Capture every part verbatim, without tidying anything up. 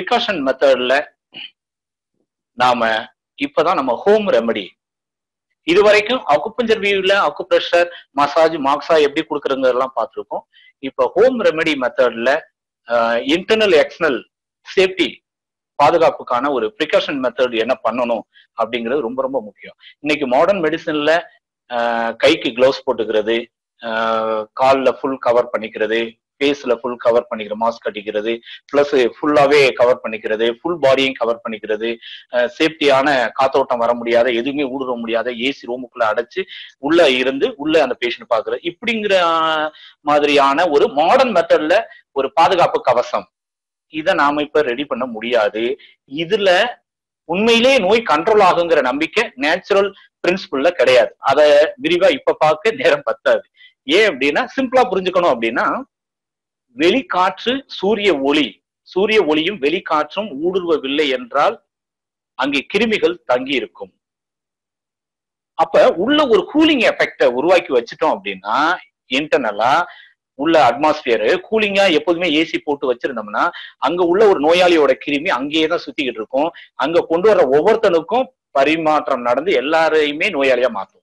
Precaution மெத்தட்ல நாம இப்பதான் நம்ம ஹோம் ரெமெடி இது வரைக்கும் அக்குபஞ்சர் வியூல அக்குப்ரெஷர் மசாஜ் மாக்ஸா எப்படி கொடுக்குறதெல்லாம் பார்த்துருக்கோம். இப்ப ஹோம் ரெமெடி மெத்தட்ல இன்டர்னல் எக்ஸ்டர்னல் சேஃப்டி பாதுகாப்புக்கான ஒரு ப்ரிகாஷன் மெத்தட் என்ன பண்ணணும் அப்படிங்கிறது ரொம்ப ரொம்ப முக்கியம். இன்னைக்கு மாடர்ன் மெடிசன்ல கைக்கு கிளவுஸ் போட்டுக்கிறது, காலில் ஃபுல் கவர் பண்ணிக்கிறது, ஃபேஸ்ல ஃபுல் கவர் பண்ணிக்கிற மாஸ்க் கட்டிக்கிறது, பிளஸ் ஃபுல்லாவே கவர் பண்ணிக்கிறது, ஃபுல் பாடியும் கவர் பண்ணிக்கிறது, சேஃப்டியான காத்தோட்டம் வர முடியாத எதுவுமே ஊடுருவ முடியாத ஏசி ரூமுக்குள்ள அடைச்சு உள்ள இருந்து உள்ள அந்த பேஷண்ட் பாக்குறது இப்படிங்கிற மாதிரியான ஒரு மாடர்ன் மெத்தட்ல ஒரு பாதுகாப்பு கவசம் இதை நாம இப்ப ரெடி பண்ண முடியாது. இதுல உண்மையிலேயே நோய் கண்ட்ரோல் ஆகுங்கிற நம்பிக்கை நேச்சுரல் பிரின்சிபிள்ல கிடையாது. அதை விரிவா இப்ப பார்க்க நேரம் பத்தாது. ஏன் அப்படின்னா சிம்பிளா புரிஞ்சுக்கணும் அப்படின்னா, வெளிக்காற்று சூரிய ஒளி சூரிய ஒளியும் வெளிக்காற்றும் ஊடுருவவில்லை என்றால் அங்கே கிருமிகள் தங்கி இருக்கும். அப்ப உள்ள ஒரு கூலிங் எஃபெக்ட உருவாக்கி வச்சுட்டோம் அப்படின்னா, இன்டர்னலா உள்ள அட்மாஸ்பியர் கூலிங்கா எப்போதுமே ஏசி போட்டு வச்சிருந்தோம்னா அங்க உள்ள ஒரு நோயாளியோட கிருமி அங்கேயே தான் சுத்திக்கிட்டு இருக்கும். அங்க கொண்டு வர்ற ஒவ்வொருத்தனுக்கும் பரிமாற்றம் நடந்து எல்லாரையுமே நோயாளியா மாற்றும்.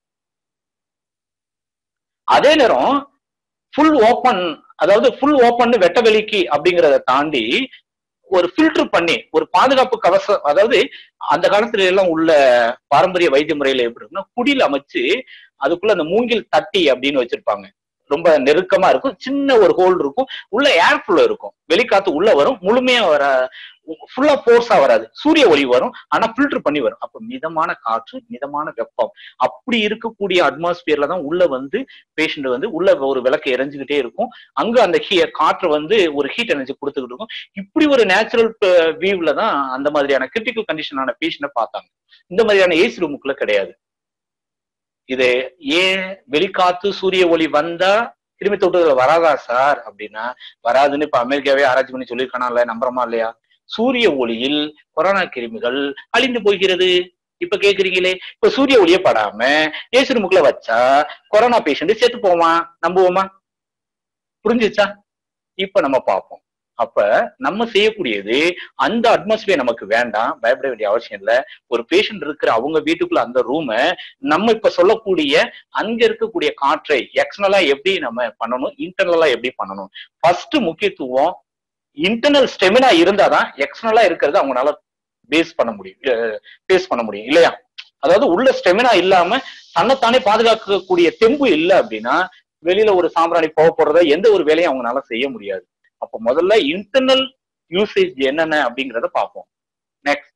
அதே நேரம் ஃபுல் ஓப்பன், அதாவது ஃபுல் ஓப்பன் வெட்ட வெளிக்கு அப்படிங்கிறத தாண்டி ஒரு ஃபில்டர் பண்ணி ஒரு பாதுகாப்பு கவசம், அதாவது அந்த காலத்துல எல்லாம் உள்ள பாரம்பரிய வைத்திய முறையில எப்படி இருக்குன்னா குடியில் அமைச்சு அதுக்குள்ள அந்த மூங்கில் தட்டி அப்படின்னு வச்சிருப்பாங்க. ரொம்ப நெருக்கமா இருக்கும், சின்ன ஒரு ஹோல் இருக்கும், உள்ள ஏர் ஃப்ளோ இருக்கும், வெளிக்காத்து உள்ள வரும், முழுமையா வர ஃபுல்லா போர்ஸா வராது, சூரிய ஒளி வரும், ஆனா ஃபில்டர் பண்ணி வரும். அப்ப மிதமான காற்று மிதமான வெப்பம் அப்படி இருக்கக்கூடிய அட்மாஸ்பியர்ல தான் உள்ள வந்து பேஷண்ட் வந்து உள்ள ஒரு விளக்கு எரிஞ்சுக்கிட்டே இருக்கும். அங்க அந்த காற்று வந்து ஒரு ஹீட் எனர்ஜி கொடுத்துக்கிட்டு இருக்கும். இப்படி ஒரு நேச்சுரல் வியூல தான் அந்த மாதிரியான கிரிட்டிக்கல் கண்டிஷனான பேஷண்ட பார்த்தாங்க. இந்த மாதிரியான ஏசி ரூமுக்குள்ள கிடையாது. இது ஏன் வெளிக்காத்து சூரிய ஒளி வந்தா கிருமி தொற்றுதல் வராதா சார் அப்படின்னா, வராதுன்னு இப்ப அமெரிக்காவே ஆராய்ச்சி பண்ணி சொல்லியிருக்கானால, நம்புறமா இல்லையா? சூரிய ஒளியில் கொரோனா கிருமிகள் அழிந்து போகிறது. இப்ப கேக்குறீங்களே, இப்ப சூரிய ஒளியே படாம ஏசி ரூமுக்குள்ள வச்சா கொரோனா பேஷண்ட் செத்து போவான், நம்புவோமா? புரிஞ்சுச்சா? இப்ப நம்ம பார்ப்போம். அப்ப நம்ம செய்யக்கூடியது அந்த அட்மாஸ்பியர் நமக்கு வேண்டாம், பயப்பட வேண்டிய அவசியம் இல்லை. ஒரு பேஷண்ட் இருக்கிற அவங்க வீட்டுக்குள்ள அந்த ரூமை நம்ம இப்ப சொல்லக்கூடிய அங்க இருக்கக்கூடிய காற்றை எக்ஸ்டர்னலா எப்படி நம்ம பண்ணணும், இன்டர்னலா எப்படி பண்ணணும். ஃபர்ஸ்ட் முக்கியத்துவம் இன்டர்னல் ஸ்டெமினா இருந்தாதான் எக்ஸ்டர்னலா இருக்கிறது அவங்களால பேஸ் பண்ண முடியும், பேஸ் பண்ண முடியும் இல்லையா? அதாவது உள்ள ஸ்டெமினா இல்லாம தன்னைத்தானே பாதுகாக்கக்கூடிய தெம்பு இல்லை அப்படின்னா வெளியில ஒரு சாம்பிராணி போக போறத எந்த ஒரு வேலையும் அவங்களால செய்ய முடியாது. அப்ப முதல்ல இன்டர்னல் யூசேஜ் என்னென்ன அப்படிங்கிறத பார்ப்போம். நெக்ஸ்ட்,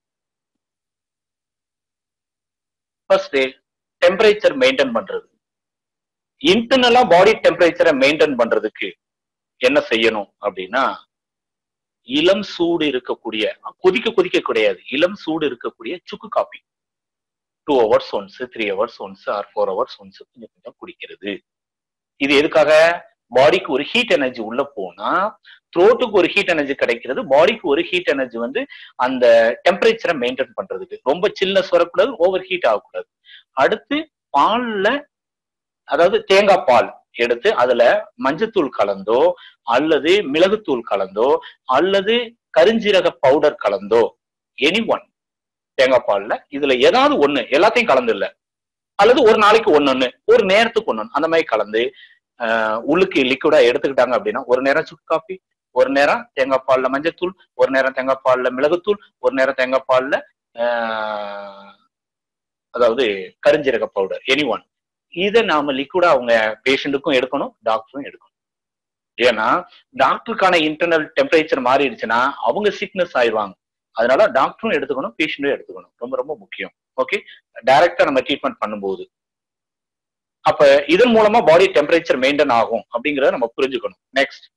ஃபர்ஸ்ட் டெம்பரேச்சர் மெயின்டைன் பண்றது. இன்டர்னலா பாடி டெம்பரேச்சரை மெயின்டைன் பண்றதுக்கு என்ன செய்யணும் அப்படின்னா, இளம் சூடு இருக்கக்கூடிய, கொதிக்க கொதிக்க கிடையாது, இளம் சூடு இருக்கக்கூடிய சுக்கு coffee two hours once, three hours once or four hours once கொஞ்சம் கொஞ்சம் குடிக்கிறது. இது எதுக்காக? பாடிக்கு ஒரு ஹீட் எனர்ஜி உள்ள போனா த்ரோட்டுக்கு ஒரு ஹீட் எனர்ஜி கிடைக்கிறது, பாடிக்கு ஒரு ஹீட் எனர்ஜி வந்து அந்த டெம்பரேச்சரை மெயின்டைன் பண்றதுக்கு. ரொம்ப சில்னஸ் வரக்கூடாது, ஓவர் ஹீட் ஆகக்கூடாது. அடுத்து பால்ல, அதாவது தேங்காய் பால் எடுத்து அதுல மஞ்சத்தூள் கலந்தோ அல்லது மிளகுத்தூள் கலந்தோ அல்லது கருஞ்சீரக பவுடர் கலந்தோ, எனி ஒன், தேங்காய் பால்ல இதுல ஏதாவது ஒண்ணு, எல்லாத்தையும் கலந்து இல்ல, அல்லது ஒரு நாளைக்கு ஒன்னொன்னு, ஒரு நேரத்துக்கு ஒன்னொன்னு, அந்த மாதிரி கலந்து அஹ் உள்ளுக்கு லிக்விடா எடுத்துக்கிட்டாங்க அப்படின்னா ஒரு நேரம் சுக்கு காப்பி, ஒரு நேரம் தேங்காய் பால்ல மஞ்சத்தூள், ஒரு நேரம் தேங்காய் பால்ல மிளகுத்தூள், ஒரு நேரம் தேங்காய் பால்ல ஆஹ் அதாவது கருஞ்சீரக பவுடர், எனி ஒன். இதை நாம லிக்விடா அவங்க பேஷண்ட்டுக்கும் எடுக்கணும், டாக்டரும் எடுக்கணும். ஏன்னா டாக்டருக்கான இன்டர்னல் டெம்பரேச்சர் மாறிடுச்சுன்னா அவங்க சிக்னஸ் ஆயிடுவாங்க. அதனால டாக்டரும் எடுத்துக்கணும், பேஷண்ட்டும் எடுத்துக்கணும், ரொம்ப ரொம்ப முக்கியம். ஓகே, டைரக்டா நம்ம ட்ரீட்மெண்ட் பண்ணும்போது அப்ப இதன் மூலமா பாடி டெம்பரேச்சர் மெயின்டைன் ஆகும் அப்படிங்கறத நம்ம புரிஞ்சுக்கணும். நெக்ஸ்ட்,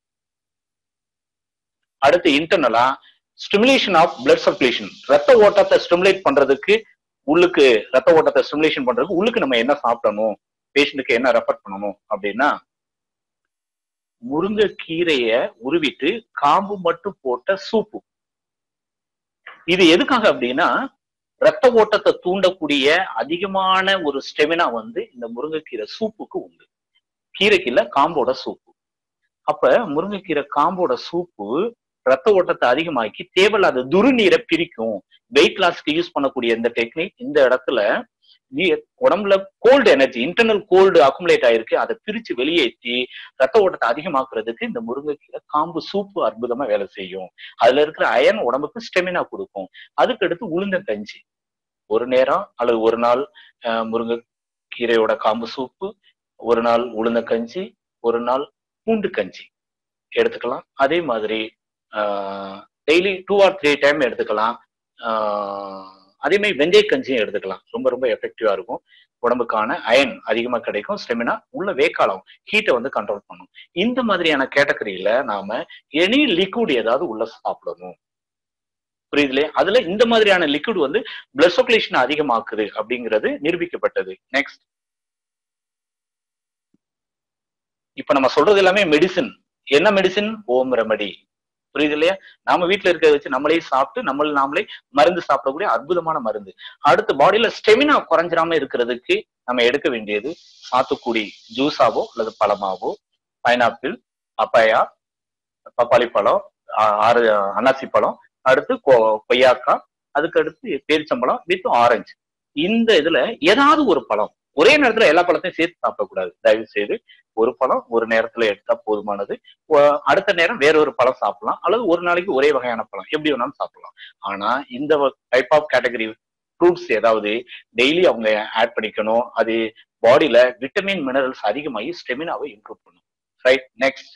அடுத்து இன்டர்னலா ஸ்டிமுலேஷன் ஆஃப் பிளட் சர்க்குலேஷன், ரத்த ஓட்டத்தை ஸ்டிமுலேட் பண்றதுக்கு, உள்ளுக்கு ரத்த ஓட்டத்தை ஸ்டிமுலேஷன் பண்றதுக்கு உள்ளுக்கு நம்ம என்ன சாப்பிடணும், பேஷண்ட்டுக்கு என்ன ரெஃபர் பண்ணணும் அப்படின்னா, முருங்கைக்கீரைய உருவிட்டு காம்பு மட்டும் போட்ட சூப்பு. இது எதுக்காக அப்படின்னா, ரத்த ஓட்டத்தை தூண்டக்கூடிய அதிகமான ஒரு ஸ்டெமினா வந்து இந்த முருங்கைக்கீரை சூப்புக்கு உண்டு. கீரைக்கு இல்ல, காம்போட சூப்பு. அப்ப முருங்கைக்கீரை காம்போட சூப்பு ரத்த ஓட்டத்தை அதிகமாக்கி தேவையில்லாத துருநீரை பிரிக்கும். வெயிட் லாஸ்க்கு யூஸ் பண்ணக்கூடிய இந்த டெக்னிக் இந்த இடத்துல நீ உடம்புல cold energy, internal cold accumulate ஆயிருக்கு, அதை பிரிச்சு வெளியேற்றி ரத்த ஓட்டத்தை அதிகமாக்குறதுக்கு இந்த முருங்கைக்கீரை காம்பு சூப்பு அற்புதமா வேலை செய்யும். அதுல இருக்கிற அயன் உடம்புக்கு ஸ்டெமினா கொடுக்கும். அதுக்கு அடுத்து உளுந்த கஞ்சி, ஒரு நேரம் அல்லது ஒரு நாள் முருங்கைக்கீரையோட காம்பு சூப்பு, ஒரு நாள் உளுந்த கஞ்சி, ஒரு நாள் பூண்டு கஞ்சி எடுத்துக்கலாம். அதே மாதிரி daily two or three time எடுத்துக்கலாம். ஆஹ் அதே மாதிரி வெந்தய கஞ்சியும் எடுத்துக்கலாம். ரொம்ப ரொம்ப எஃபெக்டிவா இருக்கும். உடம்புக்கான அயன் அதிகமா கிடைக்கும், ஸ்டெமினா உள்ள வேக்காலம் ஹீட்டை வந்து கண்ட்ரோல் பண்ணும். இந்த மாதிரியான கேட்டகரியில நாம எனி லிக்விட் ஏதாவது உள்ள சாப்பிடணும். புரியுதுலே? அதுல இந்த மாதிரியான லிக்விட் வந்து பிளட் சர்க்குலேஷன் அதிகமாக்குது அப்படிங்கிறது நிரூபிக்கப்பட்டது. நெக்ஸ்ட், இப்ப நம்ம சொல்றது எல்லாமே மெடிசின். என்ன மெடிசின்? Home remedy. புரியுது இல்லையா? நாம வீட்டுல இருக்கிறத வச்சு நம்மளே சாப்பிட்டு நம்மள நாமளே மருந்து சாப்பிடக்கூடிய அற்புதமான மருந்து. அடுத்து பாடியில ஸ்டெமினா குறைஞ்சிராம இருக்கிறதுக்கு நம்ம எடுக்க வேண்டியது சாத்துக்குடி ஜூஸாவோ அல்லது பழமாவோ, பைனாப்பிள், பப்பாயா, பப்பாளி பழம், ஆறு அன்னாசி பழம், அடுத்து கொய்யாக்காய், அதுக்கு அடுத்து பேரிச்சம்பழம் வித் ஆரஞ்சு. இந்த இதுல ஏதாவது ஒரு பழம், ஒரே நேரத்துல எல்லா பழத்தையும் சேர்த்து சாப்பிடக்கூடாது. தயவு செய்து ஒரு பழம் ஒரு நேரத்துல எடுத்தா போதுமானது. அடுத்த நேரம் வேற ஒரு பழம் சாப்பிடலாம், அல்லது ஒரு நாளைக்கு ஒரே வகையான பழம் எப்படி வேணாலும் சாப்பிடலாம். ஆனா இந்த டைப் ஆஃப் கேட்டகரி ஃப்ரூட்ஸ் ஏதாவது டெய்லி அவங்க ஆட் பண்ணிக்கணும். அது பாடியில விட்டமின் மினரல்ஸ் அதிகமாகி ஸ்டெமினாவை இம்ப்ரூவ் பண்ணும். ரைட். நெக்ஸ்ட்,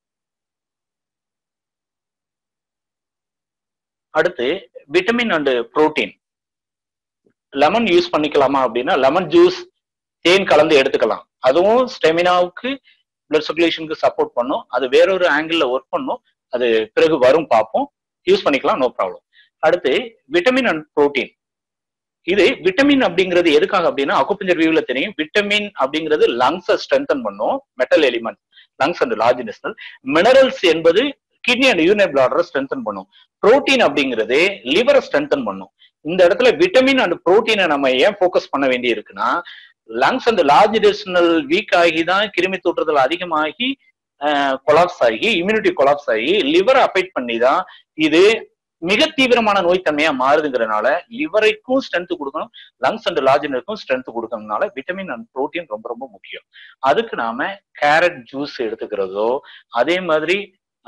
அடுத்து vitamin and protein. Lemon use பண்ணிக்கலாமா அப்படின்னா, லெமன் ஜூஸ் தேன் கலந்து எடுத்துக்கலாம். அதுவும் ஸ்டெமினாவுக்கு பிளட் சர்க்குலேஷனுக்கு சப்போர்ட் பண்ணும். அது வேறொரு ஆங்கிள் ஒர்க் பண்ணும். அது பிறகு வரும், பார்ப்போம். யூஸ் பண்ணிக்கலாம், நோ ப்ராப்ளம். அடுத்து விட்டமின் அண்ட் புரோட்டீன். இது விட்டமின் அப்படிங்கிறது எதுக்காக அப்படின்னா, அக்குபஞ்சர் வியூல தெரியும், விட்டமின் அப்படிங்கிறது லங்ஸை ஸ்ட்ரென்தன் பண்ணும், metal element lungs and large intestine. Minerals என்பது கிட்னி அண்ட் யூரினரி பிளாடரை ஸ்ட்ரென்தன் பண்ணும். புரோட்டீன் அப்படிங்கிறது லிவரை ஸ்ட்ரென்தன் பண்ணும். இந்த இடத்துல விட்டமின் அண்ட் புரோட்டீனை நம்ம ஏன் போக்கஸ் பண்ண வேண்டி இருக்குன்னா, lungs and large intestinal weak ஆகி தான் கிருமி தொற்றுதல் அதிகமாகி கொலாப்ஸ் ஆகி இம்யூனிட்டி கொலாப்ஸ் ஆகி லிவரை அஃபெக்ட் பண்ணி தான் இது மிக தீவிரமான நோய் தன்மையா மாறுதுங்கிறதுனால லிவரைக்கும் ஸ்ட்ரென்த் கொடுக்கணும், லங்ஸ் அண்ட் லார்ஜினருக்கும் ஸ்ட்ரென்த் கொடுக்கறதுனால விட்டமின் அண்ட் புரோட்டீன் ரொம்ப ரொம்ப முக்கியம். அதுக்கு நாம கேரட் ஜூஸ் எடுத்துக்கிறதோ, அதே மாதிரி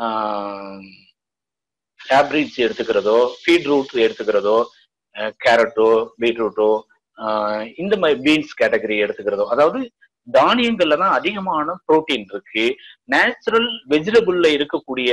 கேப்ரிஜ் எடுத்துக்கிறதோ, பீட்ரூட் எடுத்துக்கிறதோ, கேரட்டோ பீட்ரூட்டோ, இந்த மாதிரி பீன்ஸ் கேட்டகரி எடுத்துக்கிறதோ, அதாவது தானியங்கள்ல தான் அதிகமான புரோட்டீன் இருக்கு. நேச்சுரல் வெஜிடபிள்ல இருக்கக்கூடிய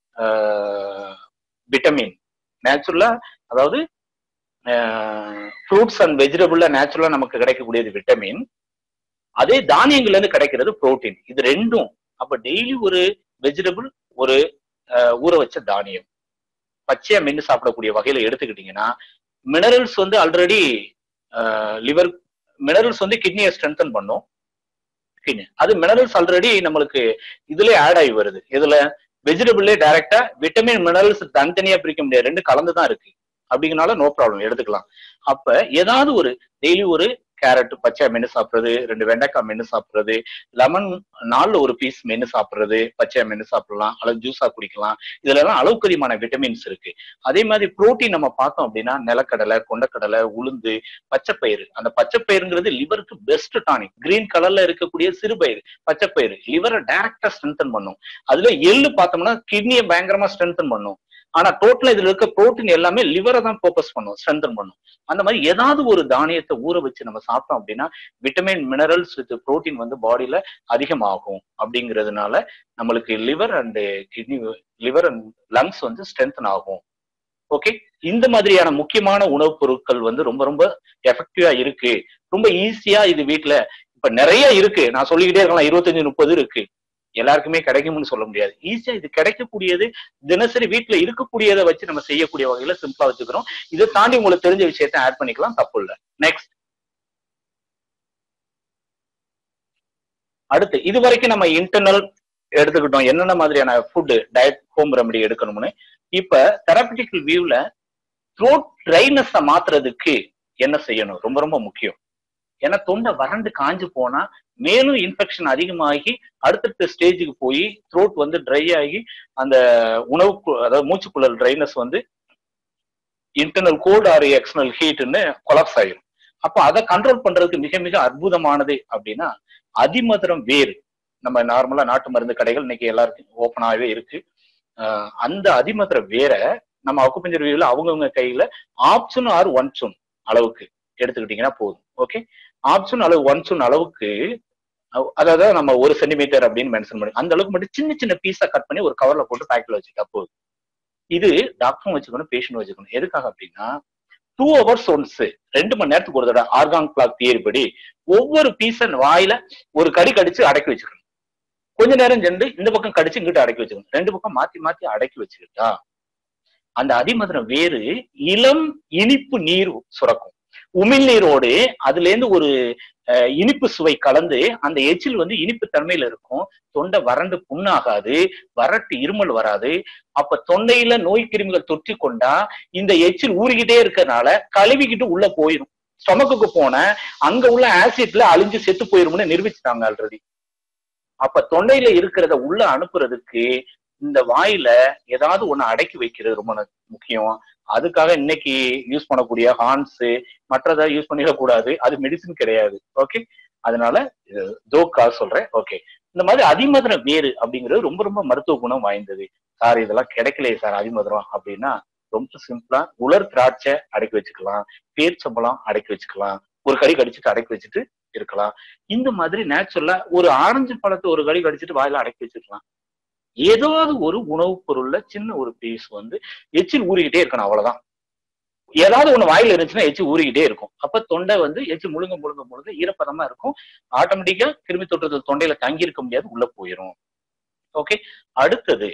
விட்டமின் நேச்சுரலா, அதாவது ஃப்ரூட்ஸ் அண்ட் வெஜிடபிள்ல நேச்சுரலா நமக்கு கிடைக்கக்கூடியது விட்டமின், அதே தானியங்கள்ல இருந்து கிடைக்கிறது புரோட்டீன். இது ரெண்டும் அப்ப டெய்லி ஒரு வெஜிடபிள், ஒரு ஊற வச்ச தானியம் பச்சையா மென்னு சாப்பிடக்கூடிய வகையில எடுத்துக்கிட்டீங்கன்னா, மினரல்ஸ் வந்து ஆல்ரெடி லிவர் மினரல்ஸ் வந்து கிட்னியை ஸ்ட்ரென்தன் பண்ணும். அது மினரல்ஸ் ஆல்ரெடி நம்மளுக்கு இதுல ஆட் ஆகி வருது. இதுல வெஜிடபிள்ல டைரக்டா விட்டமின் மினரல்ஸ் தனித்தனியா பிரிக்க முடியாது, ரெண்டு கலந்துதான் இருக்கு. அப்படிங்கறனால நோ ப்ராப்ளம் எடுத்துக்கலாம். அப்ப ஏதாவது ஒரு டெய்லி ஒரு கேரட் பச்சை மென்னு சாப்பிடுறது, ரெண்டு வெண்டைக்காய் மென்னு சாப்பிடுறது, லெமன் நாலுல ஒரு பீஸ் மென்னு சாப்பிடுறது, பச்சையா மென்னு சாப்பிடலாம் அல்லது ஜூஸா குடிக்கலாம். இதுல எல்லாம் அளவுக்கு அதிகமான விட்டமின்ஸ் இருக்கு. அதே மாதிரி புரோட்டீன் நம்ம பார்த்தோம் அப்படின்னா, நிலக்கடலை, கொண்டக்கடலை, உளுந்து, பச்சைப்பயிறு. அந்த பச்சைப்பயிறுங்கிறது லிவருக்கு பெஸ்ட் டானிக். கிரீன் கலர்ல இருக்கக்கூடிய சிறுபயிறு பச்சைப்பயிறு லிவரை டைரக்டா ஸ்ட்ரென்தன் பண்ணும். அதுல எள்ளு பார்த்தோம்னா கிட்னியை பயங்கரமா ஸ்ட்ரென்தன் பண்ணும். ஆனா டோட்டலா இதுல இருக்க புரோட்டீன் எல்லாமே லிவரை தான் போக்கஸ் பண்ணும், ஸ்ட்ரென்தன் பண்ணும். அந்த மாதிரி ஏதாவது ஒரு தானியத்தை ஊற வச்சு நம்ம சாப்பிட்டோம் அப்படின்னா விட்டமின் மினரல்ஸ் வித் புரோட்டீன் வந்து பாடியில அதிகமாகும். அப்படிங்கிறதுனால நம்மளுக்கு liver and kidney, liver and lungs வந்து ஸ்ட்ரென்தன் ஆகும். ஓகே, இந்த மாதிரியான முக்கியமான உணவுப் பொருட்கள் வந்து ரொம்ப ரொம்ப எஃபெக்டிவா இருக்கு. ரொம்ப ஈஸியா இது வீட்டுல இப்ப நிறைய இருக்கு. நான் சொல்லிக்கிட்டே இருக்கலாம், இருபத்தஞ்சு முப்பது இருக்கு. எல்லாருக்குமே கிடைக்கும்னு சொல்ல முடியாது. ஈஸியா இது கிடைக்கக்கூடியது, தினசரி வீட்டுல இருக்கக்கூடியதை வச்சு நம்ம செய்யக்கூடிய வகையில சிம்பிளா வச்சுக்கிறோம். இதை தாண்டி உங்களுக்கு தெரிஞ்ச விஷயத்த ஆட் பண்ணிக்கலாம், தப்பு இல்லை. நெக்ஸ்ட், அடுத்து இது வரைக்கும் நம்ம இன்டர்னல் எடுத்துக்கிட்டோம், என்னென்ன மாதிரியான ஃபுட் டயட் ஹோம் ரெமடி எடுக்கணும்னு. இப்ப தெரபிட்டிக்கல் வியூல த்ரோட் ட்ரைனஸ் மாத்துறதுக்கு என்ன செய்யணும் ரொம்ப ரொம்ப முக்கியம். ஏன்னா தொண்டை வறண்டு காஞ்சு போனா மேலும் இன்ஃபெக்ஷன் அதிகமாகி அடுத்தடுத்த ஸ்டேஜுக்கு போய் த்ரோட் வந்து ட்ரை ஆகி அந்த உணவு அதாவது மூச்சுக்குழல் ட்ரைனஸ் வந்து இன்டர்னல் கோல்டு ஆர் எக்ஸ்டர்னல் ஹீட்னு கொலாப்ஸ் ஆயிரும். அப்ப அதை கண்ட்ரோல் பண்றதுக்கு மிக மிக அற்புதமானது அப்படின்னா அதிமதுரம் வேறு. நம்ம நார்மலா நாட்டு மருந்து கடைகள் இன்னைக்கு எல்லாருக்கும் ஓப்பனாகவே இருக்கு. ஆஹ் அந்த அதிமதுர வேற நம்ம அக்குபஞ்சர் வியூல அவங்கவுங்க கையில ஆப்ஷன் ஆர் ஒன் சுன் அளவுக்கு எடுத்துக்கிட்டீங்கன்னா போதும். ஓகே, ஆப்ஷன் அளவு ஒன் சுன் அளவுக்கு, அதாவது நம்ம ஒரு சென்டிமீட்டர் அப்படின்னு மென்ஷன் பண்ணி அந்த அளவுக்கு மட்டும் சின்ன சின்ன பீஸா கட் பண்ணி ஒரு கவர்ல போட்டு பேக்கெட்ல வச்சுட்டா போதும். இது டாக்டரும் வச்சுக்கணும், பேஷண்ட் வச்சுக்கணும். எதுக்காக அப்படின்னா டூ ஹவர்ஸ் ஒன்ஸ், ரெண்டு மணி நேரத்துக்கு ஒரு தடவை ஆர்கான் கிளாக் தியரி படி ஒவ்வொரு பீஸ வாயில ஒரு கடி கடிச்சு அடக்கி வச்சுக்கணும். கொஞ்ச நேரம் சென்று இந்த பக்கம் கடிச்சு இங்கிட்டு அடக்கி வச்சுக்கணும். ரெண்டு பக்கம் மாத்தி மாத்தி அடக்கி வச்சுக்கிட்டா அந்த அதிமதுரம் வேறு இளம் இனிப்பு நீர் சுரக்கும். உமிழ் நீரோடு அதுல இருந்து ஒரு இனிப்பு சுவை கலந்து அந்த எச்சில் வந்து இனிப்பு தன்மையில இருக்கும். தொண்டை வறண்டு புண்ணாகாது, வறட்டு இருமல் வராது. அப்ப தொண்டையில நோய் கிருமிகள் தொற்றி கொண்டா இந்த எச்சில் ஊறிக்கிட்டே இருக்கிறதுனால கழுவிக்கிட்டு உள்ள போயிடும். ஸ்டொமக்குக்கு போன அங்க உள்ள ஆசிட்ல அழிஞ்சு செத்து போயிரும்னு நிரூபிச்சுட்டாங்க ஆல்ரெடி. அப்ப தொண்டையில இருக்கிறத உள்ள அனுப்புறதுக்கு இந்த வாயில ஏதாவது ஒண்ணு அடக்கி வைக்கிறது ரொம்ப முக்கியம். அதுக்காக இன்னைக்கு யூஸ் பண்ணக்கூடிய ஹார்ன்ஸ் மற்றதை யூஸ் பண்ணிடக்கூடாது, அது மெடிசின் கிடையாது. ஓகே, அதனால ஜோக்காக சொல்றேன். ஓகே, இந்த மாதிரி அதிமதுரம் வேறு அப்படிங்கிறது ரொம்ப ரொம்ப மருத்துவ குணம் வாய்ந்தது. சார் இதெல்லாம் கிடைக்கலையே சார் அதிமதுரம் அப்படின்னா ரொம்ப சிம்பிளா உலர் திராட்சை அடக்கி வச்சுக்கலாம், பேர்ச்சம்பழம் அடக்கி வச்சுக்கலாம், ஒரு கடி கடிச்சிட்டு அடக்கி வச்சுட்டு இருக்கலாம். இந்த மாதிரி நேச்சுரலா ஒரு ஆரஞ்சு பழத்தை ஒரு கடி கடிச்சிட்டு வாயில அடக்கி வச்சுக்கலாம். ஏதாவது ஒரு உணவுப் பொருள்ல சின்ன ஒரு பீஸ் வந்து எச்சில் ஊறிக்கிட்டே இருக்கணும், அவ்வளவுதான். ஏதாவது ஒண்ணு வாயில இருந்துச்சுன்னா எச்சி ஊறிக்கிட்டே இருக்கும். அப்ப தொண்டை வந்து எச்சி முழுங்க முழுங்க முழுங்க ஈரப்பதமா இருக்கும். ஆட்டோமேட்டிக்கா கிருமி தொற்றுதல் தொண்டையில தங்கி இருக்க முடியாது, உள்ள போயிடும். ஓகே, அடுத்தது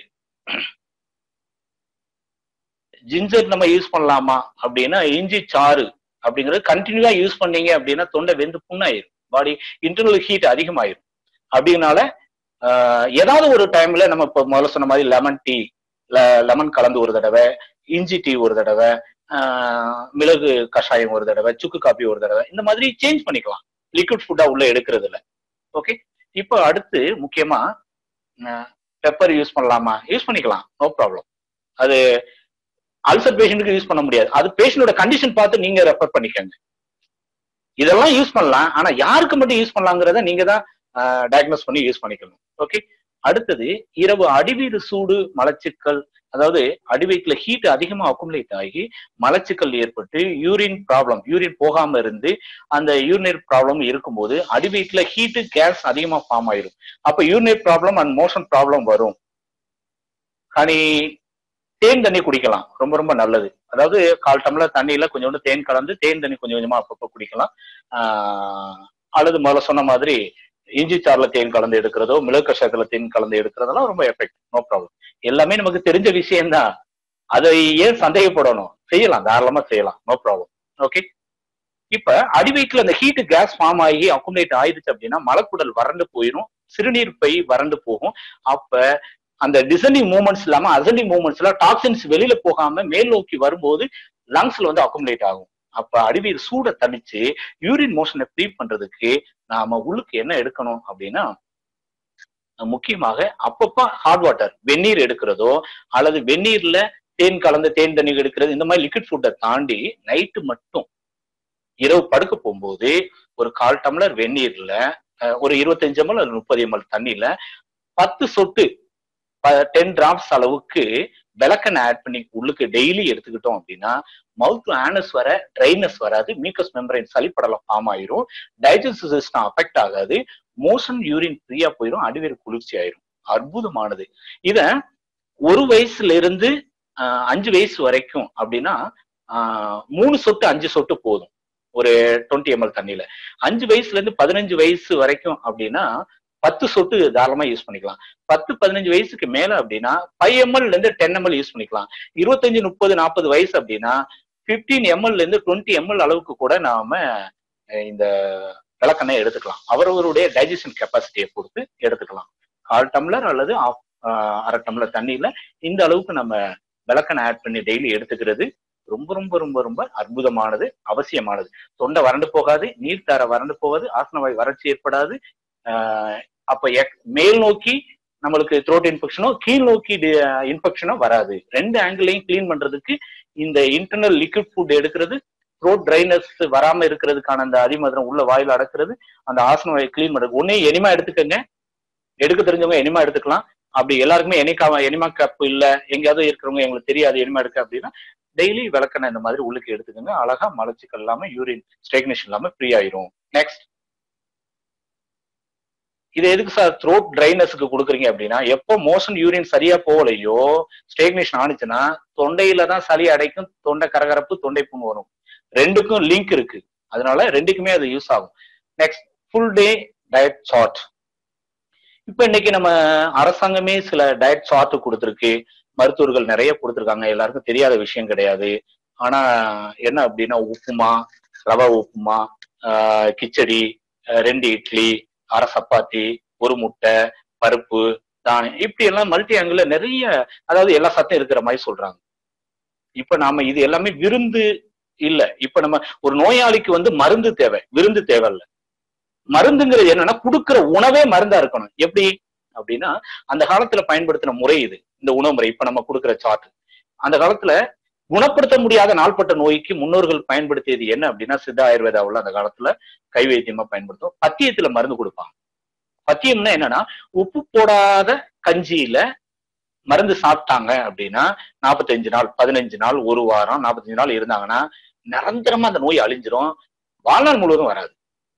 ஜிஞ்சர் நம்ம யூஸ் பண்ணலாமா அப்படின்னா இஞ்சி சாறு அப்படிங்கிறது கண்டினியூவா யூஸ் பண்ணீங்க அப்படின்னா தொண்டை வெந்து புண்ணாயிரும், பாடி இன்டர்னல் ஹீட் அதிகமாயிரும். அப்படின்னால ஆஹ் ஏதாவது ஒரு டைம்ல நம்ம இப்போ முதல்ல சொன்ன மாதிரி லெமன் டீ, லெமன் கலந்து ஒரு தடவை, இஞ்சி டீ ஒரு தடவை, ஆஹ் மிளகு கஷாயம் ஒரு தடவை, சுக்கு காப்பி ஒரு தடவை, இந்த மாதிரி சேஞ்ச் பண்ணிக்கலாம் லிக்விட் ஃபுட்டா உள்ள எடுக்கிறதுல. ஓகே, இப்போ அடுத்து முக்கியமா பெப்பர் யூஸ் பண்ணலாமா? யூஸ் பண்ணிக்கலாம், நோ ப்ராப்ளம். அது அல்சர் பேஷண்ட்டுக்கு யூஸ் பண்ண முடியாது, அது பேஷண்டோட கண்டிஷன் பார்த்து நீங்க ரெஃபர் பண்ணிக்கோங்க. இதெல்லாம் யூஸ் பண்ணலாம், ஆனா யாருக்கு மட்டும் யூஸ் பண்ணலாங்கிறத நீங்க தான் டயக்னோஸ் பண்ணி யூஸ் பண்ணிக்கணும். ஓகே, அடுத்தது இரவு அடிவயிறு சூடு, மலச்சிக்கல், அதாவது அடிவயிற்றுல ஹீட் அதிகமா அக்குமுலேட் ஆகி மலச்சிக்கல் ஏற்பட்டு யூரின் ப்ராப்ளம், யூரின் போகாம இருந்து அந்த யூரினரி ப்ராப்ளம் இருக்கும்போது அடிவயிற்றுல ஹீட்டு கேஸ் அதிகமா ஃபார்ம் ஆயிரும். அப்ப urinary problem and motion problem வரும். ஹனி தேன் தண்ணி குடிக்கலாம், ரொம்ப ரொம்ப நல்லது. அதாவது கால் டம்ளர் தண்ணியில கொஞ்சோண்டு தேன் கலந்து தேன் தண்ணி கொஞ்சம் கொஞ்சமா அப்பப்போ குடிக்கலாம். ஆஹ் அல்லது முதல்ல சொன்ன மாதிரி இஞ்சி சாறுல தேன் கலந்து எடுக்கிறதோ, மிளகு கஷாயத்துல தேன் கலந்து எடுக்கிறதெல்லாம் ரொம்ப எஃபெக்ட், நோ ப்ராப்ளம். எல்லாமே நமக்கு தெரிஞ்ச விஷயம்தான், அதை ஏன் சந்தேகப்படணும்? செய்யலாம், தாராளமா செய்யலாம், நோ ப்ராப்ளம். ஓகே, இப்ப அடிவயிற்றுல அந்த ஹீட் கேஸ் ஃபார்ம் ஆகி அக்குமுலேட் ஆயிடுச்சு அப்படின்னா மலக்குடல் வறண்டு போயிடும், சிறுநீர் பை வறண்டு போகும். அப்ப அந்த டிசெண்டிங் மூவ்மெண்ட்ஸ் இல்லாம அசெண்டிங் மூவ்மெண்ட்ஸ் எல்லாம் டாக்ஸின்ஸ் வெளியில போகாம மேல் நோக்கி வரும்போது லங்ஸ்ல வந்து அக்குமுலேட் ஆகும். அப்ப அடிவயிறு சூட தணிச்சு யூரின் மோஷனை ஃப்ரீ பண்றதுக்கு நாம உள்ளுக்கு என்ன எடுக்கணும் அப்படின்னா முக்கியமாக அப்பப்ப ஹாட் வாட்டர், வெந்நீர் எடுக்கிறதோ அல்லது வெந்நீர்ல தேன் கலந்து தேன் தண்ணி எடுக்கிறது, இந்த மாதிரி லிக்விட் ஃபுட்டை தாண்டி நைட்டு மட்டும் இரவு படுக்க போகும்போது ஒரு கால் டம்ளர் வெந்நீர்ல ஒரு இருபத்தஞ்சு எம்எல் அல்லது முப்பது எம்எல் தண்ணியில பத்து சொட்டு டென் டிராப்ஸ் அளவுக்கு விளக்கெண்ணெய் ஆட் பண்ணி உள்ளுக்கு டெய்லி எடுத்துக்கிட்டோம் அப்படின்னா மவுத் டு ஆனஸ் வர ட்ரைனஸ் வராது, மியூக்கஸ் மெம்பரைன் சளிப்படலம் ஃபார்ம் ஆயிரும், டைஜஸ்டிவ் சிஸ்டம் அஃபெக்ட் ஆகாது, மோஷன் யூரின் ஃப்ரீயா போயிடும், அடிவேறு குளிர்ச்சி ஆயிரும். அற்புதமானது. இத ஒரு வயசுல இருந்து ஆஹ் அஞ்சு வயசு வரைக்கும் அப்படின்னா ஆஹ் மூணு சொட்டு அஞ்சு சொட்டு போதும் ஒரு டுவெண்ட்டி எம்எல் தண்ணியில. அஞ்சு வயசுல இருந்து பதினஞ்சு வயசு வரைக்கும் அப்படின்னா பத்து சொட்டு தாராளமா யூஸ் பண்ணிக்கலாம். பத்து பதினஞ்சு வயசுக்கு மேல அப்படின்னா ஃபைவ் எம்எல்ல இருந்து டென் எம்எல் யூஸ் பண்ணிக்கலாம். இருபத்தஞ்சு முப்பது நாற்பது வயசு அப்படின்னா பிப்டீன் எம்எல்ல இருந்து டுவெண்ட்டி எம்எல் அளவுக்கு கூட நாம இந்த விளக்கெண்ணெய் எடுத்துக்கலாம். அவரவருடைய டைஜஷன் கெப்பாசிட்டியை பொறுத்து எடுத்துக்கலாம். கால் டம்ளர் அல்லது அரை டம்ளர் தண்ணியில இந்த அளவுக்கு நம்ம விளக்கெண்ணெய் ஆட் பண்ணி டெய்லி எடுத்துக்கிறது ரொம்ப ரொம்ப ரொம்ப ரொம்ப அற்புதமானது, அவசியமானது. தொண்டை வறண்டு போகாது, நீர்த்தார வறண்டு போகாது, ஆசனவாய் வறட்சி ஏற்படாது. ஆஹ் அப்ப மேல் நோக்கி நம்மளுக்கு த்ரோட் இன்ஃபெக்ஷனோ கீழ் நோக்கி இன்ஃபெக்ஷனோ வராது. ரெண்டு ஆங்கிளையும் கிளீன் பண்றதுக்கு இந்த இன்டர்னல் லிக்விட் ஃபுட் எடுக்கிறது, த்ரோட் ட்ரைனஸ் வராம இருக்கிறதுக்கான அந்த அதிமதுரம் உள்ள வாயில அடக்கிறது, அந்த ஆசன வாயை கிளீன் பண்றது. ஒன்னே எனிமா எடுத்துக்கங்க, எடுக்க தெரிஞ்சவங்க எனிமா எடுத்துக்கலாம். அப்படி எல்லாருக்குமே எனிக்கா எனிமா கப் இல்ல, எங்கேயாவது இருக்கிறவங்க எங்களுக்கு தெரியாது எனிமா எடுக்க அப்படின்னா டெய்லி விளக்கெண்ணெய் இந்த மாதிரி உள்ளுக்கு எடுத்துக்கோங்க. அழகா மலச்சிக்கல் இல்லாம யூரின் ஸ்டேக்னேஷன் இல்லாம ஃப்ரீ ஆயிரும். நெக்ஸ்ட், இது எதுக்கு சார் த்ரோட் ட்ரைனஸ்க்கு கொடுக்குறீங்க அப்படின்னா, எப்போ மோஷன் யூரின் சரியா போகலையோ ஸ்டேக்னேஷன் ஆனிச்சுன்னா தொண்டையில தான் சளி அடைக்கும், தொண்டை கரகரப்பு, தொண்டை புண் வரும். ரெண்டுக்கும் லிங்க் இருக்கு, அதனால ரெண்டுக்குமே அது யூஸ் ஆகும். Next, full day diet chart. இப்ப இன்னைக்கு நம்ம அரசாங்கமே சில டயட் சார்ட் கொடுத்துருக்கு, மருத்துவர்கள் நிறைய கொடுத்துருக்காங்க, எல்லாருக்கும் தெரியாத விஷயம் கிடையாது. ஆனா என்ன அப்படின்னா, உப்புமா, ரவா உப்புமா, ஆஹ் கிச்சடி, ரெண்டு இட்லி, அரை சப்பாத்தி, ஒரு முட்டை, பருப்பு, தானியம், இப்படி எல்லாம் மல்டி ஆங்கிள் நிறைய, அதாவது எல்லா சத்தம் இருக்கிற மாதிரி சொல்றாங்க. இப்ப நாம இது எல்லாமே விருந்து இல்ல. இப்ப நம்ம ஒரு நோயாளிக்கு வந்து மருந்து தேவை, விருந்து தேவை இல்ல. மருந்துங்கிறது என்னன்னா, கொடுக்கிற உணவே மருந்தா இருக்கணும். எப்படி அப்படின்னா, அந்த காலத்துல பயன்படுத்தின முறை இது, இந்த உணவு முறை. இப்ப நம்ம கொடுக்குற சார்ட், அந்த காலத்துல குணப்படுத்த முடியாத நாள்பட்ட நோய்க்கு முன்னோர்கள் பயன்படுத்தியது என்ன அப்படின்னா, சித்த ஆயுர்வேதாவில் அந்த காலத்துல கை வைத்தியமா பயன்படுத்தும். பத்தியத்துல மருந்து கொடுப்பாங்க. பத்தியம்னா என்னன்னா, உப்பு போடாத கஞ்சியில மருந்து சாப்பிட்டாங்க அப்படின்னா நாற்பத்தஞ்சு நாள், பதினஞ்சு நாள், ஒரு வாரம், நாற்பத்தஞ்சு நாள் இருந்தாங்கன்னா நிரந்தரமா அந்த நோய் அழிஞ்சிரும், வாழ்நாள் முழுவதும் வராது.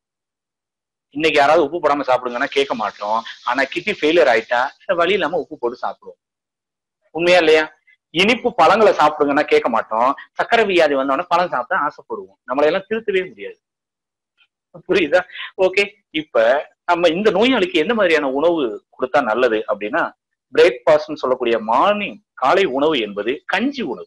இன்னைக்கு யாராவது உப்பு போடாம சாப்பிடுங்கன்னா கேட்க மாட்டோம். ஆனா கிட்னி ஃபெயிலியர் ஆயிட்டா வழி இல்லாம உப்பு போட்டு சாப்பிடுவோம். உண்மையா இல்லையா? இனிப்பு பழங்களை சாப்பிடுங்கன்னா கேட்க மாட்டோம். சக்கரை வியாதி வந்தோடனே பழம் சாப்பிட்டா ஆசைப்படுவோம். நம்மளையெல்லாம் திருத்தவே முடியாது. புரியுதா? ஓகே, இப்ப நம்ம இந்த நோயாளிக்கு எந்த மாதிரியான உணவு கொடுத்தா நல்லது அப்படின்னா, பிரேக்பாஸ்ட்னு சொல்லக்கூடிய மார்னிங் காலை உணவு என்பது கஞ்சி உணவு.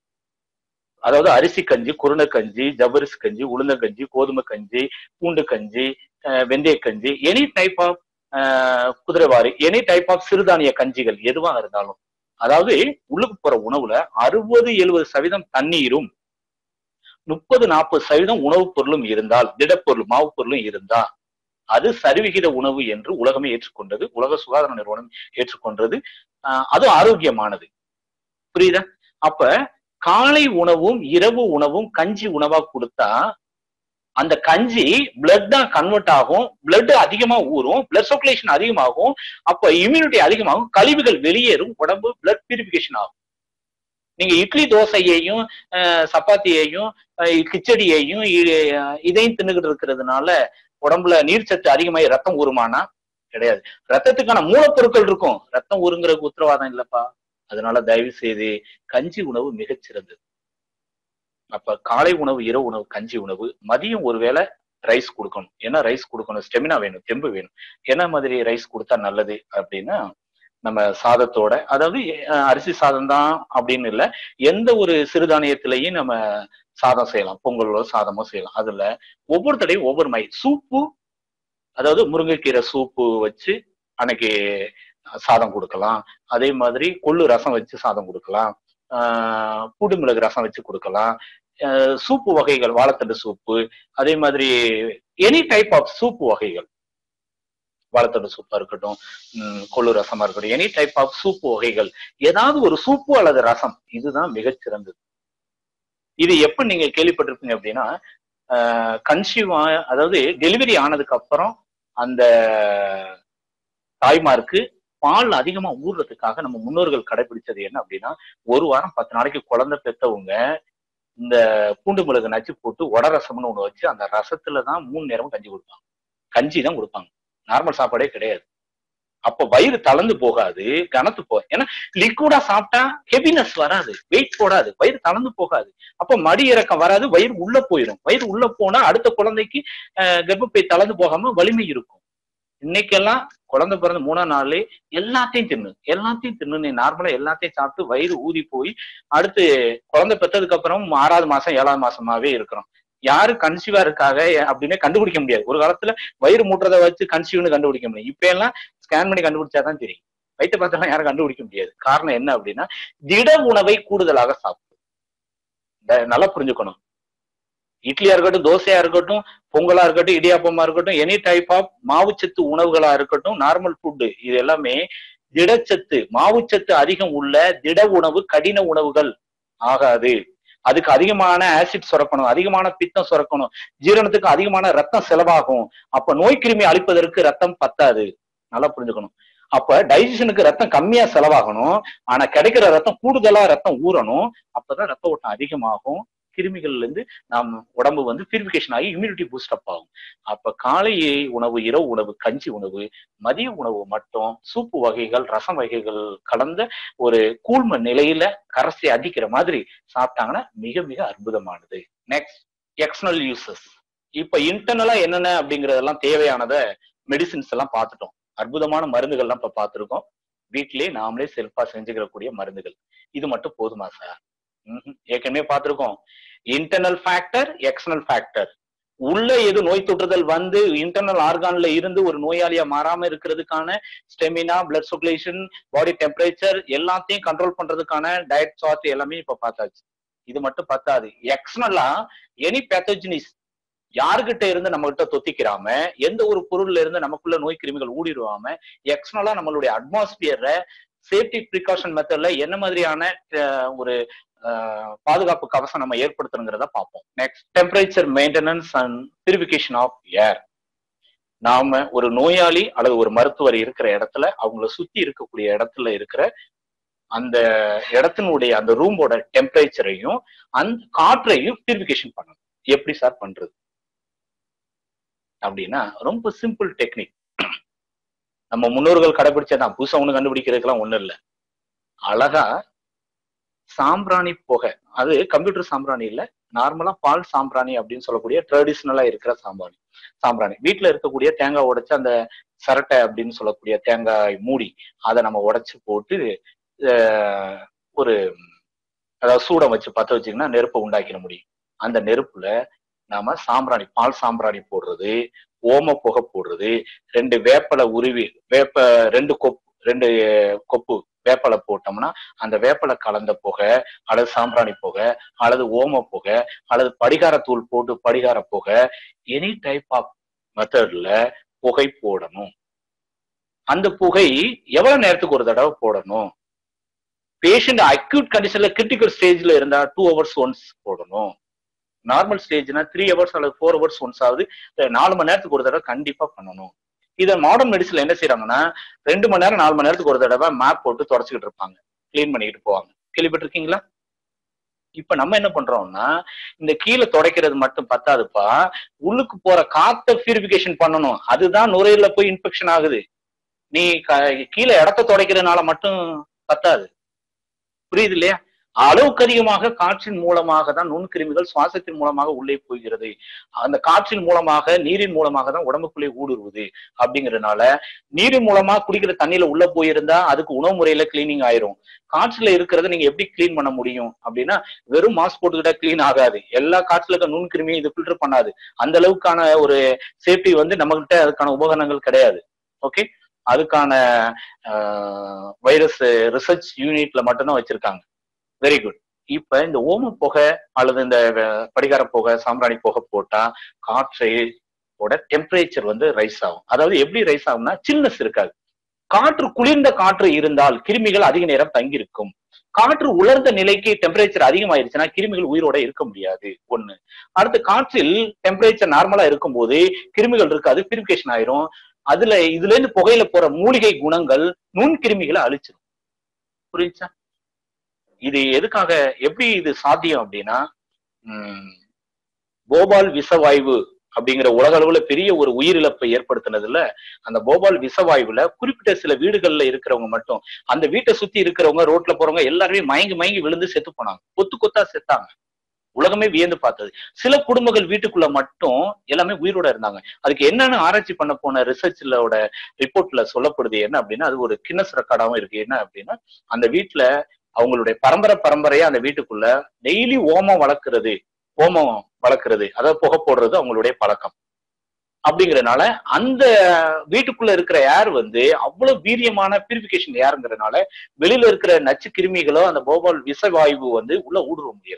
அதாவது அரிசி கஞ்சி, குருணை கஞ்சி, ஜவ்வரிசி கஞ்சி, உளுந்த கஞ்சி, கோதுமை கஞ்சி, பூண்டு கஞ்சி, வெந்தய கஞ்சி, எனி டைப் ஆஃப் குதிரைவாரி, எனி டைப் ஆஃப் சிறுதானிய கஞ்சிகள் எதுவா இருந்தாலும், அதாவது உள்ளுக்கு போற உணவுல அறுபது எழுபது சதவீதம் தண்ணீரும் முப்பது நாற்பது சதவீதம் உணவுப் பொருளும் இருந்தால், திடப்பொருள் மாவு பொருளும் இருந்தா அது சரிவிகித உணவு என்று உலகமே ஏற்றுக்கொண்டது, உலக சுகாதார நிறுவனம் ஏற்றுக்கொண்டது. ஆஹ் அது ஆரோக்கியமானது. புரியுதா? அப்ப காலை உணவும் இரவு உணவும் கஞ்சி உணவா கொடுத்தா அந்த கஞ்சி பிளட் தான் கன்வெர்ட் ஆகும், பிளட் அதிகமா ஊறும், பிளட் சர்க்குலேஷன் அதிகமாகும், அப்ப இம்யூனிட்டி அதிகமாகும், கழிவுகள் வெளியேறும், உடம்பு பிளட் பியூரிபிகேஷன் ஆகும். நீங்க இட்லி தோசையையும் சப்பாத்தியையும் கிச்சடியையும் இதையும் தின்னுகிட்டு இருக்கிறதுனால உடம்புல நீர்ச்சத்து அதிகமாகி ரத்தம் ஊறுமானா? கிடையாது. ரத்தத்துக்கான மூலப்பொருட்கள் இருக்கும், ரத்தம் ஊறுங்கிறதுக்கு உத்தரவாதம் இல்லப்பா. அதனால தயவு செய்து கஞ்சி உணவு மிகச்சிறந்தது. அப்ப காலை உணவு, இரவு உணவு கஞ்சி உணவு, மதியம் ஒருவேளை ரைஸ் கொடுக்கணும். ஏன்னா ரைஸ் கொடுக்கணும், ஸ்டெமினா வேணும், தெம்பு வேணும். என்ன மாதிரி ரைஸ் கொடுத்தா நல்லது அப்படின்னா, நம்ம சாதத்தோட, அதாவது அரிசி சாதம் தான் அப்படின்னு இல்லை, எந்த ஒரு சிறுதானியத்திலையும் நம்ம சாதம் செய்யலாம், பொங்கலோ சாதமோ செய்யலாம். அதுல ஒவ்வொரு தடையும் ஒவ்வொரு மாதிரி சூப்பு, அதாவது முருங்கைக்கீரை சூப்பு வச்சு அன்னைக்கு சாதம் கொடுக்கலாம். அதே மாதிரி கொள்ளு ரசம் வச்சு சாதம் கொடுக்கலாம், ஆஹ் பூண்டு மிளகு ரசம் வச்சு கொடுக்கலாம், சூப்பு வகைகள், வாழைத்தண்டு சூப்பு, அதே மாதிரி எனி டைப் ஆஃப் சூப்பு வகைகள், வாழைத்தண்டு சூப்பா இருக்கட்டும், உம் கொள்ளு ரசமா இருக்கட்டும், எனி டைப் ஆஃப் சூப்பு வகைகள், ஏதாவது ஒரு சூப்பு அல்லது ரசம், இதுதான் மிகச்சிறந்தது. இது எப்ப நீங்க கேள்விப்பட்டிருப்பீங்க அப்படின்னா, கன்சீவ் அதாவது டெலிவரி ஆனதுக்கு அப்புறம் அந்த தாய்மாருக்கு பால் அதிகமா ஊறுறதுக்காக நம்ம முன்னோர்கள் கடைபிடிச்சது என்ன அப்படின்னா, ஒரு வாரம் பத்து நாளைக்கு குழந்தை பெற்றவங்க இந்த பூண்டு மிளகு நச்சு போட்டு உட ரசம்னு ஒண்ணு வச்சு அந்த ரசத்துலதான் மூணு நேரமும் கஞ்சி கொடுப்பாங்க. கஞ்சி தான் கொடுப்பாங்க, நார்மல் சாப்பாடே கிடையாது. அப்ப வயிறு தளர்ந்து போகாது, கனத்து போ, ஏன்னா லிக்விடா சாப்பிட்டா ஹெவினஸ் வராது, வெயிட் போடாது, வயிறு தளர்ந்து போகாது, அப்ப மடி இறக்கம் வராது, வயிறு உள்ள போயிடும். வயிறு உள்ள போனா அடுத்த குழந்தைக்கு அஹ் கர்ப்பப்பை தளர்ந்து போகாம வலிமை இருக்கும். இன்னைக்கெல்லாம் குழந்தை பிறந்த மூணாம் நாள்ல எல்லாத்தையும் தின்னு, எல்லாத்தையும் தின்னு நார்மலா எல்லாத்தையும் சாப்பிட்டு வயிறு ஊதி போய் அடுத்து குழந்தை பெற்றதுக்கு அப்புறம் ஆறாவது மாசம் ஏழாவது மாசமாவே இருக்கிறோம். யாரு கன்சீவா இருக்காங்க அப்படின்னு கண்டுபிடிக்க முடியாது. ஒரு காலத்துல வயிறு மூட்டுறதை வச்சு கன்சீவ்னு கண்டுபிடிக்க முடியும். இப்ப எல்லாம் ஸ்கேன் பண்ணி கண்டுபிடிச்சாதான் தெரியும். வயிற்று பார்த்தெல்லாம் யாரும் கண்டுபிடிக்க முடியாது. காரணம் என்ன அப்படின்னா, திட உணவை கூடுதலாக சாப்பிடும். நல்லா புரிஞ்சுக்கணும். இட்லியா இருக்கட்டும், தோசையா இருக்கட்டும், பொங்கலா இருக்கட்டும், இடியாப்பமா இருக்கட்டும், எனி டைப் ஆஃப் மாவுச்சத்து உணவுகளா இருக்கட்டும், நார்மல் ஃபுட்டு இது எல்லாமே திடச்சத்து, மாவுச்சத்து அதிகம் உள்ள திட உணவு, கடின உணவுகள் ஆகாது. அதுக்கு அதிகமான ஆசிட் சுரக்கணும், அதிகமான பித்தம் சுரக்கணும், ஜீரணத்துக்கு அதிகமான ரத்தம் செலவாகும். அப்ப நோய் கிருமி அழிப்பதற்கு ரத்தம் பத்தாது. நல்லா புரிஞ்சுக்கணும். அப்ப டைஜஷனுக்கு ரத்தம் கம்மியா செலவாகணும், ஆனா கிடைக்கிற ரத்தம் கூடுதலா ரத்தம் ஊறணும். அப்பதான் ரத்த ஓட்டம் அதிகமாகும். கிருமிகள்ல இருந்து நாம் உடம்பு வந்து பியூரிபிகேஷன் ஆகி இம்யூனிட்டி பூஸ்ட் அப் ஆகும். அப்ப காலை உணவு, இரவு உணவு, கஞ்சி உணவு, மதிய உணவு மட்டும் சூப்பு வகைகள், ரசம் வகைகள் கலந்த ஒரு கூழ்ம நிலையில கரசை அடிக்கிற மாதிரி சாப்பிட்டாங்கன்னா மிக மிக அற்புதமானது. Next, external uses. இப்ப இன்டர்னலா என்னென்ன அப்படிங்கறதெல்லாம் தேவையானத மெடிசின்ஸ் எல்லாம் பார்த்துட்டோம். அற்புதமான மருந்துகள் எல்லாம் இப்ப பார்த்திருக்கோம். வீட்டிலேயே நாமளே செல்ஃபா செஞ்சுக்கிறக்கூடிய மருந்துகள். இது மட்டும் போதுமா சார்? ஏற்கனவே பார்த்திருக்கோம். Internal factor, external factor. உள்ள எது நோய் தொற்றுதல் வந்து இன்டர்னல் ஆர்கான்ல இருந்து ஒரு நோயாளியா மாறாம இருக்கிறதுக்கான stamina, blood circulation, body temperature எல்லாத்தையும் கண்ட்ரோல் பண்றதுக்கான டயட் சார்ட் எல்லாமே இப்ப பார்த்தாச்சு. இது மட்டும் பத்தாது. எக்ஸ்டர்னலா எனி பேத்தோஜினிஸ் யாருகிட்ட இருந்து நம்ம கிட்ட தொத்திக்கிறாம, எந்த ஒரு பொருள்ல இருந்து நமக்குள்ள நோய் கிருமிகள் ஊடிடுவாம, எக்ஸ்டர்னலா நம்மளுடைய அட்மாஸ்பியர்ல சேஃப்டி ப்ரிகாஷன் மெத்தட்ல என்ன மாதிரியான ஒரு பாதுகாப்பு கவசம் நம்ம ஏற்படுத்தணுங்கிறத பார்ப்போம். Next, temperature maintenance and purification of air. நாம ஒரு நோயாளி அல்லது ஒரு மருத்துவர் இருக்கிற இடத்துல, அவங்கள சுத்தி இருக்கக்கூடிய இடத்துல இருக்கிற அந்த இடத்தினுடைய அந்த ரூமோட டெம்பரேச்சரையும் அந்த காற்றையும் பியூரிஃபிகேஷன் பண்ணணும். எப்படி சார் பண்றது அப்படின்னா, ரொம்ப சிம்பிள் டெக்னிக். நம்ம முன்னோர்கள் கடைபிடிச்சதான், புதுசா ஒண்ணு கண்டுபிடிக்கிறதுக்கெல்லாம் ஒண்ணு இல்லை. அழகா சாம்பிராணி புகை, அது கம்ப்யூட்டர் சாம்பிராணி இல்ல, நார்மலா பால் சாம்பிராணி அப்படின்னு சொல்லக்கூடிய ட்ரெடிஷனலா இருக்கிற சாம்பிராணி சாம்பிராணி வீட்டுல இருக்கக்கூடிய தேங்காய் உடைச்சு, அந்த சரட்டை அப்படின்னு சொல்லக்கூடிய தேங்காய் மூடி, அதை நம்ம உடைச்சு போட்டு ஒரு அதாவது சூடம் வச்சு பத்த வச்சிங்கன்னா நெருப்பை உண்டாக்கிட முடியும். அந்த நெருப்புல நாம சாம்பிராணி, பால் சாம்பிராணி போடுறது, ஓம புகை போடுறது, ரெண்டு வேப்பலை உருவி, வேப்ப ரெண்டு கொப்பு ரெண்டு கொப்பு வேப்பலை போட்டோம்னா அந்த வேப்பலை கலந்த புகை அல்லது சாம்பிராணி புகை அல்லது ஓம புகை அல்லது படிகார தூள் போட்டு படிகார புகை, எனி டைப் ஆஃப் மெத்தட்ல புகை போடணும். அந்த புகை எவ்வளவு நேரத்துக்கு ஒரு தடவை போடணும்? பேஷண்ட் அக்யூட் கண்டிஷன்ல கிரிட்டிக்கல் ஸ்டேஜ்ல இருந்தா டூ ஹவர்ஸ் ஒன்ஸ் போடணும். நார்மல் ஸ்டேஜ்னா த்ரீ ஹவர்ஸ் அல்லது ஃபோர் ஹவர்ஸ் ஒன்ஸ் ஆகுது, நாலு மணி நேரத்துக்கு ஒரு தடவை கண்டிப்பா பண்ணணும். இதை மாடர்ன் மெடிசன்ல என்ன செய்யறாங்கன்னா, ரெண்டு மணி நேரம் நாலு மணி நேரத்துக்கு ஒரு தடவை மேப் போட்டு தொடச்சிக்கிட்டு இருப்பாங்க, கிளீன் பண்ணிக்கிட்டு போவாங்க. கேள்விப்பட்டிருக்கீங்களா? இப்ப நம்ம என்ன பண்றோம்னா, இந்த கீழே துடைக்கிறது மட்டும் பத்தாதுப்பா, உள்ளுக்கு போற காத்த பியூரிபிகேஷன் பண்ணணும். அதுதான் நுரையீரல போய் இன்ஃபெக்ஷன் ஆகுது. நீ கீழே இடத்த துடைக்கிறதுனால மட்டும் பத்தாது. புரியுது இல்லையா? அளவுக்கு அதிகமாக காற்றின் மூலமாக தான் நுண்கிருமிகள் சுவாசத்தின் மூலமாக உள்ளே போகிறது. அந்த காற்றின் மூலமாக, நீரின் மூலமாக தான் உடம்புக்குள்ளே ஊடுருவுது. அப்படிங்கிறதுனால நீரின் மூலமா குடிக்கிற தண்ணியில உள்ள போயிருந்தா அதுக்கு உணவு முறையில கிளீனிங் ஆயிரும். காற்றுல இருக்கிறத நீங்க எப்படி கிளீன் பண்ண முடியும் அப்படின்னா, வெறும் மாஸ்க் போட்டுக்கிட்டா கிளீன் ஆகாது. எல்லா காற்றுல இருக்க நுண்கிருமியும் இது ஃபில்டர் பண்ணாது. அந்த அளவுக்கான ஒரு சேஃப்டி வந்து நம்ம கிட்ட அதுக்கான உபகரணங்கள் கிடையாது. ஓகே, அதுக்கான வைரஸ் ரிசர்ச் யூனிட்ல மட்டும்தான் வச்சிருக்காங்க. Very good. இப்ப இந்த ஓம புகை அல்லது இந்த படிகார புகை, சாம்பிராணி புகை போட்டா காற்றோட டெம்பரேச்சர் வந்து ரைஸ் ஆகும். அதாவது எப்படி ரைஸ் ஆகும்னா, சில்னஸ் இருக்காது. காற்று குளிர்ந்த காற்று இருந்தால் கிருமிகள் அதிக நேரம் தங்கி இருக்கும். காற்று உலர்ந்த நிலைக்கு டெம்பரேச்சர் அதிகமாயிருச்சுன்னா கிருமிகள் உயிரோட இருக்க முடியாது. ஒண்ணு. அடுத்து, காற்றில் டெம்பரேச்சர் நார்மலா இருக்கும் போது கிருமிகள் இருக்காது, பியூரிஃபிகேஷன் ஆயிரும். அதுல இதுல இருந்து புகையில போற மூலிகை குணங்கள் நுண் கிருமிகளை அழிச்சிடும். புரியுச்சா? இது எதுக்காக, எப்படி இது சாத்தியம் அப்படின்னா, உம் போபால் விஷவாயு அப்படிங்கிற உலக அளவுல பெரிய ஒரு உயிரிழப்பை ஏற்படுத்தினதுல, அந்த போபால் விஷவாயுல குறிப்பிட்ட சில வீடுகள்ல இருக்கிறவங்க மட்டும், அந்த வீட்டை சுத்தி இருக்கிறவங்க, ரோட்ல போறவங்க எல்லாருமே மயங்கி மயங்கி விழுந்து செத்து போனாங்க. கொத்து கொத்தா செத்தாங்க. உலகமே வியந்து பார்த்தது. சில குடும்பங்கள் வீட்டுக்குள்ள மட்டும் எல்லாமே உயிரோட இருந்தாங்க. அதுக்கு என்னன்னு ஆராய்ச்சி பண்ண போன ரிசர்ச்லோட ரிப்போர்ட்ல சொல்லப்படுது என்ன அப்படின்னா, அது ஒரு கின்னஸ் ரெக்கார்டாவும் இருக்கு. என்ன அப்படின்னா, அந்த வீட்டுல அவங்களுடைய பரம்பரை பரம்பரையா அந்த வீட்டுக்குள்ள டெய்லி ஓமம் வளர்க்கறது, ஓமம் வளர்க்கறது, அதாவது புகை போடுறது அவங்களுடைய பழக்கம். அப்படிங்கறதுனால அந்த வீட்டுக்குள்ள இருக்கிற ஏர் வந்து அவ்வளவு வீரியமான பியூரிபிகேஷன் ஏருங்கிறதுனால வெளியில இருக்கிற நச்சு கிருமிகளோ அந்த போபால் விஷவாயு வந்து உள்ள ஊடுருவ முடியல.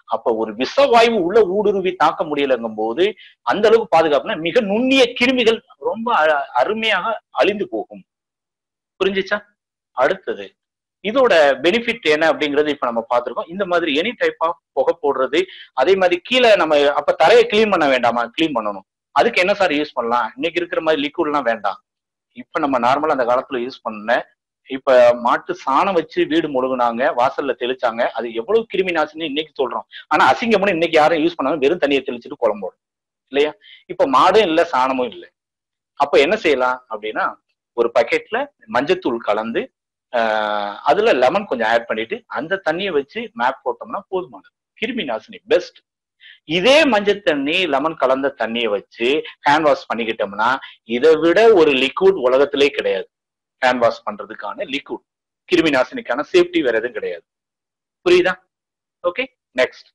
அப்ப ஒரு விஷவாயு உள்ள ஊடுருவி தாக்க முடியலங்கும் போது அந்த அளவுக்கு பாதுகாப்புனா மிக நுண்ணிய கிருமிகள் ரொம்ப அருமையாக அழிந்து போகும். புரிஞ்சுச்சா? அடுத்தது இதோட பெனிஃபிட் என்ன அப்படிங்கிறது இப்ப நம்ம பார்த்திருக்கோம். இந்த மாதிரி எனி டைப் ஆஃப் புகை போடுறது, அதே மாதிரி கீழே நம்ம அப்ப தரையை கிளீன் பண்ண வேண்டாமா? கிளீன் பண்ணணும். அதுக்கு என்ன சார் யூஸ் பண்ணலாம்? இன்னைக்கு இருக்கிற மாதிரி லிக்விட்லாம் வேண்டாம். இப்ப நம்ம நார்மலா அந்த காலத்துல யூஸ் பண்ண இப்ப மாட்டு சாணம் வச்சு வீடு முழுகுனாங்க, வாசல்ல தெளிச்சாங்க. அது எவ்வளவு கிருமி நாசினி இன்னைக்கு சொல்றோம். ஆனா அசிங்கம்னு இன்னைக்கு யாரும் யூஸ் பண்ணாம வெறும் தண்ணியை தெளிச்சுட்டு குழம்போடும் இல்லையா? இப்ப மாடும் இல்லை, சாணமும் இல்லை. அப்ப என்ன செய்யலாம் அப்படின்னா, ஒரு பக்கெட்ல மஞ்சத்தூள் கலந்து ஆஹ் அதுல லெமன் கொஞ்சம் ஆட் பண்ணிட்டு அந்த தண்ணியை வச்சு மேப் போட்டோம்னா போதுமானது. கிருமி நாசினி பெஸ்ட். இதே மஞ்சள் தண்ணி லெமன் கலந்த தண்ணியை வச்சு ஹேண்ட் வாஷ் பண்ணிக்கிட்டோம்னா இதை விட ஒரு லிக்விட் உலகத்திலே கிடையாது. ஹேண்ட் வாஷ் பண்றதுக்கான லிக்விட், கிருமி நாசினிக்கான சேஃப்டி வேற எதுவும் கிடையாது. புரியுதா? Okay, next.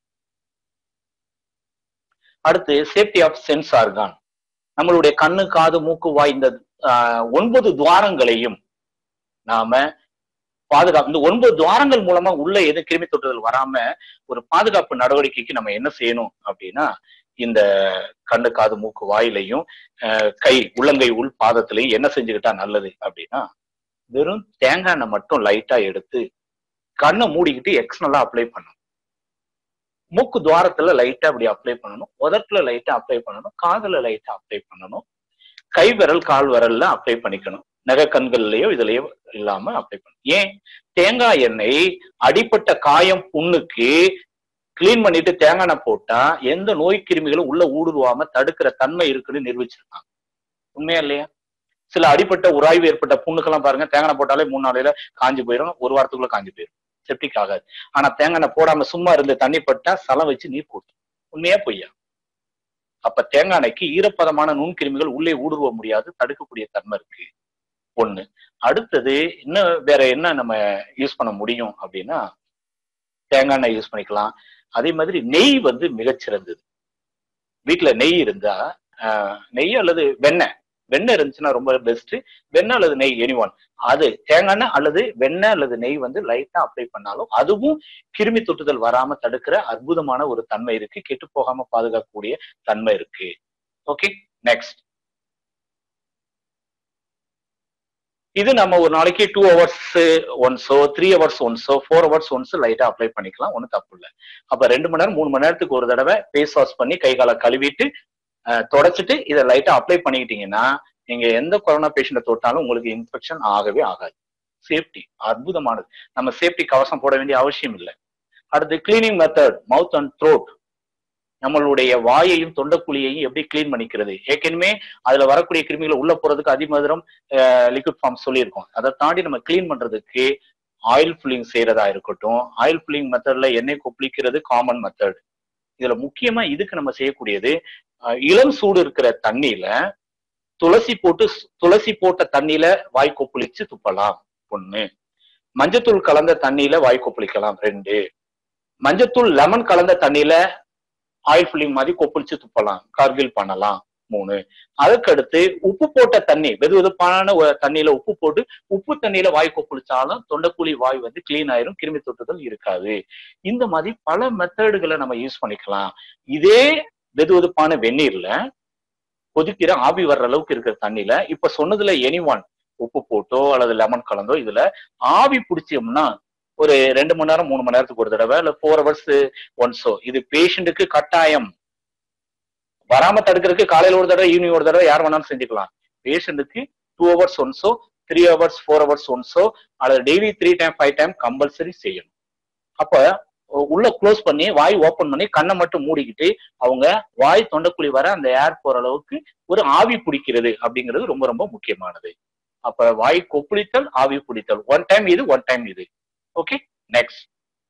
அடுத்து சேஃப்டி ஆஃப் சென்ஸ் ஆர்கான். நம்மளுடைய கண்ணு, காது, மூக்கு, வாய் இந்த ஒன்பது துவாரங்களையும் நாம பாதுகாப்பு, இந்த ஒன்பது துவாரங்கள் மூலமா உள்ள எது கிருமி தொற்றுதல் வராம ஒரு பாதுகாப்பு நடவடிக்கைக்கு நம்ம என்ன செய்யணும் அப்படின்னா, இந்த கண்ணு, காது, மூக்கு, வாயிலையும் கை, உள்ளங்கை, உள் பாதத்திலையும் என்ன செஞ்சுக்கிட்டா நல்லது அப்படின்னா, வெறும் தேங்காய் எண்ணெய் மட்டும் லைட்டா எடுத்து கண்ணை மூடிக்கிட்டு எக்ஸ்டர்னலா அப்ளை பண்ணணும். மூக்கு துவாரத்துல லைட்டா அப்படி அப்ளை பண்ணணும், உதட்டுல லைட்டா அப்ளை பண்ணணும், காதுல லைட்டா அப்ளை பண்ணணும், கை விரல் கால் விரல்ல அப்ளை பண்ணிக்கணும். நகை கண்கள்லயோ இதுலயோ இல்லாம அப்ளை பண்ணணும். ஏன்? தேங்காய் எண்ணெய் அடிப்பட்ட காயம், புண்ணுக்கு கிளீன் பண்ணிட்டு தேங்காய் எண்ணெய் போட்டா எந்த நோய் கிருமிகளும் உள்ள ஊடுருவாம தடுக்கிற தன்மை இருக்குன்னு நிரூபிச்சிருக்காங்க. உண்மையா இல்லையா? சில அடிப்பட்ட உராய்வு ஏற்பட்ட புண்ணுக்கெல்லாம் பாருங்க, தேங்காய் எண்ணெய் போட்டாலே மூணு நாளையில காஞ்சி போயிடும், ஒரு வாரத்துக்குள்ள காஞ்சி போயிடும், செப்டிக் ஆகாது. ஆனா தேங்காய் எண்ணெய் போடாம சும்மா இருந்து தண்ணி பட்டா சலம் வச்சு நீர் கொடுக்கும். உண்மையா பொய்யா? அப்ப தேங்காய் எண்ணெய்க்கு ஈரப்பதமான நுண்கிருமிகள் உள்ளே ஊடுருவ முடியாது, தடுக்கக்கூடிய தன்மை இருக்கு. ஒண்ணு. அடுத்தது இன்னும் வேற என்ன நம்ம யூஸ் பண்ண முடியும் அப்படின்னா, தேங்காய் எண்ணெய் யூஸ் பண்ணிக்கலாம். அதே மாதிரி நெய் வந்து மிகச்சிறந்தது. வீட்டுல நெய் இருந்தா ஆஹ் நெய் அல்லது வெண்ணெய், வெண்ணெய் இருந்துச்சுன்னா ரொம்ப பெஸ்ட். வெண்ணெய் அல்லது நெய் எனி ஒன், அது தேங்காய் எண்ணெய் அல்லது வெண்ணெய் அல்லது நெய் வந்து லைட்டா அப்ளை பண்ணாலும் அதுவும் கிருமி தொட்டுதல் வராம தடுக்கிற அற்புதமான ஒரு தன்மை இருக்கு, கெட்டு போகாம பாதுகாக்கக்கூடிய தன்மை இருக்கு. Okay, next. இது நம்ம ஒரு நாளைக்கு டூ ஹவர்ஸ் ஒன்ஸோ, த்ரீ ஹவர்ஸ் ஒன்ஸோ, ஃபோர் ஹவர்ஸ் ஒன்ஸ் லைட்டா அப்ளை பண்ணிக்கலாம், ஒன்றும் தப்பு இல்லை. அப்ப ரெண்டு மணி நேரம் மூணு மணி நேரத்துக்கு ஒரு தடவை ஃபேஸ் வாஷ் பண்ணி கை காலை கழுவிட்டு தொடச்சிட்டு இதை லைட்டா அப்ளை பண்ணிக்கிட்டீங்கன்னா நீங்க எந்த கொரோனா பேஷண்ட்டை தொட்டாலும் உங்களுக்கு இன்ஃபெக்ஷன் ஆகவே ஆகாது. சேஃப்டி அற்புதமானது. நம்ம சேஃப்டி கவசம் போட வேண்டிய அவசியம் இல்லை. அடுத்து cleaning method, mouth and throat. நம்மளுடைய வாயையும் தொண்டக்குழியையும் எப்படி கிளீன் பண்ணிக்கிறது, ஏற்கனவே அதுல வரக்கூடிய கிருமிகளை உள்ள போறதுக்கு அதிமதுரம் லிக்விட் ஃபார்ம் சொல்லியிருக்கோம். அதை தாண்டி நம்ம கிளீன் பண்றதுக்கு ஆயில் புல்லிங் செய்யறதா இருக்கட்டும், ஆயில் புல்லிங் மெத்தட்ல எண்ணெய் கொப்பளிக்கிறது காமன் மெத்தட். இதுல முக்கியமா இதுக்கு நம்ம செய்யக்கூடியது, இளம் சூடு இருக்கிற தண்ணியில துளசி போட்டு துளசி போட்ட தண்ணியில வாய் கொப்பளிச்சு துப்பலாம், ஒண்ணு. மஞ்சத்தூள் கலந்த தண்ணியில வாய் கொப்பளிக்கலாம், ரெண்டு. மஞ்சத்தூள் லெமன் கலந்த தண்ணியில ஆயில் புல்லிங் மாதிரி கொப்பளிச்சு துப்பலாம், கார்கில் பண்ணலாம், மூணு. அதுக்கடுத்து உப்பு போட்ட தண்ணி, வெது வெதுப்பான தண்ணியில உப்பு போட்டு உப்பு தண்ணியில வாய் கொப்பளிச்சாலும் தொண்டைக்குழி வாய் வந்து கிளீன் ஆயிரும், கிருமி தொட்டுதல் இருக்காது. இந்த மாதிரி பல மெத்தடுகளை நம்ம யூஸ் பண்ணிக்கலாம். இதே வெது வெதுப்பான வெந்நீர்ல கொதிக்கிற ஆவி வர்ற அளவுக்கு இருக்கிற தண்ணியில இப்ப சொன்னதுல எனி ஒன் உப்பு போட்டோ அல்லது லெமன் கலந்தோ இதுல ஆவி பிடிச்சோம்னா ஒரு ரெண்டு மணி நேரம் மூணு மணி நேரத்துக்கு ஒரு தடவை இல்ல ஃபோர் ஹவர்ஸ் ஒன்ஸோ, இது பேஷண்ட்டுக்கு கட்டாயம். வராம தடுக்கிறதுக்கு காலையில ஒரு தடவை, ஈவினிங் ஒரு தடவை யார் வேணாலும் செஞ்சுக்கலாம். பேஷண்ட்டுக்கு டூ ஹவர்ஸ் ஒன்ஸோ, த்ரீ ஹவர்ஸ் ஃபோர் ஹவர்ஸ் ஒன்ஸோ அல்லது daily three time five time compulsory செய்யணும். அப்ப உள்ள க்ளோஸ் பண்ணி வாய் ஓப்பன் பண்ணி கண்ணை மட்டும் மூடிக்கிட்டு அவங்க வாய் தொண்டைக்குழி வர அந்த ஏர் போற அளவுக்கு ஒரு ஆவி பிடிக்கிறது அப்படிங்கிறது ரொம்ப ரொம்ப முக்கியமானது. அப்ப வாய் கொப்பளித்தல், ஆவி பிடித்தல், ஒன் டைம் இது, ஒன் டைம் இது. Okay, next.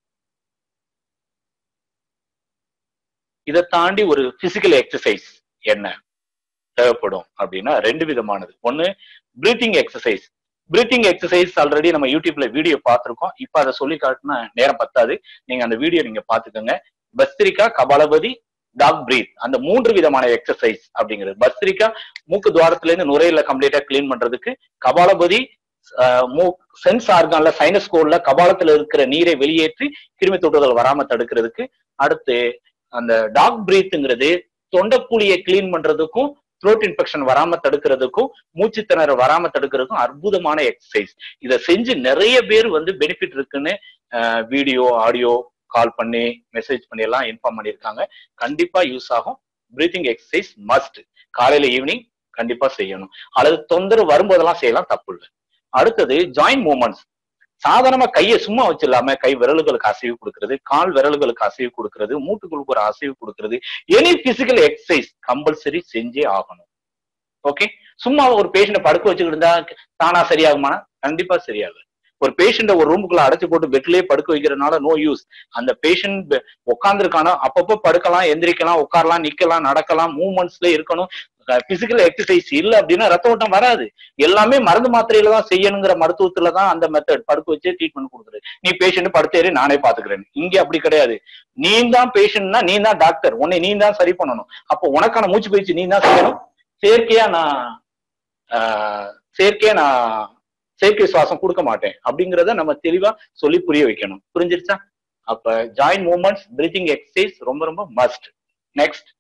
இதை தாண்டி ஒரு பிசிக்கல் எக்ஸசைஸ் என்ன தேவைப்படும் அப்படின்னா ரெண்டு விதமானது. ஒண்ணு breathing exercise. Breathing exercise already நம்ம யூடியூப்ல வீடியோ பார்த்திருக்கோம். இப்ப அதை சொல்லி காட்டினா நேரம் பத்தாது, நீங்க அந்த வீடியோ நீங்க பாத்துக்கோங்க. பஸ்திரிகா, கபாலபதி, டாக் பிரீத், அந்த மூன்று விதமான எக்ஸசைஸ் அப்படிங்கிறது. பஸ்திரிகா மூக்கு துவாரத்துல இருந்து நுரையில கம்ப்ளீட்டா கிளீன் பண்றதுக்கு, கபாலபதி சென்ஸ் ஆர்கான்ல சைனஸ் கோல்ல கபாலத்துல இருக்கிற நீரை வெளியேற்றி கிருமி தொற்றுதல் வராம தடுக்கிறதுக்கு. அடுத்து அந்த டாக் பிரீத்ங்கிறது தொண்டைக்குழியை கிளீன் பண்றதுக்கும் த்ரோட் இன்ஃபெக்ஷன் வராம தடுக்கிறதுக்கும் மூச்சு திணறல் வராம தடுக்கிறதுக்கும் அற்புதமான எக்ஸசைஸ். இதை செஞ்சு நிறைய பேர் வந்து பெனிஃபிட் இருக்குன்னு வீடியோ ஆடியோ கால் பண்ணி மெசேஜ் பண்ணி எல்லாம் இன்ஃபார்ம் பண்ணியிருக்காங்க. கண்டிப்பா யூஸ் ஆகும். Breathing exercise must. காலையில ஈவினிங் கண்டிப்பா செய்யணும். அல்லது தொந்தரவு வரும்போதெல்லாம் செய்யலாம், தப்பு இல்லை. அடுத்தது ஜாயிண்ட் மூவ்மெண்ட்ஸ். சாதாரணமா கையை சும்மா வச்சிடலாம கை விரல்களுக்கு அசைவு கொடுக்கறது, கால் விரல்களுக்கு அசைவு கொடுக்கறது, மூட்டுகளுக்கு ஒரு அசைவு கொடுக்கறது, எனி பிசிக்கல் எக்ஸசைஸ் கம்பல்சரி செஞ்சே ஆகணும். ஓகே. சும்மா ஒரு பேஷண்ட படுக்க வச்சுக்கிட்டு இருந்தா தானா சரியாகுமா? கண்டிப்பா சரியாகும். ஒரு பேஷண்ட ஒரு ரூமுக்குள்ள அடைச்சு போட்டு பெட்லயே படுக்க வைக்கிறதுனால நோ யூஸ். அந்த பேஷண்ட் உட்காந்துருக்கானோ அப்பப்போ படுக்கலாம், எந்திரிக்கலாம், உட்காரலாம், நிக்கலாம், நடக்கலாம், மூவ்மெண்ட்ஸ்ல இருக்கணும். பிசிக்கல் எக்ஸசைஸ் இல்ல அப்படின்னா ரத்த ஓட்டம் வராது. எல்லாமே மருந்து மாத்திரையில தான் செய்யணுங்கிற மருத்துவத்துல தான் அந்த மெத்தட் படுக்க வச்சே ட்ரீட்மெண்ட் கொடுக்குறது. நீ பேஷண்ட் படுத்தேறி நானே பாத்துக்கிறேன். இங்க அப்படி கிடையாது. நீ தான் பேஷண்ட்னா நீ தான் டாக்டர், உன்னை நீ தான் சரி பண்ணணும். அப்போ உனக்கான மூச்சு பயிற்சி நீ தான் செய்யணும். செயற்கையா நான் ஆஹ் செயற்கையா நான் செயற்கை சுவாசம் கொடுக்க மாட்டேன் அப்படிங்கிறத நம்ம தெளிவா சொல்லி புரிய வைக்கணும். புரிஞ்சிருச்சா? அப்ப ஜாயிண்ட் மூவ்மெண்ட்ஸ், பிரீத்திங் எக்ஸசைஸ் ரொம்ப ரொம்ப மஸ்ட். நெக்ஸ்ட்,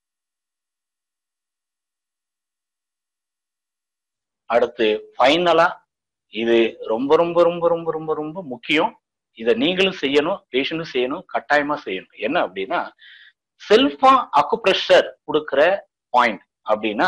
அடுத்து ஃபைனலா இது ரொம்ப ரொம்ப ரொம்ப ரொம்ப ரொம்ப ரொம்ப முக்கியம். இதை நீங்களும் செய்யணும், பேஷண்ட்டும் செய்யணும், கட்டாயமா செய்யணும். என்ன அப்படின்னா, செல்ஃபா அக்குப்ரெஷர் கொடுக்குற பாயிண்ட் அப்படின்னா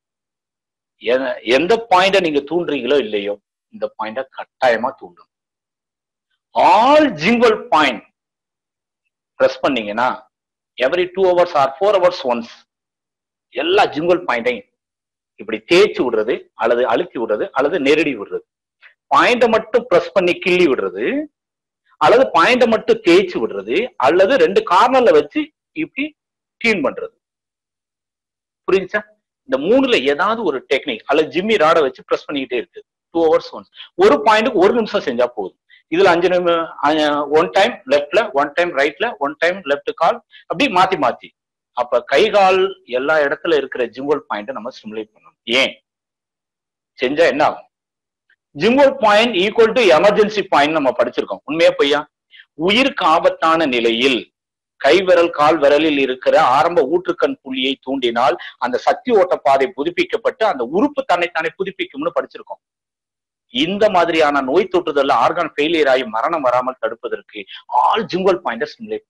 எந்த பாயிண்ட நீங்க தூண்டுறீங்களோ இல்லையோ இந்த பாயிண்ட கட்டாயமா தூண்டும். ஆல் ஜிங்குவல் பாயிண்ட் பிரஸ் பண்ணீங்கன்னா every two hours or four hours once எல்லா ஜிங்குவல் பாயிண்டையும் இப்படி தேய்ச்சி விடுறது, அல்லது அழுத்தி விடுறது, அல்லது நெருடி விடுறது. பாயிண்ட மட்டும் பிரஸ் பண்ணி கிள்ளி விடுறது, அல்லது பாயிண்ட மட்டும் தேய்ச்சி விடுறது, அல்லது ரெண்டு கார்னர்ல வச்சு இப்படி கிளீன் பண்றது. புரியுச்சா? இந்த மூணுல ஏதாவது ஒரு டெக்னிக் அல்லது ஜிம்மி ராட வச்சு பிரஸ் பண்ணிக்கிட்டே இருக்கு டூ ஹவர்ஸ் ஒன்ஸ். ஒரு பாயிண்ட்டுக்கு ஒரு நிமிஷம் செஞ்சா போதும். இதுல அஞ்சு நிமிஷம், ஒன் டைம் லெப்ட்ல, ஒன் டைம் ரைட்ல, ஒன் டைம் லெப்ட் கால், அப்படி மாத்தி மாத்தி. அப்ப கை கால் எல்லா இடத்துல இருக்கிற ஜிங்குவல் பாயிண்ட நம்ம ஸ்டிமுலேட் பண்ணணும். ஏன் செஞ்சா என்ன ஆகும்? Jing well point equal to emergency point நம்ம படிச்சிருக்கோம். உண்மையா பொய்யா? உயிருக்கு ஆபத்தான நிலையில் கை விரல் கால் விரலில் இருக்கிற ஆரம்ப ஊற்றுக்கண் புள்ளியை தூண்டினால் அந்த சக்தி ஓட்ட பாதை புதுப்பிக்கப்பட்டு அந்த உறுப்பு தன்னைத்தானே புதுப்பிக்கும்னு படிச்சிருக்கோம். இந்த மாதிரியான நோய் தொற்றுதல் ஆர்கான் ஃபெயிலியர் ஆகி மரணம் வராமல் தடுப்பதற்கு ஆல் ஜிங்குவல் பாயிண்ட ஸ்டிமுலேட்.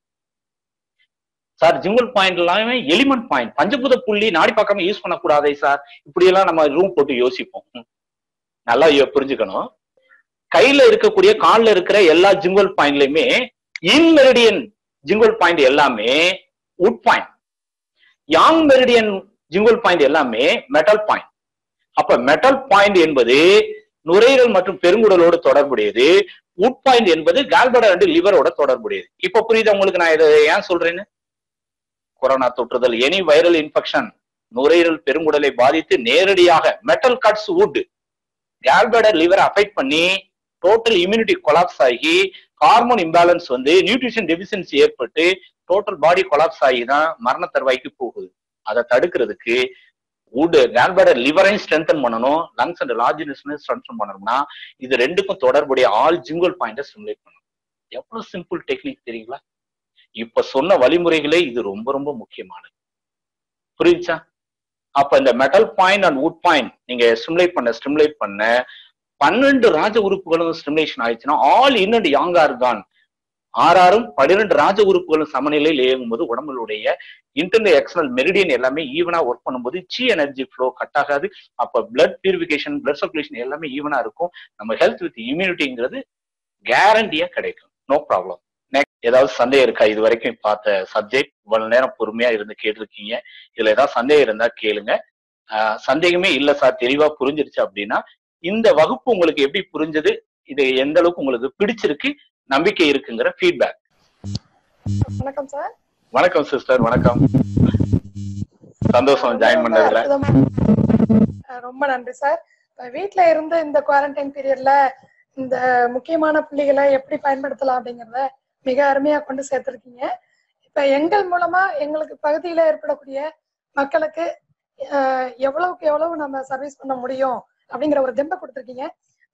சார் ஜிங்குவல் பாயிண்ட் எல்லாமே எலிமெண்ட் பாயிண்ட், பஞ்சபூத புள்ளி நாடி பார்க்காம யூஸ் பண்ணக்கூடாதே சார், இப்படி எல்லாம் நம்ம ரூம் போட்டு யோசிப்போம். நல்லா புரிஞ்சுக்கணும். கையில இருக்கக்கூடிய கால்ல இருக்கிற எல்லா ஜிங்குவல் பாயிண்ட்லயுமே இன் மெரிடியன் ஜிங்குவல் பாயிண்ட் எல்லாமே wood point, yang meridian jing well point எல்லாமே மெட்டல் பாயிண்ட். அப்ப மெட்டல் பாயிண்ட் என்பது நுரையீரல் மற்றும் பெருங்குடலோடு தொடர்புடையது. உட் பாயிண்ட் என்பது கால்படர் அண்ட் லிவரோட தொடர்புடையது. இப்ப புரியுது உங்களுக்கு நான் இதை ஏன் சொல்றேன்னு? கொரோனா தொற்றுதல், எனி வைரல் இன்ஃபெக்ஷன் நுரையீரல் பெருங்குடலை பாதித்து நேரடியாக மெட்டல் கட்ஸ் வுட் கால்படர் லிவரை அஃபெக்ட் பண்ணி டோட்டல் இம்யூனிட்டி கொலாப்ஸ் ஆகி ஹார்மோன் இம்பேலன்ஸ் வந்து நியூட்ரிஷன் டெபிசியன்சி ஏற்பட்டு டோட்டல் பாடி கொலாப்ஸ் ஆகி தான் மரண தருவாய்க்கு போகுது. அதை தடுக்கிறதுக்கு வுட் கால்படர் லிவரையும் ஸ்ட்ரென்தன் பண்ணணும், லங்ஸ் அண்ட் லார்ஜ் ஸ்ட்ரென்தன் பண்ணணும்னா இது ரெண்டுக்கும் தொடர்புடைய ஆல் ஜிங்குவல் பாயிண்ட ஸ்டிமுலேட் பண்ணணும். எவ்வளவு சிம்பிள் டெக்னிக் தெரியுங்களா? இப்ப சொன்ன வழிமுறைகளே இது ரொம்ப ரொம்ப முக்கியமானது. புரியுச்சா? அப்ப இந்த metal point and wood point நீங்க ஸ்டிமுலேட் பண்ண ஸ்டிமுலேட் பண்ண பன்னெண்டு ராஜ உறுப்புகளும் ஸ்டிமுலேஷன் ஆயிடுச்சுன்னா all yin and yang organ ஆறாரும் பன்னிரெண்டு ராஜ உறுப்புகளும் சமநிலையில் இயங்கும் போது உடம்புடைய இன்டர்னல் எக்ஸ்டர்னல் மெரிடியன் எல்லாமே ஈவனா ஒர்க் பண்ணும்போது சி எனர்ஜி ஃப்ளோ கட் ஆகாது. அப்ப பிளட் பியூரிபிகேஷன், பிளட் சர்க்குலேஷன் எல்லாமே ஈவனா இருக்கும். நம்ம ஹெல்த் வித் இம்யூனிட்டிங்கிறது கேரண்டியா கிடைக்கும். No problem. நெக்ஸ்ட், ஏதாவது சந்தேகம் இருக்கா? இது வரைக்கும் பார்த்த சப்ஜெக்ட் இவ்வளவு நேரம் பொறுமையா இருந்து கேட்டிருக்கீங்க. இதுல ஏதாவது சந்தேகம் இருந்தா கேளுங்க. ஆஹ் சந்தேகமே இல்ல சார், தெளிவா புரிஞ்சிருச்சு அப்படின்னா இந்த வகுப்பு உங்களுக்கு எப்படி புரிஞ்சது, இது எந்த அளவுக்கு உங்களுக்கு பிடிச்சிருக்கு, நம்பிக்கை இருக்குங்கிற ஃபீட்பேக். வணக்கம் சார். வணக்கம் சிஸ்டர். வணக்கம், சந்தோஷம் ஜாயின் பண்ணதுல. ரொம்ப நன்றி சார். வீட்டுல இருந்து இந்த குவாரண்டைன் பீரியட்ல இந்த முக்கியமான புள்ளிகளை எப்படி பயன்படுத்தலாம் அப்படிங்கறத மிக அருமையா கொண்டு சேர்த்திருக்கீங்க. இப்ப எங்கள் மூலமா எங்களுக்கு பகுதியில ஏற்படக்கூடிய மக்களுக்கு எவ்வளவுக்கு எவ்வளவு நம்ம சர்வீஸ் பண்ண முடியும் அப்படிங்கிற ஒரு தெம்பை கொடுத்துருக்கீங்க.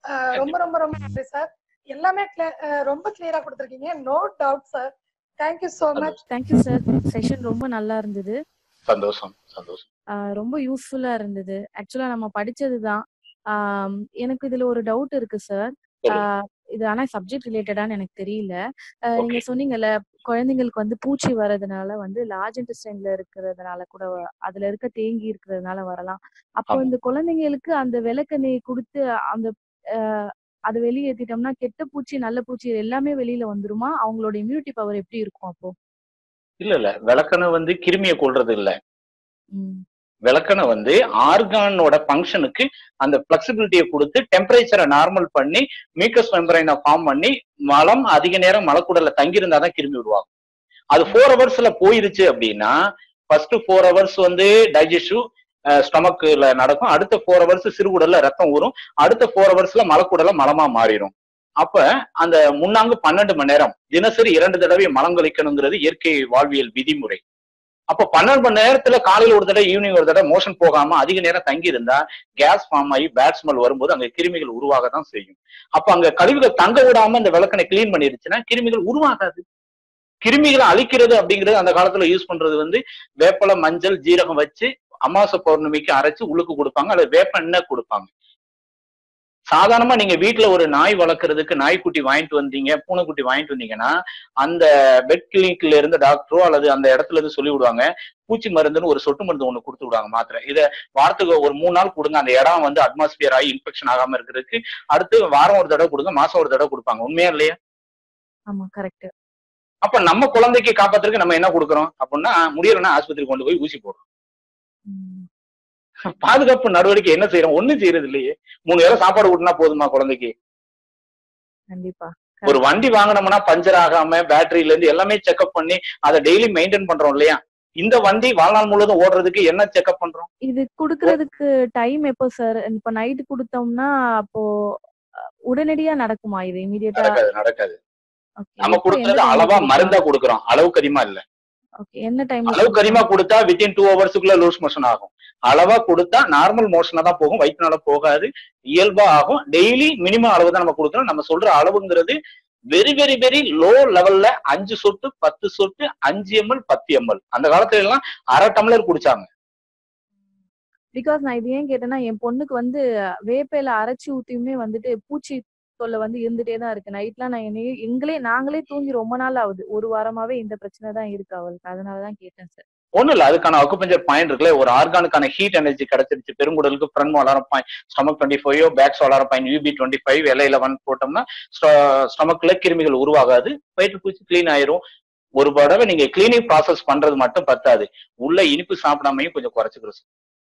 ரொம்ப ரொம்ப ரொம்ப நன்றி சார். எல்லாமே ரொம்ப கிளியரா கொடுத்துருக்கீங்க. No doubt sir. Thank you so much. Thank you sir. Session ரொம்ப நல்லா இருந்தது. சந்தோஷம் சந்தோஷம். ரொம்ப யூஸ்ஃபுல்லா இருந்தது. ஆக்சுவலா நம்ம படிச்சதுதான். எனக்கு இதுல ஒரு டவுட் இருக்கு சார். இது ஆனா சப்ஜெக்ட் ரிலேட்டடான்னு எனக்கு தெரியல. நீங்க சொன்னீங்கல்ல குழந்தைங்களுக்கு வந்து பூச்சி வர்றதுனால வந்து லார்ஜ் இன்டெஸ்டைன்ல இருக்கிறதுனால கூட அதுல இருக்க தேங்கி இருக்கிறதுனால வரலாம். அப்போ இந்த குழந்தைங்களுக்கு அந்த விளக்கெண்ணெய் கொடுத்து அந்த அதை வெளியேற்றிட்டோம்னா கெட்ட பூச்சி நல்ல பூச்சி எல்லாமே வெளியில வந்துருமா? அவங்களோட இம்யூனிட்டி பவர் எப்படி இருக்கும் அப்போ? இல்ல இல்ல விளக்கெண்ணெய் வந்து கிருமியை கொள்றது இல்ல. விளக்கெண்ணெய் வந்து ஆர்கானோட ஃபங்க்ஷனுக்கு அந்த பிளெக்சிபிலிட்டியை கொடுத்து டெம்பரேச்சரை நார்மல் பண்ணி மியூக்கஸ் மெம்பரைனை ஃபார்ம் பண்ணி மலம் அதிக நேரம் மலக்குடல்ல தங்கியிருந்தாதான் கிருமி உருவாகும். அது ஃபோர் ஹவர்ஸ்ல போயிருச்சு அப்படின்னா ஃபர்ஸ்ட் ஃபோர் ஹவர்ஸ் வந்து டைஜஸ்டிவ் ஸ்டொமக்ல நடக்கும். அடுத்த ஃபோர் ஹவர்ஸ் சிறுகுடல்ல ரத்தம் ஊறும். அடுத்த ஃபோர் ஹவர்ஸ்ல மலக்குடல்ல மலமா மாறிடும். அப்ப அந்த முன்னாங்கு பன்னெண்டு மணி நேரம் தினசரி இரண்டு தடவை மலம் கழிக்கணுங்கிறது இயற்கை வாழ்வியல் விதிமுறை. அப்ப பன்னெண்டு மணி நேரத்துல காலையில ஒரு தடவை ஈவினிங் ஒரு தடவை மோஷன் போகாம அதிக நேரம் தங்கி இருந்தா கேஸ் ஃபார்ம் ஆகி பேட் ஸ்மெல் வரும்போது அங்க கிருமிகள் உருவாக தான் செய்யும். அப்ப அங்க கழிவுகள் தங்க விடாம இந்த விளக்கனை கிளீன் பண்ணிருச்சுன்னா கிருமிகள் உருவாகாது. கிருமிகளை அழிக்கிறது அப்படிங்கிறது அந்த காலத்துல யூஸ் பண்றது வந்து வேப்பலை, மஞ்சள், ஜீரகம் வச்சு அமாவாசை பௌர்ணமிக்கு அரைச்சு உள்ளுக்கு கொடுப்பாங்க. அல்லது வேப்ப எண்ணெய் கொடுப்பாங்க. சாதாரணமா நீங்க வீட்டுல ஒரு நாய் வளர்க்கறதுக்கு நாய்க்குட்டி வாங்கிட்டு வந்தீங்க, பூனைக்குட்டி வாங்கிட்டு வந்தீங்கன்னா அந்த பெட் கிளினிக்ல இருந்த டாக்டரோ அல்லது அந்த இடத்துல இருந்து சொல்லி விடுவாங்க, பூச்சி மருந்துன்னு ஒரு சொட்டு மருந்து ஒண்ணு கொடுத்து விடுவாங்க மாத்திரை. இதை வாரத்துக்கு ஒரு மூணு நாள் கொடுங்க, அந்த இடம் வந்து அட்மாஸ்பியர் ஆகி இன்ஃபெக்ஷன் ஆகாம இருக்கிறதுக்கு. அடுத்து வாரம் ஒரு தடவை கொடுங்க, மாசம் ஒரு தடவை கொடுப்பாங்க. உண்மையா இல்லையா? ஆமா, கரெக்ட். அப்ப நம்ம குழந்தைக்கு காப்பாத்துறதுக்கு நம்ம என்ன கொடுக்குறோம் அப்படின்னா, முடியலன்னா ஆஸ்பத்திரி கொண்டு போய் ஊசி போடுறோம். பாதுகாப்பு நடவடிக்கை என்ன செய்யறோம்? ஒண்ணும் செய்யறது இல்லையே. மூணு நேரம் சாப்பாடு ஊட்டினா போதுமா குழந்தைக்கு? கண்டிப்பா. ஒரு வண்டி வாங்கினோம்னா பஞ்சர் ஆகாம பேட்டரியில இருந்து எல்லாமே செக்அப் பண்ணி அதை டெய்லி மெயின்டைன் பண்றோம் இல்லையா? இந்த வண்டி வாழ்நாள் முழுவதும் ஓடுறதுக்கு என்ன செக்அப் பண்றோம்? இது குடுக்கறதுக்கு டைம் எப்போ சார்? இப்ப நைட் கொடுத்தோம்னா அப்போ உடனடியா நடக்குமா? இது இமிடியேட்டா நடக்காது நடக்காது. நம்ம கொடுக்கறது அளவா மருந்தா கொடுக்கறோம், அளவுக்கு அதிகமா இல்ல. என்ன டைம்? அளவுக்கு அதிகமா கொடுத்தா வித்தின் டூ ஹவர்ஸுக்குள்ள லூஸ் மோஷன் ஆகும். அளவா கொடுத்தா நார்மல் மோஷனா தான் போகும், வயிற்றுனால போகாது, இயல்பா ஆகும். டெய்லி மினிமம் அளவு தான் நம்ம கொடுக்கணும். நம்ம சொல்ற அளவுங்கிறது வெரி வெரி வெரி லோ லெவல்ல அஞ்சு சொட்டு, பத்து சொட்டு, அஞ்சு எம்எல், பத்து எம்எல். அந்த காலத்துல எல்லாம் அரை டம்ளர் குடிச்சாங்க. பிகாஸ் நான் இது ஏன் கேட்டேன்னா, என் பொண்ணுக்கு வந்து வேப்பையில அரைச்சி ஊத்தியுமே வந்துட்டு பூச்சி தொல்லை வந்து இருந்துட்டே தான் இருக்கு. நைட்லாம் நான் என்னையே எங்களே நாங்களே தூங்கி ரொம்ப நாள் ஆகுது. ஒரு வாரமாவே இந்த பிரச்சனை தான் இருக்கு அவளுக்கு. அதனாலதான் கேட்டேன் சார். ஒண்ணும் இல்ல, அதுக்கான அக்குபஞ்சர் பாயிண்ட் இருக்குல்ல. ஒரு ஆர்கானுக்கான ஹீட் எனர்ஜி கிடைச்சிருச்சு. பெருங்குடலுக்கு front alarm point, stomach twenty five, back alarm point UB twenty five, LI eleven போட்டோம்னா ஸ்டமக்ல கிருமிகள் உருவாகாது, வயிற்று பூச்சி கிளீன் ஆயிரும். ஒரு தடவை நீங்க கிளீனிங் ப்ராசஸ் பண்றது மட்டும் பத்தாது, உள்ள இனிப்பு சாப்பிடாமையும் கொஞ்சம் குறைச்சுக்கிறோம்.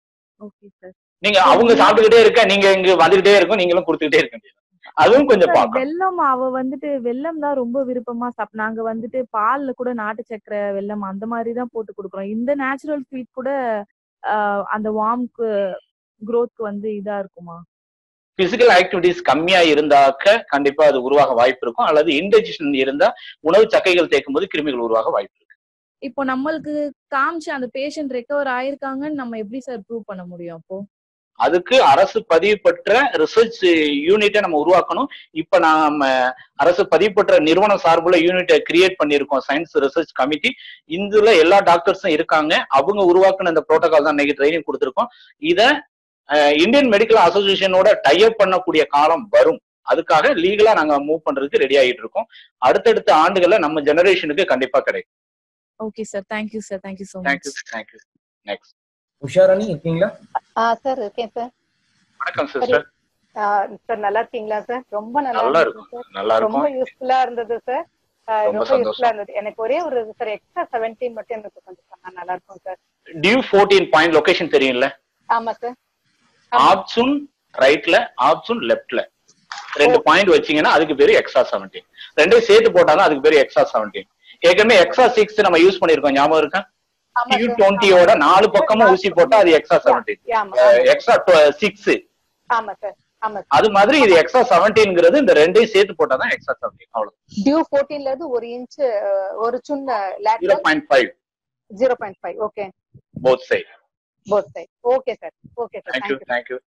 நீங்க அவங்க சாப்பிட்டுக்கிட்டே இருக்க, நீங்க இங்க வந்துகிட்டே இருக்கும், நீங்களும் கொடுத்துக்கிட்டே இருக்க முடியாது. அதுவும் கொஞ்சம் பாக்கணும். வெல்லம் அவ வந்துட்டு வெல்லம் தான் ரொம்ப விருப்பமா சாப்பிட. நாங்க வந்துட்டு பால்ல கூட நாட்டு சக்கரை வெல்லம் அந்த மாதிரிதான் போட்டு கொடுக்குறோம். இந்த நேச்சுரல் ஸ்வீட் கூட அந்த வார்ம்க்கு growthக்கு வந்து இதா இருக்குமா? பிசிக்கல் ஆக்டிவிட்டிஸ் கம்மியா இருந்தாக்க கண்டிப்பா அது உருவாக வாய்ப்பு இருக்கும். அல்லது இன்டைஜஷன் இருந்தா உணவு சக்கைகள் தேக்கும் போது கிருமிகள் உருவாக வாய்ப்பு இருக்கு. இப்போ நம்மளுக்கு காமிச்சு அந்த பேஷண்ட் ரெக்கவர் ஆயிருக்காங்கன்னு நம்ம எப்படி சார் ப்ரூவ் பண்ண முடியும்? அப்போ அதுக்கு அரசு பதிவு பெற்ற ரிசர்ச் யூனிட்டை நம்ம உருவாக்கணும். இப்ப நாம அரசு பதிவு பெற்ற நிறுவனம் சார்புள்ள யூனிட்டை கிரியேட் பண்ணியிருக்கோம், சயின்ஸ் ரிசர்ச் கமிட்டி. இதுல எல்லா டாக்டர்ஸும் இருக்காங்க. அவங்க உருவாக்குன இந்த புரோட்டோகால் தான் இன்னைக்கு ட்ரைனிங் கொடுத்துருக்கோம். இத இந்தியன் மெடிக்கல் அசோசியேஷனோட டைப் பண்ணக்கூடிய காலம் வரும். அதுக்காக லீகலா நாங்க மூவ் பண்றதுக்கு ரெடி ஆகிட்டு இருக்கோம். அடுத்தடுத்த ஆண்டுகள்ல நம்ம ஜெனரேஷனுக்கு கண்டிப்பா கிடைக்கும். Okay sir, thank you sir, thank you so much. Thank you thank you. Next Usharani இருக்கீங்களா? ஆ சார் இருக்கேன் சார். வணக்கம் சிஸ்டர். சார் நல்லா இருக்கீங்களா சார்? ரொம்ப நல்லா இருக்கும் சார். நல்லா இருக்கும். ரொம்ப யூஸ்ஃபுல்லா இருந்தது சார். ரொம்ப யூஸ்ஃபுல்லா இருந்தது. எனக்கு ஒரே ஒரு சார் எக்ஸ்ட்ரா செவன்டீன் மட்டும் எனக்கு கொஞ்சம் சொன்னா நல்லா இருக்கும் sir. Due fourteen point location தெரியும்ல? ஆமா சார். ஆப்ஷன் ரைட்ல, ஆப்ஷன் லெஃப்ட்ல ரெண்டு பாயிண்ட் வச்சீங்கன்னா அதுக்கு பேரு எக்ஸ்ட்ரா செவன்டீன். ரெண்டையும் சேர்த்து போட்டாலும் அதுக்கு பேரு எக்ஸ்ட்ரா செவன்டீன். ஏற்கனவே எக்ஸ்ட்ரா சிக்ஸ் நம்ம யூஸ் பண்ணிருக்கோம், ஞாபகம் இருக்கா? டியூ டுவெண்ட்டியோட நாலு பக்கமும் ஊசி போட்டா அது எக்ஸ்ட்ரா செவன்டீன், எக்ஸ்ட்ரா சிக்ஸ். ஆமா சார். ஆமா. அது மாதிரி இது எக்ஸ்ட்ரா செவன்டீன்ங்கிறது இந்த ரெண்டையும் சேர்த்து போட்டாதான் எக்ஸ்ட்ரா செவன்டீன். அவ்வளவு. டியூ ஃபோர்டீன்ல இருந்து ஒரு இன்ச் ஒரு சின்ன lateral zero point five. Zero point five. Okay. Both side. Both side. Okay sir. Okay sir. Thank you thank you.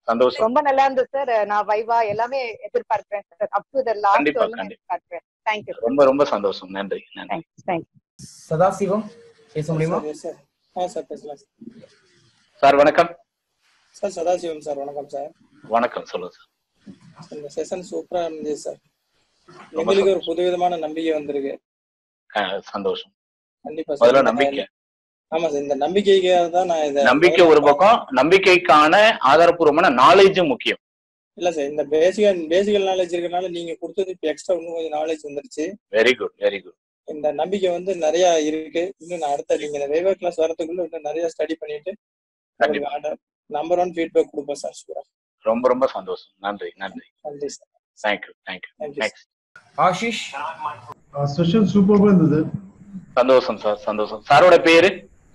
சந்தோஷம். ரொம்ப நல்லா இருந்தது சார். நான் வைவா எல்லாமே எதிர்பார்க்கிறேன் sir. Up to the last கண்டிப்பா வரலும் கண்டிப்பா. எதிர்பார்க்கிறேன். Thank you. ரொம்ப ரொம்ப சந்தோஷம். நன்றி நன்றி. Thank you. சதாசிவம் பேச முடியுமா? சார் ஆ சார் பேசலாம் சார். வணக்கம் சார். சதாசிவம் சார். வணக்கம் சார். வணக்கம். சொல்லுங்க சார். இந்த செஷன் சூப்பரா இருந்துச்சு சார். எங்களுக்கு ஒரு புதுவிதமான நம்பிக்கை வந்திருக்கு. சந்தோஷம். கண்டிப்பா முதல்ல சார். நம்பிக்கை. ஆமா சார், இந்த நம்பிக்கைக்காக தான் நான் இதை நம்பிக்கை ஒரு பக்கம், நம்பிக்கைக்கான ஆதாரப்பூர்வமான நாலேஜும் முக்கியம். இல்ல சார், இந்த பேசிக் பேசிக்கல் நாலேஜ் இருக்கனால நீங்க கொடுத்தது இப்ப எக்ஸ்ட்ரா இன்னும் கொஞ்சம் நாலேஜ் வந்துருச்சு. Very good very good. இந்த நம்பிக்கை வந்து நிறைய இருக்கு. இன்னும் நான் அடுத்த நீங்க இந்த வேவா கிளாஸ் வரதுக்குள்ள இன்னும் நிறைய ஸ்டடி பண்ணிட்டு நம்பர் ஒன் ஃபீட்பேக் கொடுப்பேன் சார். சூப்பரா. ரொம்ப ரொம்ப சந்தோஷம். நன்றி நன்றி நன்றி sir. Thank you thank you. Next Ashish. Session சூப்பரா இருந்தது. சந்தோஷம் சார். சந்தோஷம். சாரோட பேரு?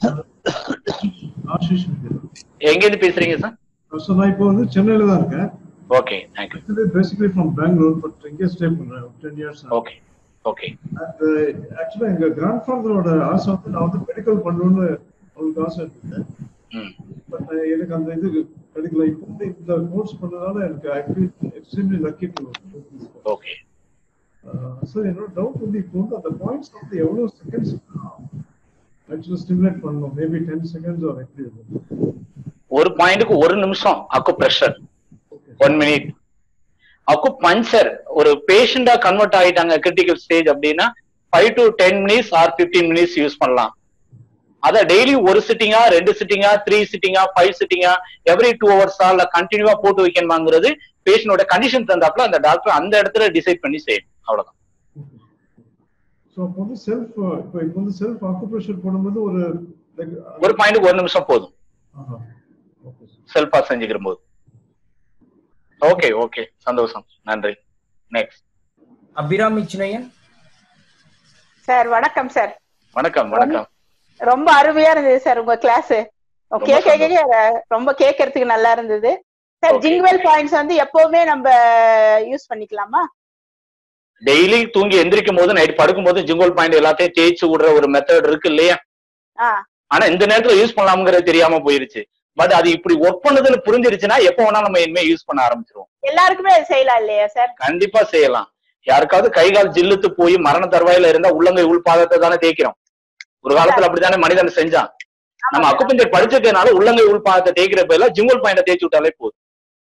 ஆஷிஷ். எங்க இருந்து பேசுறீங்க சார்? சார் நான் இப்போ வந்து சென்னையில தான் இருக்கேன். Okay thank you. Basically from Bangalore, but இங்கே ஸ்டே பண்றேன் டென் இயர்ஸ். Okay okay. ஆக்சுவலா எங்க கிராண்ட் ஃபாதரோட ஆசை வந்து நான் வந்து மெடிக்கல் பண்ணணும்னு அவங்களுக்கு ஆசை இருந்தது. பட் எனக்கு அந்த இது கிடைக்கல. இப்போ வந்து இந்த கோர்ஸ் பண்ணதால எனக்கு I feel extremely lucky to. Okay sir, என்னோட டவுட் வந்து இப்போ வந்து அந்த பாயிண்ட்ஸ் வந்து எவ்வளவு செகண்ட்ஸ் ஆக்சுவலா ஸ்டிமுலேட் பண்ணணும்? மேபி டென் செகண்ட்ஸ் ஆர் எப்படி இருக்கும்? ஒரு பாயிண்ட்க்கு ஒரு நிமிஷம் acupressure, one minute. Acupuncture ஒரு பேஷண்டா கன்வெர்ட் ஆயிட்டாங்க கிரிட்டிக்கல் ஸ்டேஜ் அப்படின்னா five to ten minutes or fifteen minutes use பண்ணலாம். அத டெய்லி ஒரு சிட்டிங்கா, ரெண்டு சிட்டிங்கா, த்ரீ சிட்டிங்கா, ஃபைவ் சிட்டிங்கா, எவ்ரி டூ ஹவர்ஸா இல்ல கண்டினியூவா போட்டு வைக்கணுமாங்கிறது பேஷண்டோட கண்டிஷன் தந்தாப்புல அந்த டாக்டர் அந்த இடத்துல டிசைட் பண்ணி செய்யணும். அவ்வளவுதான். சோ இப்போ வந்து செல்ஃப் இப்போ இப்போ வந்து செல்ஃப் அக்குப்ரெஷர் போடும்போது ஒரு ஒரு பாயிண்ட்க்கு ஒரு நிமிஷம் போதும் செல்ஃபா செஞ்சுக்கிற போது. ஓகே ஓகே சந்தோஷம். நன்றி. நெக்ஸ்ட் அபிராமி சின்னையன். சார் வணக்கம் சார். வணக்கம் வணக்கம். ரொம்ப அருமையா இருந்தது சார் உங்க கிளாஸ். ரொம்ப கேட்கறதுக்கு நல்லா இருந்தது சார். ஜிங்வெல் பாயிண்ட்ஸ் வந்து எப்பவுமே நம்ம யூஸ் பண்ணிக்கலாமா? டெய்லி தூங்கி எந்திரிக்கும் போது, நைட் படுக்கும் போது ஜிங்கோல் பாயிண்ட் எல்லாத்தையும் தேய்ச்சி விடுற ஒரு மெத்தட் இருக்கு இல்லையா? ஆனா இந்த நேரத்துல யூஸ் பண்ணலாம்ங்கிறது தெரியாம போயிருச்சு. பட் அது இப்படி ஒர்க் பண்ணதுன்னு புரிஞ்சிருச்சுன்னா எப்ப வேணா நம்ம இனிமே யூஸ் பண்ண ஆரம்பிச்சிருவோம். எல்லாருக்குமே அது செய்யலாம் இல்லையா சார்? கண்டிப்பா செய்யலாம். யாருக்காவது கை கால் ஜில்லுத்து போய் மரண தருவாயில இருந்தா உள்ளங்கை உள் பாதத்தை தானே தேய்க்கிறோம். ஒரு காலத்துல அப்படித்தானே மனிதன் செஞ்சான். நம்ம அக்குபஞ்சர் படிச்சதுனால உள்ளங்கை உள் பாதத்தை தேய்க்கிற பேர்ல ஜிங்கோல் பாயிண்ட தேய்ச்சி விட்டாலே போதும்.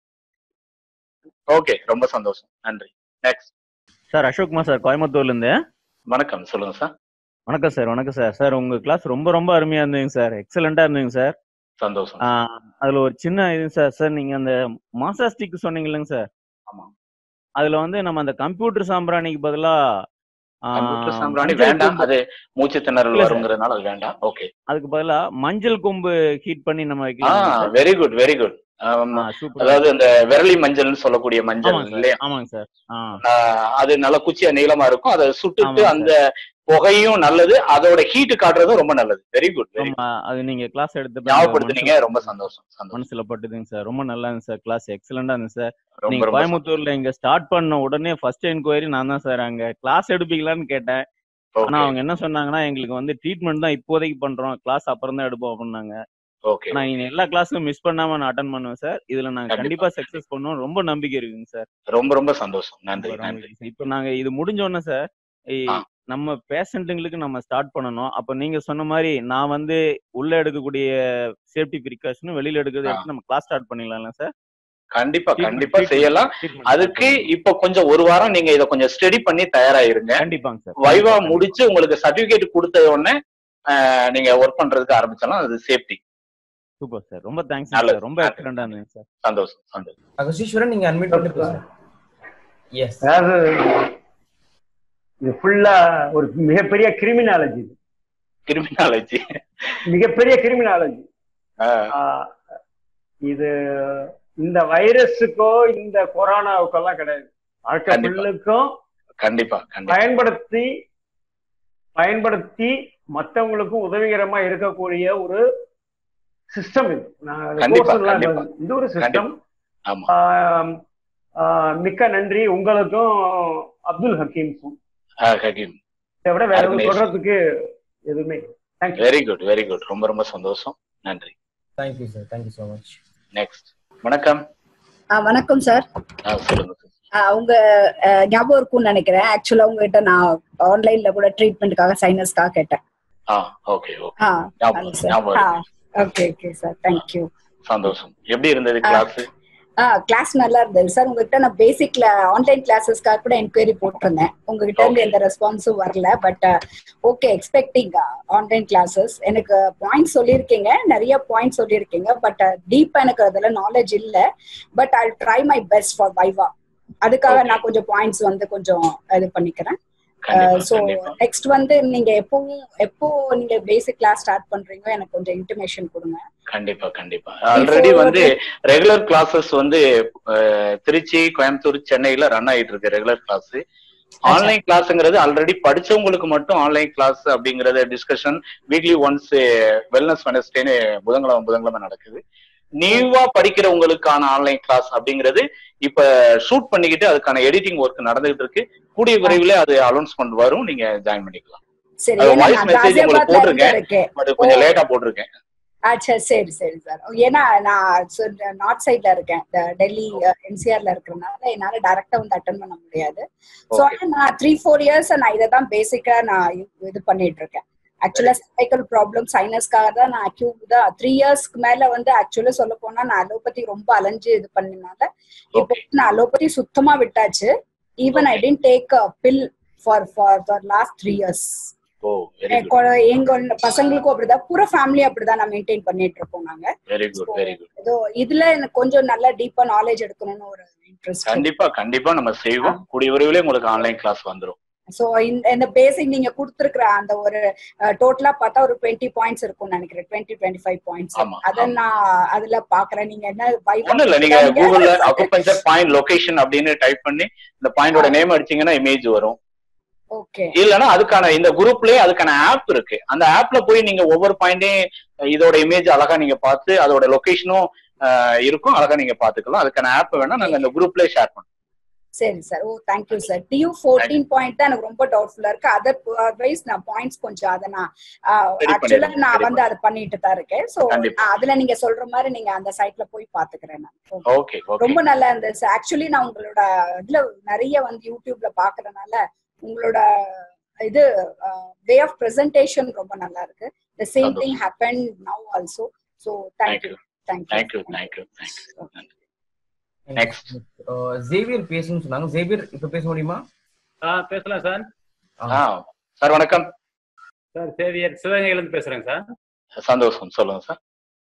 ஓகே ரொம்ப சந்தோஷம். நன்றி. நெக்ஸ்ட் சார் அசோக்குமார் சார், கோயம்புத்தூர்ல இருந்து. வணக்கம். சொல்லுங்க சார். வணக்கம் சார். வணக்கம் சார். சார் உங்க கிளாஸ் ரொம்ப ரொம்ப அருமையா இருந்ததுங்க சார். எக்ஸலண்டா இருந்ததுங்க சார். சந்தோஷம். அதுல ஒரு சின்ன இது சார். சார் நீங்க அந்த மாசாஸ்டிக் சொன்னீங்க இல்லைங்க சார்? ஆமா. அதுல வந்து நம்ம அந்த கம்ப்யூட்டர் சாம்பிராணிக்கு பதிலா கம்ப்யூட்டர் சாம்பிராணி வேண்டாம், அது மூச்சு திணறல் வருங்கிறதுனால அது வேண்டாம். ஓகே. அதுக்கு பதிலா மஞ்சள் கொம்பு ஹீட் பண்ணி நம்ம வைக்கலாம். Very good very good. அதாவது இந்த விரலி மஞ்சள்னு சொல்லக்கூடிய மஞ்சள் இல்லையா? ஆமாங்க சார். அது நல்ல குச்சியா நீளமா இருக்கும். அதை சுட்டுட்டு அந்த புகையும் நல்லது, அதோட ஹீட் காட்டுறதும் ரொம்ப நல்லது. Very good. அது நீங்க கிளாஸ் எடுத்து ஞாபகப்படுத்துனீங்க. ரொம்ப சந்தோஷம். மனசுல பட்டுதுங்க சார். ரொம்ப நல்லா இருந்துச்சு சார். கிளாஸ் எக்ஸலண்டா இருந்துச்சு சார். நீங்க கோயம்புத்தூர்ல இங்க ஸ்டார்ட் பண்ண உடனே ஃபர்ஸ்ட் என்கொயரி நான் தான் சார். அங்க கிளாஸ் எடுப்பீங்களான்னு கேட்டேன். ஆனா அவங்க என்ன சொன்னாங்கன்னா, எங்களுக்கு வந்து ட்ரீட்மெண்ட் தான் இப்போதைக்கு பண்றோம், கிளாஸ் அப்புறம் தான் எடுப்போம் அப்படின்னாங்க. ஓகே. நான் எல்லா கிளாஸும் மிஸ் பண்ணாம நான் அட்டெண்ட் பண்ணுவேன் சார். இதுல நாங்க கண்டிப்பா சக்சஸ் பண்ணுவோம். ரொம்ப நம்பிக்கை இருக்குங்க சார். ரொம்ப ரொம்ப சந்தோஷம். நன்றி நன்றி. இப்ப நாங்க இது முடிஞ்ச உடனே சார் நம்ம பேஷண்ட்டுங்களுக்கு நம்ம ஸ்டார்ட் பண்ணணும். அப்ப நீங்க சொன்ன மாதிரி நான் வந்து உள்ள எடுக்கக்கூடிய சேஃப்டி ப்ரிகாஷனும் வெளியில எடுக்கிறது எடுத்து நம்ம கிளாஸ் ஸ்டார்ட் பண்ணிடலாம்ல சார்? கண்டிப்பா கண்டிப்பா செய்யலாம். அதுக்கு இப்ப கொஞ்சம் ஒரு வாரம் நீங்க இதை கொஞ்சம் ஸ்டடி பண்ணி தயாராயிருங்க. கண்டிப்பாங்க சார். வைவா முடிச்சு உங்களுக்கு சர்டிபிகேட் கொடுத்த உடனே நீங்க ஒர்க் பண்றதுக்கு ஆரம்பிச்சலாம். அது சேஃப்டி. Super sir. ரொம்ப தேங்க்ஸ் சார். ரொம்ப எக்ஸலென்ட்டா இருந்துச்சு சார். சந்தோஷம் சந்தோஷம். அகஸ்தீஸ்வரன் நீங்க அட்மிட் பண்ணி பேசுங்க. எஸ். அதாவது இது ஃபுல்லா ஒரு மிகப்பெரிய கிரிமினாலஜி. கிரிமினாலஜி மிகப்பெரிய கிரிமினாலஜி. இது இந்த வைரஸுக்கோ இந்த கொரோனாவுக்கோ எல்லாம் கிடையாது. வாழ்க்கைக்கும் கண்டிப்பா பயன்படுத்தி பயன்படுத்தி மற்றவங்களுக்கும் உதவிகரமா இருக்கக்கூடிய ஒரு சிஸ்டம் இது. இது ஒரு சிஸ்டம். மிக்க நன்றி உங்களுக்கும் அப்துல் ஹக்கீம்க்கும். இதை விட வேற எதுவும் சொல்றதுக்கு எதுவுமே. Very good very good. ரொம்ப ரொம்ப சந்தோஷம். நன்றி. Thank you sir. Thank you so much. Next. வணக்கம். வணக்கம் சார். உங்க ஞாபகம் இருக்கும்னு நினைக்கிறேன். ஆக்சுவலா உங்ககிட்ட நான் ஆன்லைன்ல கூட ட்ரீட்மெண்ட்காக சைனஸ்க்காக கேட்டேன். Okay okay sir, thank you. சந்தோஷம். எப்படி இருந்தது கிளாஸ்? கிளாஸ் நல்லா இருந்தது சார். உங்ககிட்ட நான் பேசிக்ல ஆன்லைன் கிளாஸஸ்க்காக கூட என்கொயரி போட்டிருந்தேன். உங்ககிட்ட இருந்து எந்த ரெஸ்பான்ஸும் வரல. But okay, expecting online classes. எனக்கு பாயிண்ட்ஸ் சொல்லியிருக்கீங்க, நிறைய பாயிண்ட்ஸ் சொல்லியிருக்கீங்க. பட் டீப்பா எனக்கு அதெல்லாம் நாலேஜ் இல்லை. But I try my best for viva. அதுக்காக நான் கொஞ்சம் பாயிண்ட்ஸ் வந்து கொஞ்சம் இது பண்ணிக்கிறேன். சோ நெக்ஸ்ட் வந்து நீங்க எப்பவும் எப்போ நீங்க பேசிக் கிளாஸ் ஸ்டார்ட் பண்றீங்க, எனக்கு கொஞ்சம் இன்டிமேஷன் கொடுங்க. கண்டிப்பா கண்டிப்பா. ஆல்ரெடி வந்து ரெகுலர் கிளாஸஸ் வந்து திருச்சி, கோயம்புத்தூர், சென்னையில ரன் ஆயிட்டு இருக்கு ரெகுலர் கிளாஸ். ஆன்லைன் கிளாஸ்ங்கிறது ஆல்ரெடி படிச்சவங்களுக்கு மட்டும் ஆன்லைன் கிளாஸ் அப்படிங்கறது டிஸ்கஷன் வீக்லி ஒன்ஸ் வெல்னஸ் வெனஸ்டேன்னு புதன்கிழமை புதன்கிழமை நடக்குது. நியூவா படிக்கிறவங்களுக்கான ஆன்லைன் கிளாஸ் அப்படிங்கிறது இப்ப ஷூட் பண்ணிக்கிட்டு அதுக்கான எடிட்டிங் ஒர்க் நடந்துகிட்டு இருக்கு. கூடிய விரைவில் அது அனௌன்ஸ்மெண்ட் வரும், நீங்க ஜாயின் பண்ணிக்கலாம். வாய்ஸ் மெசேஜ் உங்களுக்கு போட்டிருக்கேன், பட் கொஞ்சம் லேட்டா போட்டிருக்கேன். ஆச்சா, சரி சரி சார். ஏன்னா நான் நார்த் சைட்ல இருக்கேன், டெல்லி என்சிஆர்ல இருக்கிறதுனால என்னால டைரக்டா வந்து அட்டென்ட் பண்ண முடியாது. சோ நான் த்ரீ ஃபோர் இயர்ஸ் நான் இதை தான் பேசிக்கா நான் இது பண்ணிட்டு இருக்கேன். ஆக்சுவலா சர்வைக்கல் ப்ராப்ளம் சைனஸ்க்காக தான் நான் அக்யூப் தான் த்ரீ இயர்ஸ்க்கு மேல வந்து ஆக்சுவலா சொல்ல போனா நான் அலோபதி ரொம்ப அலைஞ்சு இது பண்ணனால இப்போ நான் அலோபதி சுத்தமா விட்டாச்சு. Even I didn't take a pill for for for last three years. எங்க பசங்களுக்கும் அப்படிதான், பூரா ஃபேமிலி அப்படிதான் நான் மெயின்டைன் பண்ணிட்டு இருக்கோம் நாங்க. ஏதோ இதுல எனக்கு கொஞ்சம் நல்லா டீப்பா நாலேஜ் எடுக்கணும்னு ஒரு இன்ட்ரெஸ்ட். கண்டிப்பா கண்டிப்பா நம்ம செய்வோம். கூடிய விரைவில் உங்களுக்கு ஆன்லைன் கிளாஸ் வந்துரும். சோ இந்த பேசிக் நீங்க கொடுத்திருக்கிற அந்த ஒரு டோட்டலா பார்த்தா ஒரு டுவெண்ட்டி பாயிண்ட்ஸ் இருக்கும்னு நினைக்கிறேன். Twenty twenty five points. அத நான் அதுல பாக்குறேன். நீங்க என்ன ஒண்ணும் இல்ல, நீங்க கூகுள்ல அக்குபஞ்சர் பாயிண்ட் லொகேஷன் அப்படின்னு டைப் பண்ணி இந்த பாயிண்டோட நேம் அடிச்சீங்கன்னா இமேஜ் வரும். ஓகே. இல்லன்னா அதுக்கான இந்த குரூப்லயே அதுக்கான ஆப் இருக்கு. அந்த ஆப்ல போய் நீங்க ஒவ்வொரு பாயிண்டையும் இதோட இமேஜ் அழகா நீங்க பார்த்து அதோட லொகேஷனும் இருக்கும், அழகா நீங்க பாத்துக்கலாம். அதுக்கான ஆப் வேணா நாங்க இந்த குரூப்லயே ஷேர் பண்ணுவோம். சரி sir. Oh thank you sir. Due fourteen point தான் எனக்கு ரொம்ப டவுட்ஃபுல்லா இருக்கு. அதர்வைஸ் நான் பாயிண்ட்ஸ் கொஞ்சம் அதை நான் ஆக்சுவலா நான் வந்து அதை பண்ணிட்டு தான் இருக்கேன். சோ அதுல நீங்க சொல்ற மாதிரி நீங்க அந்த சைட்ல போய் பாத்துக்கிறேன் நான். ரொம்ப நல்லா இருந்துச்சு. ஆக்சுவலி நான் உங்களோட இதுல நிறைய வந்து யூடியூப்ல பாக்குறதுனால உங்களோட இது வே ஆஃப் பிரசன்டேஷன் ரொம்ப நல்லா இருக்கு. the same thing happened now also. So thank you. Thank you. Thank you. Thank you. Thank you. Next Xavier பேசணும்னு சொன்னாங்க. ஜேவியர் இப்ப பேச முடியுமா? ஆ பேசலாம் சார். ஆ சார் வணக்கம் சார். ஜேவியர் சிவகங்கையில இருந்து பேசுறேங்க சார். சந்தோஷம், சொல்லுங்க சார்.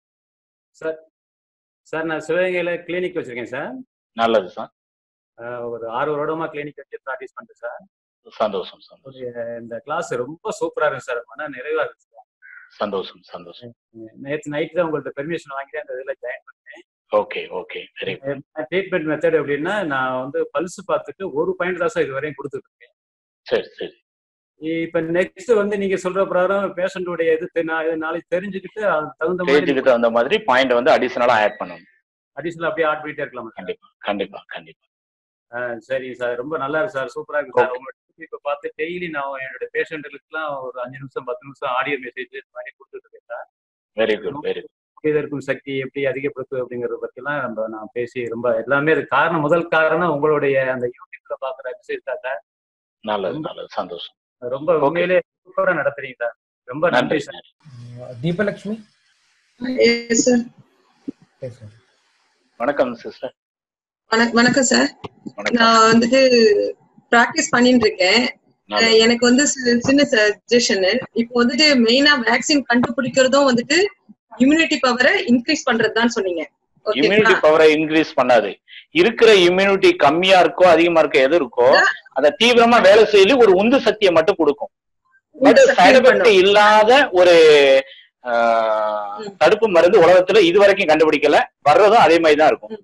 சார் சார் நான் சிவகங்கையில கிளினிக் வச்சிருக்கேன் சார். நல்லது சார். ஒரு ஆறு வருடமா கிளினிக் வச்சு ப்ராக்டிஸ் பண்றேன் சார். சந்தோஷம் சந்தோஷம். இந்த கிளாஸ் ரொம்ப சூப்பரா இருக்கு சார். மன நிறைவா இருக்கு சார். சந்தோஷம் சந்தோஷம். நேற்று நைட் தான் உங்கள்ட்ட பெர்மிஷன் வாங்கிட்டு அந்த இதுல ஜாயின் பண்ணேன். Okay okay. Very good. Treatment method எப்படின்னா நான் வந்து பல்ஸ் பார்த்துட்டு ஒரு பாயிண்ட் தான் சார் இது வரையும் கொடுத்துட்டு இருக்கேன். சரி சரி. இப்ப நெக்ஸ்ட் வந்து நீங்க சொல்ற பிரகாரம் பேஷண்டோடைய இது நாளைக்கு தெரிஞ்சுக்கிட்டு தகுந்த மாதிரி தகுந்த மாதிரி பாயிண்ட் வந்து அடிஷனலா ஆட் பண்ணணும். அடிஷனல் அப்படியே ஆட் பண்ணிட்டே இருக்கலாம். கண்டிப்பா கண்டிப்பா கண்டிப்பா. சரிங்க சார். ரொம்ப நல்லா இருக்கு சார். சூப்பரா இருக்கு சார். உங்களோட இப்ப பார்த்து டெய்லி நான் என்னோட பேஷண்ட்டுகளுக்குலாம் ஒரு அஞ்சு நிமிஷம் பத்து நிமிஷம் ஆடியோ மெசேஜ் மாதிரி கொடுத்துட்டு இருக்கேன் sir. Very good very good. இதற்கும் சக்தி எப்படி அதிகப்படுத்து அப்படிங்கறத பத்திலாம் நம்ம நான் பேசி ரொம்ப எல்லாமே அது காரணம் முதல் காரணம் உங்களுடைய அந்த யூடியூப்ல பாக்குற எக்ஸசைஸ் தான் சார். நல்லது நல்லது. சந்தோஷம். ரொம்ப உண்மையிலே சூப்பரா நடத்துறீங்க சார். ரொம்ப நன்றி சார். தீபலட்சுமி. வணக்கம் சிஸ்டர். வணக்கம் சார். நான் வந்துட்டு பிராக்டிஸ் பண்ணிட்டு இருக்கேன். எனக்கு வந்து சின்ன சஜஷன். இப்போ வந்துட்டு மெயினா வேக்சின் கண்டுபிடிக்கிறதும் வந்துட்டு இம்யூனிட்டி பவரை இன்க்ரீஸ் பண்றதுதான் சொன்னீங்க. இம்யூனிட்டி பவரை இன்க்ரீஸ் பண்ணாது. இருக்கிற இம்யூனிட்டி கம்மியா இருக்கோ அதிகமா இருக்கோ எது இருக்கோ அத தீவிரமா வேலை செய்யல ஒரு உந்து சக்தியை மட்டும் கொடுக்கும். சைடு எஃபெக்ட் இல்லாத ஒரு தடுப்பு மருந்து உலகத்துல இது வரைக்கும் கண்டுபிடிக்கல. வர்றதும் அதே மாதிரி தான் இருக்கும்.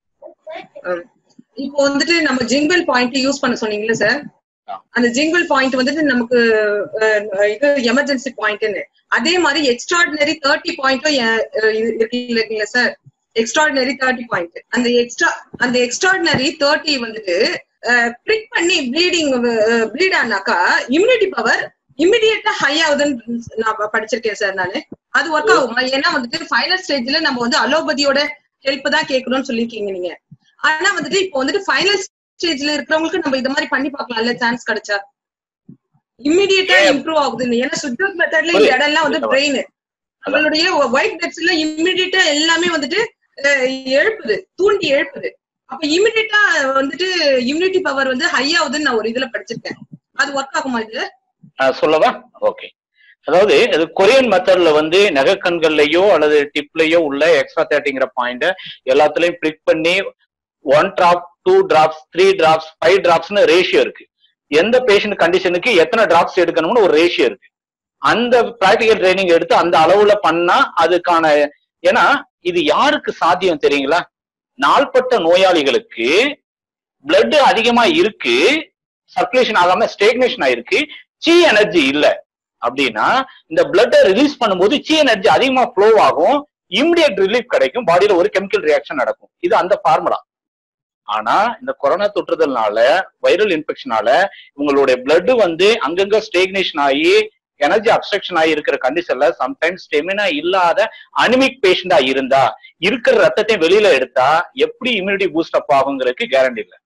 இப்போ வந்துட்டு நம்ம ஜிங்கிள் பாயிண்ட் யூஸ் பண்ண சொன்னீங்கல்ல சார். அந்த ஜிங்கிள் பாயிண்ட் வந்துட்டு நமக்கு இது எமர்ஜென்சி பாயிண்ட்னு அதே மாதிரி எக்ஸ்ட்ராடினரி தேர்ட்டி பாயிண்ட்டும் இருக்குல்ல சார். எக்ஸ்ட்ராடினரி தேர்ட்டி பாயிண்ட் அந்த எக்ஸ்ட்ரா அந்த எக்ஸ்ட்ராடினரி தேர்ட்டி வந்துட்டு பிரிக் பண்ணி ப்ளீடிங் ப்ளீட் ஆனாக்கா இம்யூனிட்டி பவர் இமிடியேட்டா ஹை ஆகுதுன்னு நான் படிச்சிருக்கேன் சார். நானு அது ஒர்க் ஆகுமா? ஏன்னா வந்துட்டு ஃபைனல் ஸ்டேஜ்ல நம்ம வந்து அலோபதியோட ஹெல்ப் தான் கேட்கணும்னு சொல்லிருக்கீங்க நீங்க. ஆனா வந்துட்டு இப்போ வந்துட்டு ஃபைனல் ஸ்டேஜ்ல இருக்கிறவங்களுக்கு நம்ம இந்த மாதிரி பண்ணி பார்க்கலாம்ல சான்ஸ் கிடைச்சா இம்மிடியேட்டா இம்ப்ரூவ் ஆகுது. ஏன்னா சுஜோக் மெத்தட்ல இந்த இடம் எல்லாம் வந்து பிரெயின் நம்மளுடைய ஒயிட் பிளட்ஸ் எல்லாம் இம்மிடியேட்டா எல்லாமே வந்துட்டு எழுப்புது, தூண்டி எழுப்புது. அப்ப இம்மிடியேட்டா வந்துட்டு இம்யூனிட்டி பவர் வந்து ஹை ஆகுதுன்னு நான் ஒரு இதுல படிச்சிருக்கேன். அது ஒர்க் ஆகுமா இதுல? சொல்லவா? ஓகே. அதாவது அது கொரியன் மெத்தட்ல வந்து நகைக்கண்கள்லயோ அல்லது டிப்லயோ உள்ள எக்ஸ்ட்ரா தேர்ட்டிங்கிற பாயிண்ட் எல்லாத்துலயும் பிளிக் பண்ணி one drop, two drops, three drops, five டிராப்ஸ்னு ரேஷியோ இருக்கு. எந்த பேஷண்ட் கண்டிஷனுக்கு எத்தனை டிராப்ஸ் எடுக்கணும்னு ஒரு ரேஷியோ இருக்கு. அந்த பிராக்டிகல் ட்ரைனிங் எடுத்து அந்த அளவுல பண்ணா அதுக்கான, ஏன்னா இது யாருக்கு சாத்தியம் தெரியுங்களா? நாள்பட்ட நோயாளிகளுக்கு பிளட் அதிகமா இருக்கு, சர்க்குலேஷன் ஆகாம ஸ்டேக்னேஷன் ஆயிருக்கு, சி எனர்ஜி இல்ல அப்படின்னா இந்த பிளட்டை ரிலீஸ் பண்ணும்போது சி எனர்ஜி அதிகமா ஃப்ளோ ஆகும், இமிடியட் ரிலீஃப் கிடைக்கும், பாடியில ஒரு கெமிக்கல் ரியாக்ஷன் நடக்கும். இது அந்த ஃபார்முலா. ஆனா இந்த கொரோனா தொற்றுதல்னால, வைரல் இன்ஃபெக்ஷனால உங்களுடைய பிளட் வந்து அங்கங்க ஸ்டேக்னேஷன் ஆகி எனர்ஜி அப்ஸ்ட்ரக்ஷன் ஆகி இருக்கிற கண்டிஷன்ல சம்டைம்ஸ் ஸ்டெமினா இல்லாத அனிமிக் பேஷண்டா இருந்தா இருக்கிற ரத்தத்தை வெளியில எடுத்தா எப்படி இம்யூனிட்டி பூஸ்ட் அப் ஆகுங்கிறதுக்கு கேரண்டி இல்லை.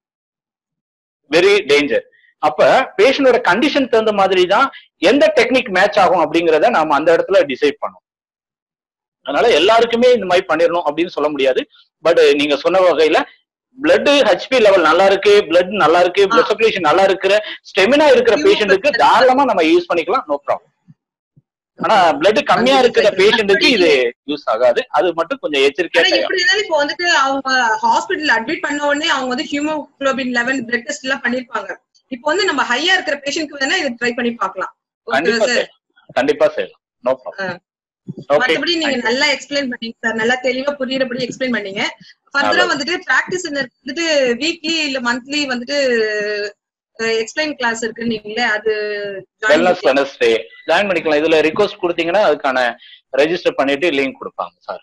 Very danger. அப்ப பேஷண்டோட கண்டிஷன் தகுந்த மாதிரி தான் எந்த டெக்னிக் மேட்ச் ஆகும் அப்படிங்கிறத நாம அந்த இடத்துல டிசைட் பண்ணோம். அதனால எல்லாருக்குமே இந்த மாதிரி பண்ணிடணும் அப்படின்னு சொல்ல முடியாது. பட் நீங்க சொன்ன வகையில பிளட் ஹெச்பி லெவல் நல்லா இருக்கு, பிளட் நல்லா இருக்கு, பிளட் சர்க்குலேஷன் நல்லா இருக்கிற ஸ்டெமினா இருக்கிற பேஷண்ட்டுக்கு தாராளமா நம்ம யூஸ் பண்ணிக்கலாம், நோ ப்ராப்ளம். ஆனா பிளட் கம்மியா இருக்கிற பேஷண்ட்டுக்கு இது யூஸ் ஆகாது. அது மட்டும் கொஞ்சம் எச்சரிக்கையா. இப்படி இருந்தாலும் இப்போ வந்துட்டு அவங்க ஹாஸ்பிட்டல் அட்மிட் பண்ண உடனே அவங்க வந்து ஹீமோகுளோபின் லெவல் பிளட் டெஸ்ட் எல்லாம் பண்ணிருப்பாங்க. இப்போ வந்து நம்ம ஹையா இருக்கிற பேஷண்ட்க்கு வேணா இதை ட்ரை பண்ணி பார்க்கலாம். கண்டிப்பா கண்டிப்பா செய்யலாம், நோ ப்ராப்ளம். மத்தபடி நீங்க நல்லா எக்ஸ்பிளைன் பண்ணீங்க சார், நல்லா தெளிவா புரியுறபடி எக்ஸ்பிளைன் பண்ணீங்க. ஃபர்தரா வந்துட்டு பிராக்டிஸ் வந்துட்டு வீக்லி இல்ல மந்த்லி வந்துட்டு எக்ஸ்பிளைன் கிளாஸ் இருக்கு நீங்களே, அது வெல்னஸ் வெட்னஸ்டே ஜாயின் பண்ணிக்கலாம். இதுல ரிக்வெஸ்ட் கொடுத்தீங்கன்னா அதுக்கான ரெஜிஸ்டர் பண்ணிட்டு லிங்க் கொடுப்பாங்க sir.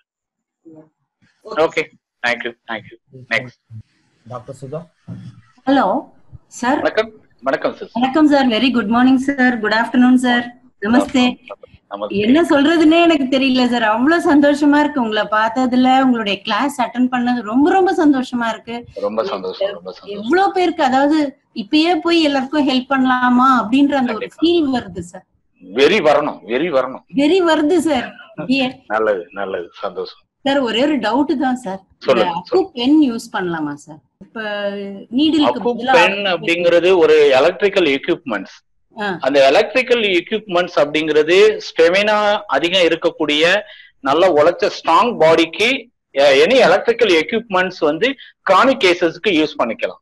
Okay, thank you thank you. Next doctor Sudha. Hello sir. வணக்கம். வணக்கம் சார். வணக்கம் sir. Very good morning sir. Good afternoon sir. நமஸ்தே. என்ன சொல்றதுன்னே எனக்கு தெரியல சார். அவ்வளவு சந்தோஷமா இருக்கு உங்களை பார்த்ததுல, உங்களுடைய கிளாஸ் அட்டெண்ட் பண்ணது ரொம்ப ரொம்ப சந்தோஷமா இருக்கு. ரொம்ப சந்தோஷம், ரொம்ப சந்தோஷம். எவ்வளவு பேருக்கு, அதாவது இப்பயே போய் எல்லாருக்கும் ஹெல்ப் பண்ணலாமா அப்படின்ற அந்த ஒரு ஃபீல் வருது சார். வெரி வரணும், வெரி வரணும், வெரி வருது சார். நல்லது நல்லது, சந்தோஷம் சார். ஒரே ஒரு டவுட் தான் சார், அக்கு பென் யூஸ் பண்ணலாமா சார்? இப்ப நீடிலுக்கு பதிலா பென் அப்படிங்கிறது ஒரு எலக்ட்ரிக்கல் எக்யூப்மெண்ட்ஸ். அந்த எலக்ட்ரிக்கல் எக்யூப்மெண்ட்ஸ் அப்படிங்கிறது ஸ்டெமினா அதிகம் இருக்கக்கூடிய நல்ல உழைச்ச ஸ்ட்ராங் பாடிக்கு எனி எலக்ட்ரிக்கல் எக்யூப்மெண்ட்ஸ் வந்து கிரானிக் கேசஸ்க்கு யூஸ் பண்ணிக்கலாம்.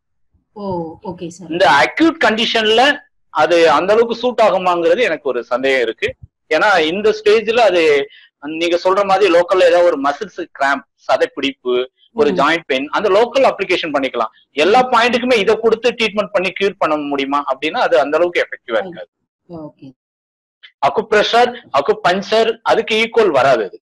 இந்த அக்யூட் கண்டிஷன்ல அது அந்த அளவுக்கு சூட் ஆகுமாங்கிறது எனக்கு ஒரு சந்தேகம் இருக்கு. ஏன்னா இந்த ஸ்டேஜ்ல அது நீங்க சொல்ற மாதிரி லோக்கல்ல ஏதாவது ஒரு மசில்ஸ் கிராம்ப், சதைப்பிடிப்பு, ஒரு ஜாயிண்ட் பெயின், அந்த லோக்கல் அப்ளிகேஷன் பண்ணிக்கலாம். எல்லா பாயிண்ட்டுக்குமே இதை கொடுத்து ட்ரீட்மெண்ட் பண்ணி கியூர் பண்ண முடியுமா அப்படின்னா அது அந்த அளவுக்கு எஃபெக்டிவா இருக்காது. அக்கு பிரஷர், அக்கு பஞ்சர் அதுக்கு ஈக்குவல் வராது அது.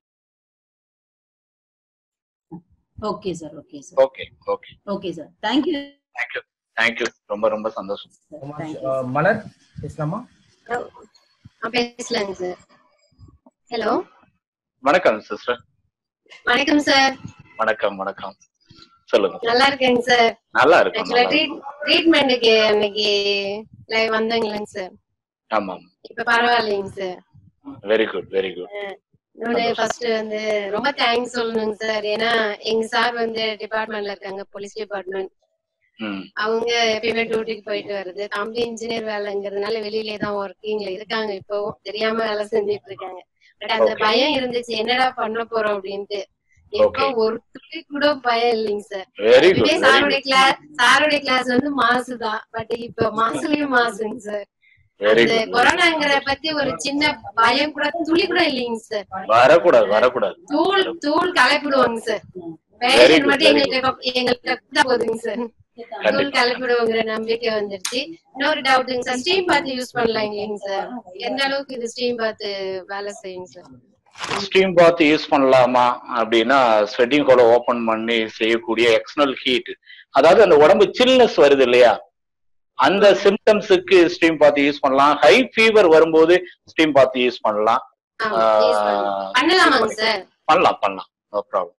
Okay sir. Okay sir. Okay okay okay sir. Thank you thank you thank you. ரொம்ப ரொம்ப சந்தோஷம். மலர் பேசலாமா? பேசலாங்க சார். ஹலோ, வணக்கம் சிஸ்டர். வணக்கம் சார். வணக்கம் வணக்கம், சொல்லுங்க. நல்லா இருக்கேங்க சார். நல்லா இருக்கேன். ஆக்சுவலா ட்ரீட்மென்ட்க்கு அன்னைக்கு லைவ் வந்தீங்களாங்க சார்? ஆமா. இப்ப பரவாயில்லைங்க sir. Very good very good. இன்னொன்னு ஃபர்ஸ்ட் வந்து ரொம்ப தேங்க்ஸ் சொல்லணுங்க சார். ஏன்னா எங்க சார் வந்து டிபார்ட்மெண்ட்ல இருக்காங்க, போலீஸ் டிபார்ட்மெண்ட். அவங்க எப்பயுமே டியூட்டிக்கு போயிட்டு வருது. தம்பி இன்ஜினியர் வேலைங்கிறதுனால வெளியிலே தான் ஒர்க்கிங்ல இருக்காங்க. இப்போ தெரியாம வேலை செஞ்சுட்டு இருக்காங்க. பட் அந்த பயம் இருந்துச்சு, என்னடா பண்ண போறோம் அப்படின்ட்டு. இப்போ ஒரு துளி கூட பயம் இல்லைங்க சார். சாருடைய கிளாஸ் சாருடைய கிளாஸ் வந்து மாசுதான், பட் இப்ப மாசுலயும் மாசுங்க சார். அந்த கொரோனாங்கிற பத்தி ஒரு சின்ன பயம் கூட துளி கூட இல்லைங்க சார். வரக்கூடாது வரக்கூடாது. தூள் தூள் கலப்பிடுவாங்க சார். பேஷண்ட் மட்டும் எங்களுக்கு எங்களுக்கு போதுங்க சார். தூள் கலப்பிடுவோங்கிற நம்பிக்கை வந்துருச்சு. இன்னொரு டவுட்டுங்க சார், ஸ்டீம் பாத் யூஸ் பண்ணலாம் இல்லைங்க சார்? எந்த அளவுக்கு இது ஸ்டீம் பாத் வேலை செய்யுங்க சார்? ஸ்டீம் பாத் யூஸ் பண்ணலாமா அப்படின்னா, ஸ்வெட்டிங் ஹோலை ஓபன் பண்ணி செய்யக்கூடிய எக்ஸ்டர்னல் ஹீட், அதாவது அந்த உடம்பு சில்னஸ் வருது இல்லையா, அந்த சிம்டம்ஸுக்கு ஸ்டீம் பாத் யூஸ் பண்ணலாம். ஹை ஃபீவர் வரும்போது ஸ்டீம் பாத் யூஸ் பண்ணலாம். பண்ணலாமாங்க சார்? பண்ணலாம் பண்ணலாம், நோ ப்ராப்ளம்.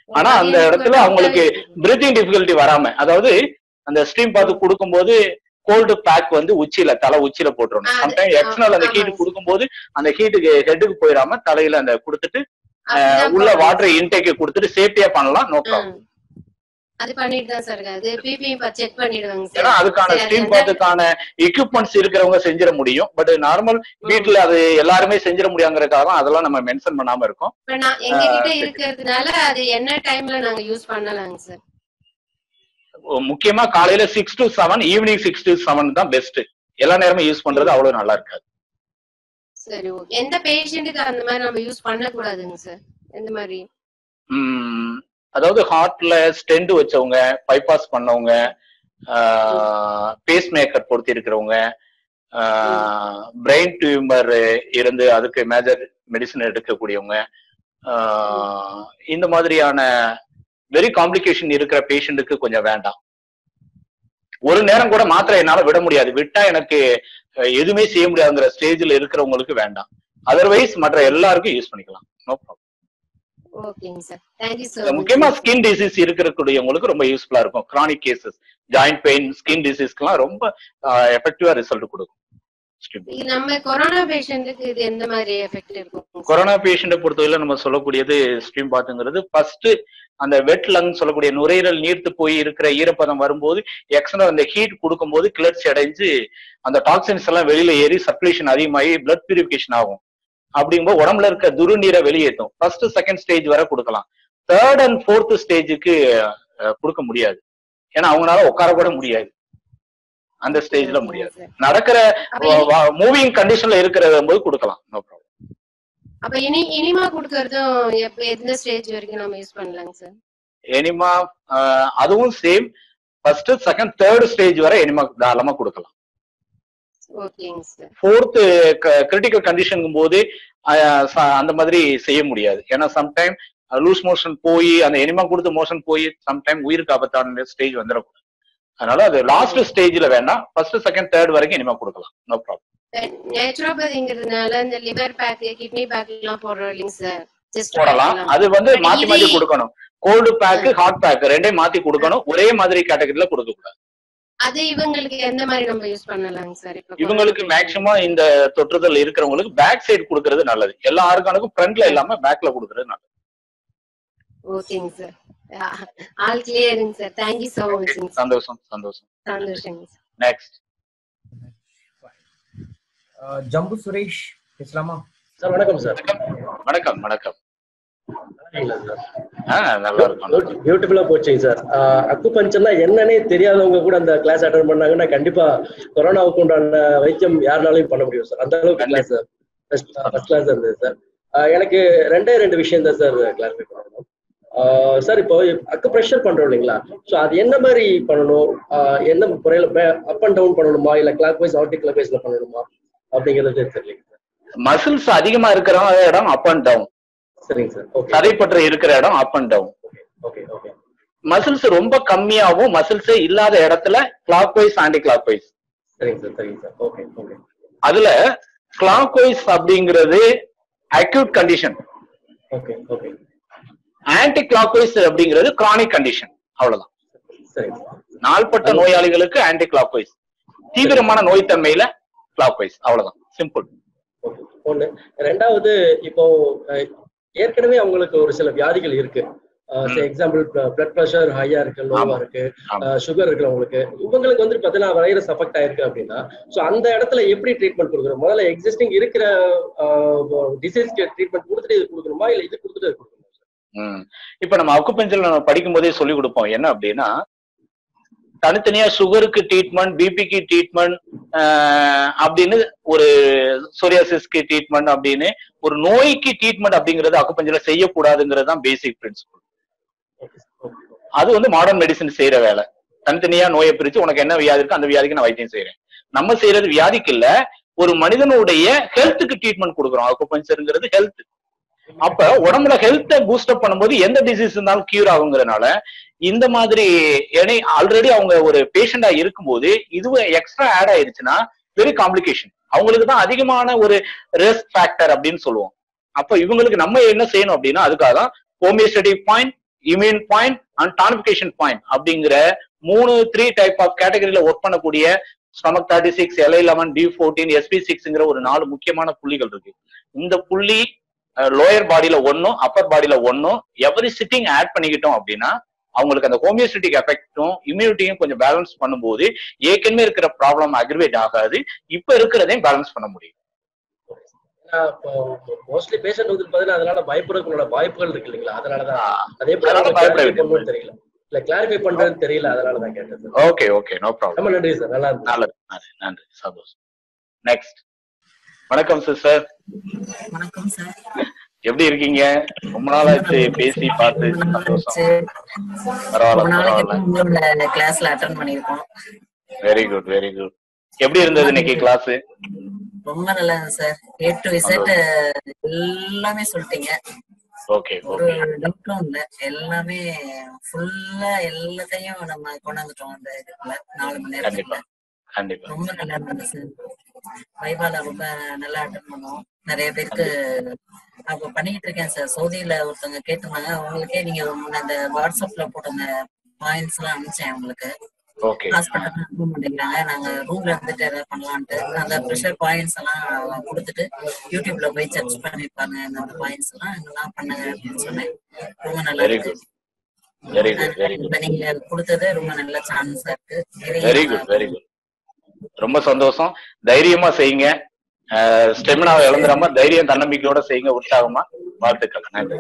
ஆனா அந்த இடத்துல அவங்களுக்கு பிரீத்திங் டிஃபிகல்ட்டி வராம, அதாவது அந்த ஸ்ட்ரீம் பார்த்து கொடுக்கும்போது கோல்டு பேக் வந்து உச்சியில தலை உச்சியில போட்டுருணும். சம்டைம் எக்ஸ்டர்னல் அந்த ஹீட் கொடுக்கும்போது அந்த ஹீட்டுக்கு ஹெட்டுக்கு போயிடாம தலையில அந்த கொடுத்துட்டு உள்ள வாட்டர் இன்டேக் கொடுத்துட்டு சேஃப்டியா பண்ணலாம். No problem. அது பண்ணிட்டு தான் சார் அது பிபி செக் பண்ணிடுவாங்க சார். ஏன்னா அதுக்கான ஸ்ட்ரீம் பாத்துக்கான எக்யூப்மெண்ட்ஸ் இருக்கிறவங்க செஞ்சிட முடியும். பட் நார்மல் வீட்டுல அது எல்லாருமே செஞ்சிட முடியாங்கிறதுக்காக அதெல்லாம் நம்ம மென்ஷன் பண்ணாம இருக்கோம். எங்க கிட்ட இருக்கிறதுனால அது என்ன டைம்ல நாங்க யூஸ் பண்ணலாங்க சார். முக்கியமா காலையில six to seven, evening six to seven தான் பெஸ்ட். எல்லா நேரமும் யூஸ் பண்றது அவ்வளவு நல்லா இருக்காது. சரி, ஓகே. எந்த பேஷண்ட்டுக்கு அந்த மாதிரி நம்ம யூஸ் பண்ண கூடாதுங்க சார்? எந்த மாதிரி? ம் அதாவது ஹார்ட்ல ஸ்டெண்ட் வச்சவங்க, பைபாஸ் பண்ணவங்க, பேஸ் மேக்கர் பொருத்தி இருக்கிறவங்க, பிரெயின் டியூமர் இருந்து அதுக்கு மேஜர் மெடிசன் எடுக்கக்கூடியவங்க, இந்த மாதிரியான வெரி காம்ப்ளிகேஷன் இருக்கிற பேஷண்ட்டுக்கு கொஞ்சம் வேண்டாம். ஒரு நேரம் கூட மாத்திரை என்னால விட முடியாது, விட்டா எனக்கு எதுவுமே செய்ய முடியாதுங்கிற ஸ்டேஜ்ல இருக்கிறவங்களுக்கு வேண்டாம். அதர்வைஸ் மற்ற எல்லாருக்கும் யூஸ் பண்ணிக்கலாம். No problem. ஓகேங்க sir. Thank you so much. முக்கியமா ஸ்கின் டிசீஸ் இருக்கக்கூடியவங்களுக்கு ரொம்ப யூஸ்ஃபுல்லா இருக்கும். Chronic cases, joint pain, skin டிசீஸ்க்குலாம் ரொம்ப எஃபெக்டிவா ரிசல்ட் கொடுக்கும். நம்ம கொரோனா பேஷண்ட்டுக்கு இது எந்த மாதிரி எஃபெக்ட் இருக்கும்? கொரோனா பேஷண்ட்டை பொறுத்தவரையில நம்ம சொல்லக்கூடியது ஸ்ட்ரீம் பாத்துங்கிறது ஃபர்ஸ்ட் அந்த வெட் லங் சொல்லக்கூடிய நுரையீரல் நீர்த்து போய் இருக்கிற ஈரப்பதம் வரும்போது எக்ஸ்ட்ரா அந்த ஹீட் கொடுக்கும்போது கிளர்ச்சி அடைஞ்சு அந்த டாக்ஸின்ஸ் எல்லாம் வெளியில ஏறி சர்க்குலேஷன் அதிகமாகி பிளட் பியூரிஃபிகேஷன் ஆகும். அப்படிங்கும்போது உடம்புல இருக்க துருநீரை வெளியேற்றும். ஃபர்ஸ்ட் செகண்ட் ஸ்டேஜ் வரை கொடுக்கலாம். தேர்ட் அண்ட் ஃபோர்த் ஸ்டேஜுக்கு கொடுக்க முடியாது. ஏன்னா அவங்களால உட்கார கூட முடியாது, அந்த ஸ்டேஜ்ல முடியாது. நடக்கிற மூவிங் கண்டிஷன்ல இருக்கிற போது கொடுக்கலாம். No problem. அப்ப இனி இனிமா கொடுக்கறதும் எப்ப எந்த ஸ்டேஜ் வரைக்கும் நம்ம யூஸ் பண்ணலாங்க சார்? எனிமா அதுவும் same first second third stage வரை எனிமா தாராளமா கொடுக்கலாம். ஓகேங்க சார். ஃபோர்த் கிரிட்டிக்கல் கண்டிஷனுக்கும் போது அந்த மாதிரி செய்ய முடியாது. ஏன்னா சம்டைம் லூஸ் மோஷன் போய் அந்த எனிமா கொடுத்து மோஷன் போய் சம்டைம் உயிருக்கு ஆபத்தான ஸ்டேஜ் வந்துடக்கூடாது. அதனால அது லாஸ்ட் ஸ்டேஜ்ல வேண்டாம், ஃபர்ஸ்ட் செகண்ட் தேர்ட் வரைக்கும் இனிமே கொடுக்கலாம். No problem. நேச்சுரோபதிங்கிறதுனால இந்த லிவர் பேக், கிட்னி பேக் எல்லாம் போடுறோம் இல்லைங்க சார்? போடலாம். அது வந்து மாத்தி மாத்தி கொடுக்கணும். கோல்டு பேக், ஹாட் பேக் ரெண்டையும் மாத்தி கொடுக்கணும். ஒரே மாதிரி கேட்டகரியில கொடுக்க கூடாது. அது இவங்களுக்கு எந்த மாதிரி நம்ம யூஸ் பண்ணலாங்க சார்? இப்ப இவங்களுக்கு மேக்சிமம் இந்த தொற்றுதல் இருக்கிறவங்களுக்கு பேக் சைடு கொடுக்கறது நல்லது. எல்லா ஆர்கானுக்கும் ஃப்ரண்ட்ல இல்லாம பேக்ல கொடுக்கறது நல்லது. ஓகேங்க sir. All clearing sir. Thank you so much. சந்தோஷம் சந்தோஷம் சந்தோஷங்க சார். நெக்ஸ்ட் ஜம்பு சுரேஷ் இஸ்லாமா சார். வணக்கம் சார். வணக்கம் வணக்கம். பியூட்டிஃபுல்லா போச்சுங்க சார். அக்குபஞ்சர்னா என்னன்னே தெரியாதவங்க கூட அந்த கிளாஸ் அட்டெண்ட் பண்ணாங்கன்னா கண்டிப்பா கொரோனாவுக்கு உண்டான வைத்தியம் யாருனாலையும் பண்ண முடியும் சார். அந்த அளவுக்கு கிளாஸ் ஃபர்ஸ்ட் கிளாஸ் இருந்தது சார். எனக்கு ரெண்டே ரெண்டு விஷயம் தான் சார் கிளாரிஃபை பண்ணணும் சார். இப்போ அக்கு ப்ரெஷர் பண்றோம் இல்லைங்களா, ஸோ அது என்ன மாதிரி பண்ணணும், என்ன முறையில அப் அண்ட் டவுன் பண்ணணுமா இல்ல கிளாக் வைஸ் ஆன்டி கிளாக் வைஸ்ல பண்ணணுமா அப்படிங்கிறது தெரியல. மசில்ஸ் அதிகமா இருக்கிற இடம் அப் அண்ட் டவுன். சரிங்க சார். சதைப்பற்று இருக்கிற இடம் up and down. Okay okay. Muscles ரொம்ப கம்மியாகவும் மசில்ஸே இல்லாத இடத்துல clockwise anti clock wise. சரிங்க சார் சரிங்க சார். Okay okay. அதுல கிளாக் வைஸ் அப்படிங்கிறது acute condition. Okay okay. Anti clock wise அப்படிங்கிறது கிரானிக் கண்டிஷன். அவ்வளவுதான். சரிங்க. நாள்பட்ட நோயாளிகளுக்கு ஆன்டி கிளாக் வைஸ், தீவிரமான நோய் தன்மையில கிளாக் வைஸ். அவ்வளவுதான், சிம்பிள். ஒண்ணு. ரெண்டாவது, இப்போ ஏற்கனவே அவங்களுக்கு ஒரு சில வியாதிகள் இருக்கு. எக்ஸாம்பிள் பிளட் ப்ரெஷர் ஹையா இருக்கு, லோவா இருக்கு, சுகர் இருக்கு. அவங்களுக்கு இவங்களுக்கு வந்து பாத்தீங்கன்னா வைரஸ் அஃபெக்ட் ஆயிருக்கு அப்படின்னா சோ அந்த இடத்துல எப்படி ட்ரீட்மெண்ட் கொடுக்கணும்? முதல்ல எக்ஸிஸ்டிங் இருக்கிற டிசீஸ்க்கு ட்ரீட்மெண்ட் கொடுத்துட்டு இது கொடுக்கணுமா இல்ல இது கொடுத்துட்டு கொடுக்கணுமா? இப்ப நம்ம அக்குபஞ்சர்ல நம்ம படிக்கும் போதே சொல்லி கொடுப்போம். என்ன அப்படின்னா தனித்தனியா சுகருக்கு ட்ரீட்மெண்ட், பிபிக்கு ட்ரீட்மெண்ட் அப்படின்னு, ஒரு சோரியாசிஸ்க்கு ட்ரீட்மெண்ட் அப்படின்னு, ஒரு நோய்க்கு ட்ரீட்மெண்ட் அப்படிங்கறது அக்குபஞ்சர்ல செய்யக்கூடாதுங்கிறது தான் பேசிக் பிரின்சிபல். அது வந்து மாடர்ன் மெடிசன் செய்யற வேலை. தனித்தனியா நோயை பிரிச்சு உனக்கு என்ன வியாதி இருக்கு அந்த வியாதிக்கு நான் வைத்தியம் செய்யறேன். நம்ம செய்யறது வியாதிக்கு இல்ல, ஒரு மனிதனுடைய ஹெல்த்துக்கு ட்ரீட்மெண்ட் கொடுக்குறோம். அக்குபஞ்சர்ங்கிறது ஹெல்த். அப்ப உடம்புல ஹெல்த்தை பூஸ்டப் பண்ணும்போது எந்த டிசீஸ் இருந்தாலும் கியூர் ஆகுங்கிறதுனால இந்த மாதிரி ஆல்ரெடி அவங்க ஒரு பேஷண்டா இருக்கும்போது இதுவும் எக்ஸ்ட்ரா ஆட் ஆயிருச்சுன்னா வெரி காம்ப்ளிகேஷன். அவங்களுக்கு தான் அதிகமான ஒரு ரிஸ்க் ஃபேக்டர் அப்படின்னு சொல்லுவோம். அப்ப இவங்களுக்கு நம்ம என்ன செய்யணும் அப்படின்னா அதுக்காக தான் homeostatic point, immune point and tonification point அப்படிங்கிற மூணு த்ரீ டைப் ஆஃப் கேட்டகரியில ஒர்க் பண்ணக்கூடிய stomach thirty six L eleven D fourteen SP சிக்ஸ்ங்கிற ஒரு நாலு முக்கியமான புள்ளிகள் இருக்கு. இந்த புள்ளி லோயர் பாடியில ஒன்னும் அப்பர் பாடியில ஒன்னும் எவரி சிட்டிங் ஆட் பண்ணிக்கிட்டோம் அப்படின்னா அவங்களுக்கு அந்த ஹோமியோஸ்டேட்டிக் எஃபெக்டும் இம்யூனிட்டியும் கொஞ்சம் பேலன்ஸ் பண்ணும்போது ஏற்கனவே இருக்கிற ப்ராப்ளம் அக்ரிவேட் ஆகாது, இப்ப இருக்கிறதையும் பேலன்ஸ் பண்ண முடியும். மோஸ்ட்லி பேஷண்ட் வந்து பாத்தீங்கன்னா அதனால பயப்படுறதுக்குள்ள வாய்ப்புகள் இருக்கு இல்லைங்களா, அதனாலதான் அதே போல தெரியல இல்ல கிளாரிஃபை பண்றது தெரியல, அதனாலதான் கேட்டது. Okay okay no problem. ரொம்ப நன்றி சார். நல்லா இருக்கு. நல்லது நன்றி சந்தோஷம். நெக்ஸ்ட். வணக்கம் சிஸ்டர். வணக்கம் சார். எப்படி இருக்கீங்க? ரொம்ப நாளாச்சு பேசி பார்த்து. சந்தோஷம். பரவாயில்ல. கிளாஸ்ல அட்டெண்ட் பண்ணிருக்கோம். Very good very good. எப்படி இருந்தது இன்னைக்கு கிளாஸ்? ரொம்ப நல்லா இருந்துச்சு சார். ஏ டு இசட் எல்லாமே சொல்லிட்டீங்க. ஓகே ஒரு டவுட்டும் இல்ல, எல்லாமே ஃபுல்லா எல்லாத்தையும் நம்ம கொண்டாந்துட்டோம் அந்த இதுக்குள்ள நாலு மணி நேரத்துக்குள்ள. கண்டிப்பா ரொம்ப நல்லா இருந்தது சார். வைவால ரொம்ப நல்லா அட்டெண்ட் பண்ணோம். நிறைய பேருக்கு அப்ப பண்ணிட்டு இருக்கேன் சார். சவுதியில ஒருத்தவங்க கேட்டிருந்தாங்க, அவங்களுக்கே நீங்க அந்த வாட்ஸ்அப்ல போட்ட பாயிண்ட்ஸ் எல்லாம் அனுப்பிச்சேன் அவங்களுக்கு. ஹாஸ்பிட்டல் அனுப்ப மாட்டேங்கிறாங்க, நாங்க ரூம்ல இருந்துட்டு ஏதாவது பண்ணலான்ட்டு அந்த ப்ரெஷர் பாயிண்ட்ஸ் எல்லாம் கொடுத்துட்டு யூடியூப்ல போய் சர்ச் பண்ணிருப்பாங்க. அந்த பாயிண்ட்ஸ் எல்லாம் எங்கெல்லாம் பண்ணுங்க அப்படின்னு சொன்னேன். ரொம்ப நல்லா இருக்கு. நீங்க கொடுத்தது ரொம்ப நல்ல சான்ஸா இருக்கு. Very good very good. ரொம்ப சந்தோஷம். தைரியமா செய்யுங்க. ஸ்டெமினாவை இழந்துடாம தைரியம் தன்னம்பிக்கையோட செய்யுங்க. உற்சாகமா. வாழ்த்துக்கள். நன்றி.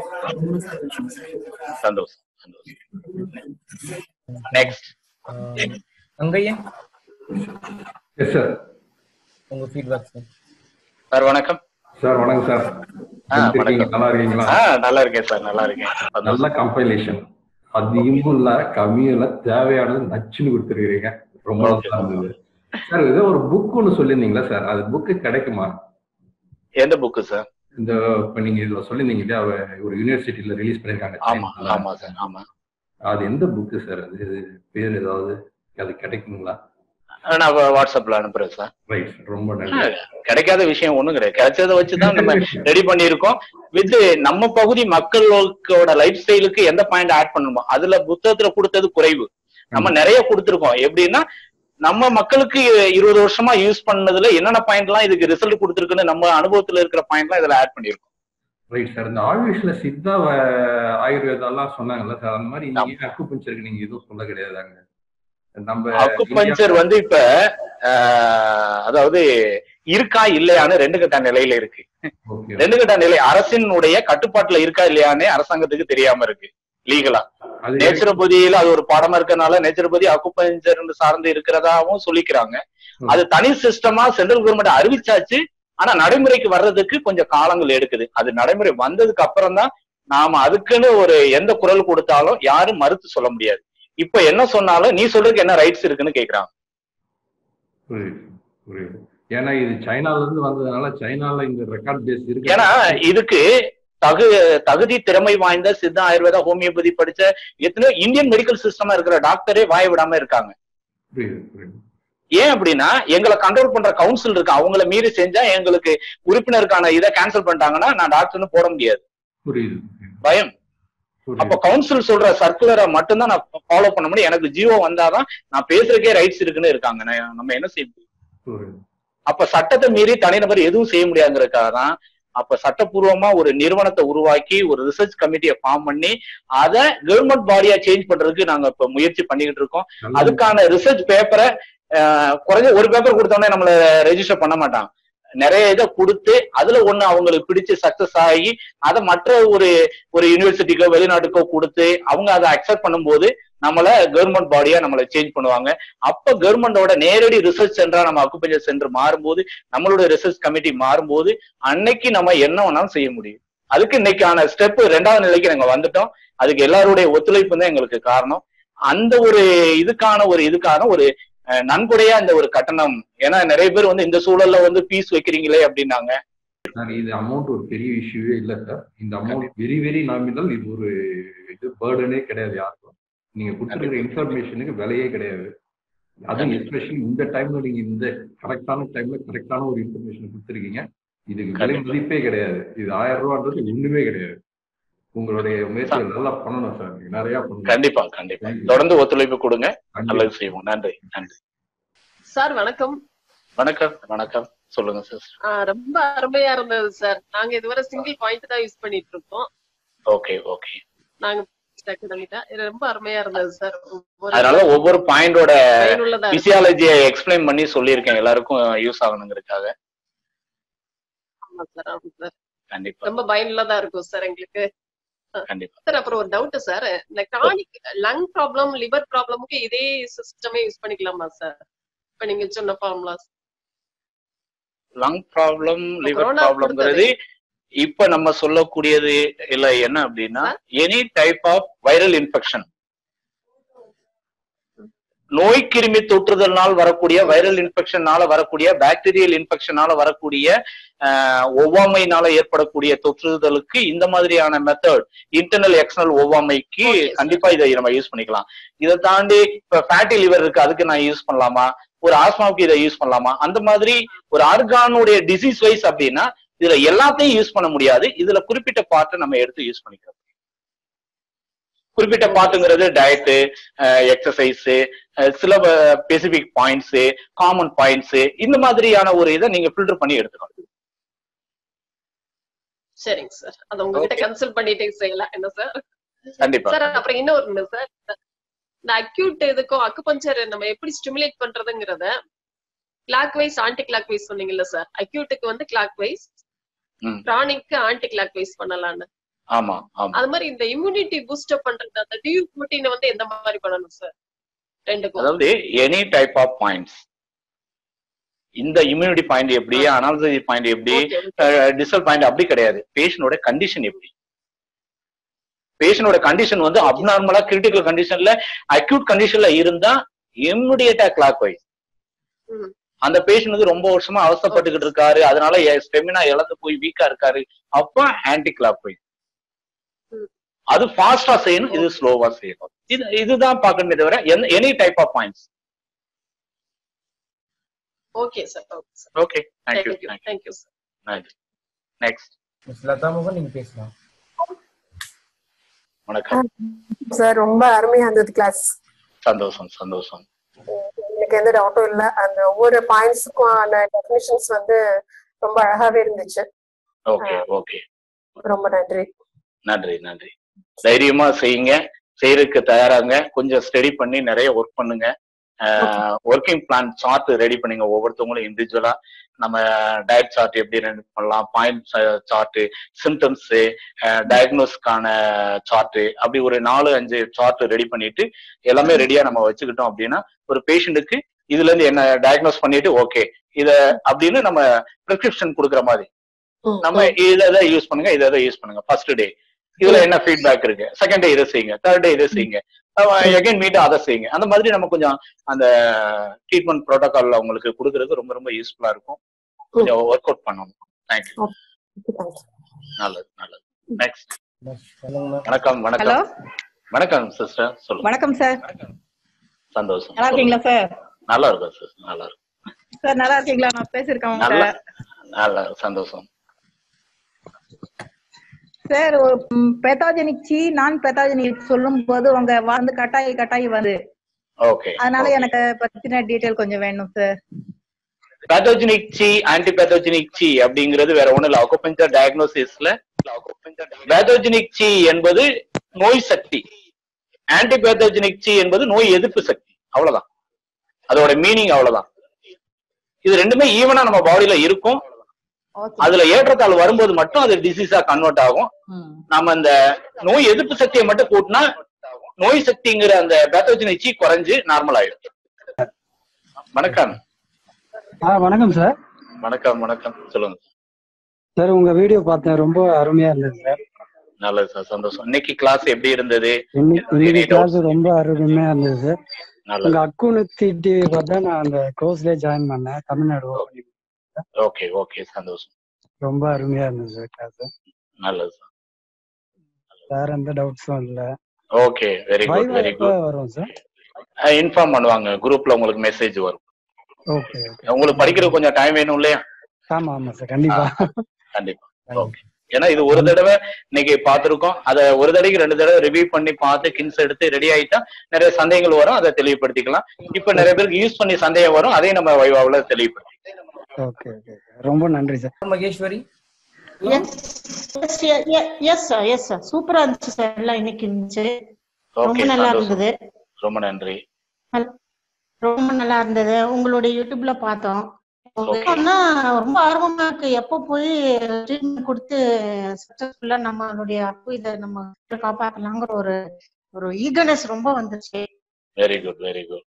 சந்தோஷம் சந்தோஷம். நெக்ஸ்ட். அங்கய்யா. Yes sir. உங்க ஃபீட்பேக் சார். சார் வணக்கம். சார் வணக்கம் சார். நல்லா இருக்கீங்களா? நல்லா இருக்கேன் சார். நல்லா இருக்கேன். நல்ல கம்பைலேஷன். அதிகமும் இல்ல கம்மியும் இல்ல, தேவையானது நச்சுன்னு கொடுத்துருக்கீங்க. ரொம்ப நல்லா இருந்தது சார். ஏதோ ஒரு புக் ஒண்ணு சொல்லியிருந்தீங்களா சார், அது புக்கு கிடைக்குமா? எந்த புக்கு சார்? இந்த இப்ப நீங்க இதுல சொல்லியிருந்தீங்க இல்லையா, ஒரு யூனிவர்சிட்டியில ரிலீஸ் பண்ணிருக்காங்க. ஆமா ஆமா சார். ஆமா. அது எந்த புக்கு சார்? அது பேர் ஏதாவது அது கிடைக்குங்களா? நான் வாட்ஸ்அப்ல அனுப்புறேன் சார். ரைட். ரொம்ப நன்றி. கிடைக்காத விஷயம் ஒண்ணும் கிடையாது. கிடைச்சதை வச்சுதான் நம்ம ரெடி பண்ணிருக்கோம். வித் நம்ம பகுதி மக்களோட லைஃப் ஸ்டைலுக்கு எந்த பாயிண்ட் ஆட் பண்ணணுமோ அதுல புத்தகத்துல கொடுத்தது குறைவு. நம்ம நிறைய கொடுத்துருக்கோம். எப்படின்னா நம்ம மக்களுக்கு இருபது வருஷமா யூஸ் பண்ணதுல என்னென்ன பாயிண்ட் எல்லாம் இதுக்கு ரிசல்ட் கொடுத்துருக்குன்னு நம்ம அனுபவத்துல இருக்கிற பாயிண்ட் எல்லாம் இதுல ஆட் பண்ணிருக்கோம். Right sir. இந்த ஆயுஷ்ல சித்தா ஆயுர்வேதம் எல்லாம் சொன்னாங்கல்ல சார், அந்த மாதிரி நீங்க அக்குபஞ்சருக்கு நீங்க எதுவும் சொல்ல கிடையாதாங்க? நம்ம அக்குபஞ்சர் வந்து இப்ப அதாவது இருக்கா இல்லையான்னு ரெண்டு கட்ட நிலையில இருக்கு. ரெண்டு கட்ட நிலை அரசினுடைய கட்டுப்பாட்டுல இருக்கா இல்லையான்னு அரசாங்கத்துக்கு தெரியாம இருக்கு லீகலா. நேச்சுரோபதியில அது ஒரு பாடமா இருக்கனால நேச்சுரோபதி அக்குபஞ்சர் சார்ந்து இருக்கிறதாவும் சொல்லிக்கிறாங்க. அது தனி சிஸ்டமா சென்ட்ரல் கவர்மெண்ட் அறிவிச்சாச்சு. ஆனா நடைமுறைக்கு வர்றதுக்கு கொஞ்சம் காலங்கள் எடுக்குது. அது நடைமுறை வந்ததுக்கு அப்புறம் தான் நாம அதுக்குன்னு ஒரு எந்த குரல் கொடுத்தாலும் யாரும் மறுத்து சொல்ல முடியாது. இப்ப என்ன சொன்னாலும் நீ சொல்றதுக்கு என்ன ரைட்ஸ் இருக்குன்னு கேக்குறாங்க. ஏன்னா இது சைனால இருந்து வந்ததுனால சைனால இந்த ரெக்கார்ட் பேஸ் இருக்கு. ஏன்னா இதுக்கு தகு தகுதி திறமை வாய்ந்த சித்த ஆயுர்வேதா ஹோமியோபதி படிச்ச எத்தனையோ இந்தியன் மெடிக்கல் சிஸ்டமா இருக்கிற டாக்டரே வாய விடாம இருக்காங்க. ஏன் அப்படின்னா எங்களை கண்ட்ரோல் பண்ற கவுன்சில் இருக்கு. அவங்கள மீறி செஞ்சா எங்களுக்கு உறுப்பினருக்கான இதை கேன்சல் பண்ணிட்டாங்கன்னா நான் டாக்டர்னு போட முடியாது. பயம். அப்ப கவுன்சில் சொல்ற சர்க்குலரை மட்டும்தான் நான் ஃபாலோ பண்ண முடியும். எனக்கு ஜியோ வந்தாதான் நான் பேசுறதுக்கே ரைட்ஸ் இருக்குன்னு இருக்காங்க. நம்ம என்ன செய்ய முடியும்? அப்ப சட்டத்தை மீறி தனிநபர் எதுவும் செய்ய முடியாதுங்கிறதுக்காக தான் அப்ப சட்டப்பூர்வமா ஒரு நிறுவனத்தை உருவாக்கி ஒரு ரிசர்ச் கமிட்டியை ஃபார்ம் பண்ணி அதை கவர்மெண்ட் பாடியா சேஞ்ச் பண்றதுக்கு நாங்க இப்ப முயற்சி பண்ணிக்கிட்டு இருக்கோம். அதுக்கான ரிசர்ச் பேப்பரை குறைஞ்ச ஒரு பேப்பர் கொடுத்தோன்னே நம்மள ரெஜிஸ்டர் பண்ண மாட்டாங்க. நிறைய இதை கொடுத்து அதுல ஒண்ணு அவங்களுக்கு பிடிச்சு சக்சஸ் ஆகி அதை மற்ற ஒரு ஒரு யூனிவர்சிட்டிக்கோ வெளிநாட்டுக்கோ கொடுத்து அவங்க அதை அக்செப்ட் பண்ணும்போது நம்மள கவர்மெண்ட் பாடியா நம்மளை சேஞ்ச் பண்ணுவாங்க. அப்ப கவர்மெண்டோட நேரடி ரிசர்ச் சென்டரா நம்ம அக்குபஞ்சர் சென்டர் மாறும்போது நம்மளோட ரிசர்ச் கமிட்டி மாறும்போது அன்னைக்கு நம்ம என்ன வேணாலும் செய்ய முடியும். அதுக்கு இன்னைக்கான ஸ்டெப் ரெண்டாவது நிலைக்கு நாங்க வந்துட்டோம். அதுக்கு எல்லாருடைய ஒத்துழைப்பு தான் எங்களுக்கு காரணம். அந்த ஒரு இதுக்கான ஒரு இதுக்கான ஒரு நன்கொடையா இந்த ஒரு கட்டணம். ஏன்னா நிறைய பேர் வந்து இந்த சூழல்ல வந்து ஃபீஸ் வைக்கிறீங்களே அப்படின்னாங்க. சார் இது அமௌண்ட் ஒரு பெரிய இஷ்யூவே இல்ல சார். இந்த அமௌண்ட் வெரி வெரி நாமினல். இது ஒரு இது பேர்டனே கிடையாது யாருக்கும். நீங்க கொடுத்துருக்கிற இன்ஃபர்மேஷனுக்கு விலையே கிடையாது. அதுவும் எஸ்பெஷலி இந்த டைம்ல நீங்க இந்த கரெக்டான டைம்ல கரெக்டான ஒரு இன்ஃபர்மேஷன் கொடுத்துருக்கீங்க. இதுக்கு விலை மதிப்பே கிடையாது. இது ஆயிரம் ரூபான்றது ஒண்ணுமே கிடையாது. உங்களுடைய முயற்சிகள் நல்லா பண்ணணும் சார். நிறைய பண்ணணும். கண்டிப்பா கண்டிப்பா தொடர்ந்து ஒத்துழைப்பு கொடுங்க. நல்லது செய்வோம். நன்றி நன்றி சார். வணக்கம். வணக்கம் வணக்கம் சொல்லுங்க சார். ரொம்ப அருமையா இருந்தது சார். நாங்க இதுவரை சிங்கிள் பாயிண்ட் தான் யூஸ் பண்ணிட்டு இருக்கோம். ஓகே ஓகே நாங்க ரொம்ப அருமையா இருந்தது சார். அதனால ஒவ்வொரு பாயிண்டோட பிசியாலஜியை எக்ஸ்பிளைன் பண்ணி சொல்லியிருக்கேன் எல்லாருக்கும் யூஸ் ஆகணுங்கிறதுக்காக. ஆமா சார் ஆமா சார் கண்டிப்பா ரொம்ப பயனுள்ளதா இருக்கும் சார் எங்களுக்கு. கண்டிப்பா சார் அப்புறம் ஒரு டவுட் சார். இந்த கிரானிக் லங் ப்ராப்ளம் லிவர் ப்ராப்ளமுக்கு இதே சிஸ்டமே யூஸ் பண்ணிக்கலாமா சார்? இப்ப நீங்க சொன்ன ஃபார்முலாஸ். லங் ப்ராப்ளம் லிவர் ப்ராப்ளம்ங்கிறது இப்ப நம்ம சொல்லக்கூடியது இல்ல என்ன அப்படின்னா any type of viral infection, நோய் கிருமி தொற்றுதல்னால் வரக்கூடிய வைரல் இன்ஃபெக்ஷனால வரக்கூடிய பாக்டீரியல் இன்ஃபெக்ஷனால வரக்கூடிய ஒவ்வாமையினால ஏற்படக்கூடிய தொற்றுதலுக்கு இந்த மாதிரியான மெத்தட் இன்டர்னல் எக்ஸ்டர்னல் ஒவ்வாமைக்கு கண்டிப்பா இதை நம்ம யூஸ் பண்ணிக்கலாம். இதை தாண்டி இப்ப ஃபேட்டி லிவர் இருக்கு, அதுக்கு நான் யூஸ் பண்ணலாமா? ஒரு ஆஸ்மாவுக்கு இதை யூஸ் பண்ணலாமா? அந்த மாதிரி ஒரு ஆர்கானுடைய டிசீஸ் வைஸ் அப்படின்னா இதுல எல்லாத்தையும் யூஸ் பண்ண முடியாது. இதுல குறிப்பிட்ட பார்ட்டை நம்ம எடுத்து யூஸ் பண்ணிக்கிறோம். குறிப்பிட்ட பார்ட்டுங்கிறது டயட்டு, எக்ஸசைஸ், சில ஸ்பெசிபிக் பாயிண்ட்ஸ், காமன் பாயிண்ட்ஸ், இந்த மாதிரியான ஒரு இதை நீங்க ஃபில்டர் பண்ணி எடுத்துக்கணும். சரிங்க சார். அது உங்ககிட்ட கன்சல்ட் பண்ணிட்டே செய்யலாம் என்ன சார்? கண்டிப்பா சார். அப்புறம் இன்னொரு சார், இந்த அக்யூட் இதுக்கும் அக்குபஞ்சர் நம்ம எப்படி ஸ்டிமுலேட் பண்றதுங்கிறத clockwise anti clock wise சொன்னீங்கல்ல சார். அக்யூட்டுக்கு வந்து கிளாக் வைஸ், கிரானிக்கு ஆன்டி கிளாக் வைஸ் பண்ணலாம்னு. ஆமா ஆமா. அது மாதிரி இந்த இம்யூனிட்டி பூஸ்ட் அப் பண்றது அந்த டியூ புரோட்டீன் வந்து எந்த மாதிரி பண்ணணும் சார்? ரெண்டுக்கும். அதாவது எனி டைப் ஆஃப் பாயிண்ட்ஸ், இந்த இம்யூனிட்டி பாயிண்ட் எப்படி, அனாலஜி பாயிண்ட் எப்படி, டிசல் பாயிண்ட் அப்படி கிடையாது. பேஷண்டோட கண்டிஷன் எப்படி, பேஷண்டோட கண்டிஷன் வந்து அப்நார்மலா கிரிட்டிக்கல் கண்டிஷன்ல அக்யூட் கண்டிஷன்ல இருந்தா இம்மிடியேட்டா கிளாக் வைஸ். அந்த பேஷண்ட் வந்து ரொம்ப வருஷமா அவசரப்பட்டுக்கிட்டு இருக்காரு, அதனால ஸ்டெமினா இழந்து போய் வீக்கா இருக்காரு, அப்ப ஆன்டி கிளாக் வைஸ். அது ஃபாஸ்டா செய்யணும், இது ஸ்லோவா செய்யணும். இது இதுதான் பார்க்கணுமே தவிர any type of points. Okay sir. Okay thank you thank you sir. நன்றி. நெக்ஸ்ட் மிஸ் லதா மோகன், நீங்க பேசலாம். வணக்கம் சார். ரொம்ப அருமையா இருந்தது கிளாஸ். சந்தோஷம் சந்தோஷம். எனக்கு எந்த டவுட்டும் இல்ல. அந்த ஒவ்வொரு பாயிண்ட்ஸுக்கும் ஆன டெஃபினிஷன்ஸ் வந்து ரொம்ப அழகாவே இருந்துச்சு. ஓகே ஓகே ரொம்ப நன்றி. நன்றி நன்றி. தைரியமா செய்யுங்க, செய்யறதுக்கு தயாராங்க. கொஞ்சம் ஸ்டடி பண்ணி நிறைய ஒர்க் பண்ணுங்க. ஒர்க்கிங் பிளான் சார்ட் ரெடி பண்ணுங்க. ஒவ்வொருத்தவங்களும் இண்டிவிஜுவலா நம்ம டயட் சார்ட் எப்படி ரெடி பண்ணலாம், பாயிண்ட் சார்ட், சிம்டம்ஸ், டயக்னோஸ்க்கான சார்ட், அப்படி ஒரு நாலு அஞ்சு சார்ட் ரெடி பண்ணிட்டு எல்லாமே ரெடியா நம்ம வச்சுக்கிட்டோம் அப்படின்னா ஒரு பேஷண்ட்டுக்கு இதுல இருந்து என்ன டயக்னோஸ் பண்ணிட்டு ஓகே இத அப்படின்னு நம்ம பிரிஸ்கிரிப்ஷன் கொடுக்குற மாதிரி நம்ம இதை யூஸ் பண்ணுங்க, இதை இதை யூஸ் பண்ணுங்க. ஃபர்ஸ்ட் டே இதுல என்ன ஃபீட்பேக் இருக்கு, செகண்ட் டே இதை செய்யுங்க, தேர்ட் டே இதை செய்யுங்க, எகைன் மீட் அதை செய்யுங்க. அந்த மாதிரி நம்ம கொஞ்சம் அந்த ட்ரீட்மெண்ட் ப்ரோட்டோகால் உங்களுக்கு கொடுக்கறது ரொம்ப ரொம்ப யூஸ்ஃபுல்லா இருக்கும். கொஞ்சம் ஒர்க் அவுட் பண்ணணும். தேங்க்யூ. நல்லது நல்லது. நெக்ஸ்ட். வணக்கம் வணக்கம் வணக்கம் சிஸ்டர், சொல்லுங்க. வணக்கம் சார். சந்தோஷம். நல்லா இருக்கீங்களா சார்? நல்லா இருக்கும் சார். நல்லா இருக்கும் சார். நல்லா இருக்கீங்களா? நான் பேசிருக்கேன். நல்லா நல்லா சந்தோஷம் சார். ஒரு பேத்தாஜெனிக் சி நான் பேத்தாஜெனிக் சொல்லும் போது உங்க வந்து கட்டாயி கட்டாயி வந்து ஓகே, அதனால எனக்கு பத்தின டீடைல் கொஞ்சம் வேணும் sir. Pathogenic chi, anti pathogenic chi அப்படிங்கிறது வேற ஒண்ணும் இல்ல. அக்குபஞ்சர் டயக்னோசிஸ்ல பேத்தோஜெனிக் சி என்பது நோய் சக்தி, ஆன்டி பேத்தோஜெனிக் சி என்பது நோய் எதிர்ப்பு சக்தி. அவ்வளவுதான் அதோட மீனிங், அவ்வளவுதான். இது ரெண்டுமே ஈவனா நம்ம பாடியில இருக்கும். அதுல ஏற்றத்தாழ் வரும்போது மட்டும் அது டிசீஸா கன்வெர்ட் ஆகும். நம்ம அந்த நோய் எதிர்ப்பு சக்தியை மட்டும் கூட்டினா நோய் சக்திங்கிற அந்த பேத்தோஜெனிக் சி குறைஞ்சு நார்மல் ஆயிடும். வணக்கம். வணக்கம் சார். வணக்கம் வணக்கம். சொல்லுங்க சார். உங்க வீடியோ பார்த்தேன், ரொம்ப அருமையா இருந்தது சார். நல்லது சார், சந்தோஷம். இன்னைக்கு கிளாஸ் எப்படி இருந்தது? இன்னைக்கு கிளாஸ் ரொம்ப அருமையா இருந்தது சார். உங்க அக்குனத்தி டிவி பார்த்தா நான் அந்த கோர்ஸ்லயே ஜாயின் பண்ணேன், தமிழ்நாடு. ஓகே ஓகே, சந்தோஷம். ரொம்ப அருமையா இருந்தது சார் கிளாஸ். நல்லது சார். வேற எந்த டவுட்ஸும் இல்ல. Okay, very good very good. வரும் சார். இன்ஃபார்ம் பண்ணுவாங்க, குரூப்ல உங்களுக்கு மெசேஜ் வரும். Okay okay. உங்களுக்கு படிக்கிறது கொஞ்சம் டைம் வேணும் இல்லையா? ஆமா ஆமா சார், கண்டிப்பா கண்டிப்பா. ஓகே ஏன்னா இது ஒரு தடவை இன்னைக்கு பார்த்திருக்கோம், அதை ஒரு தடவைக்கு ரெண்டு தடவை ரிவ்யூ பண்ணி பார்த்து கின்ஸ் எடுத்து ரெடி ஆயிட்டா நிறைய சந்தேகங்கள் வரும், அதை தெளிவுபடுத்திக்கலாம். இப்ப நிறைய பேருக்கு யூஸ் பண்ணி சந்தேகம் வரும், அதையும் நம்ம வைவாவில் தெளிவுபடுத்திக்கலாம். ஓகே ஓகே ரொம்ப நன்றி sir. Maheswari. Yes sir yes sir சூப்பரா இருந்துச்சு சார், எல்லாம் இன்னைக்கு இருந்துச்சு, ரொம்ப நல்லா இருந்தது. ரொம்ப நன்றி. ரொம்ப நல்லா இருந்தது. உங்களுடைய யூடியூப்ல பார்த்தோம், ரொம்ப ஆர்வமா இருக்கு. எப்ப போய் ட்ரீட்மெண்ட் கொடுத்து சக்சஸ்ஃபுல்லா நம்மளுடைய அப்பு இதை நம்ம காப்பாற்றலாங்கிற ஒரு ஒரு ஈகர்னஸ் ரொம்ப வந்துருச்சு. Very good very good.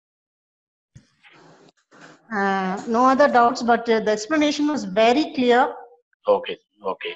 No other doubts but the explanation was very clear. Okay okay.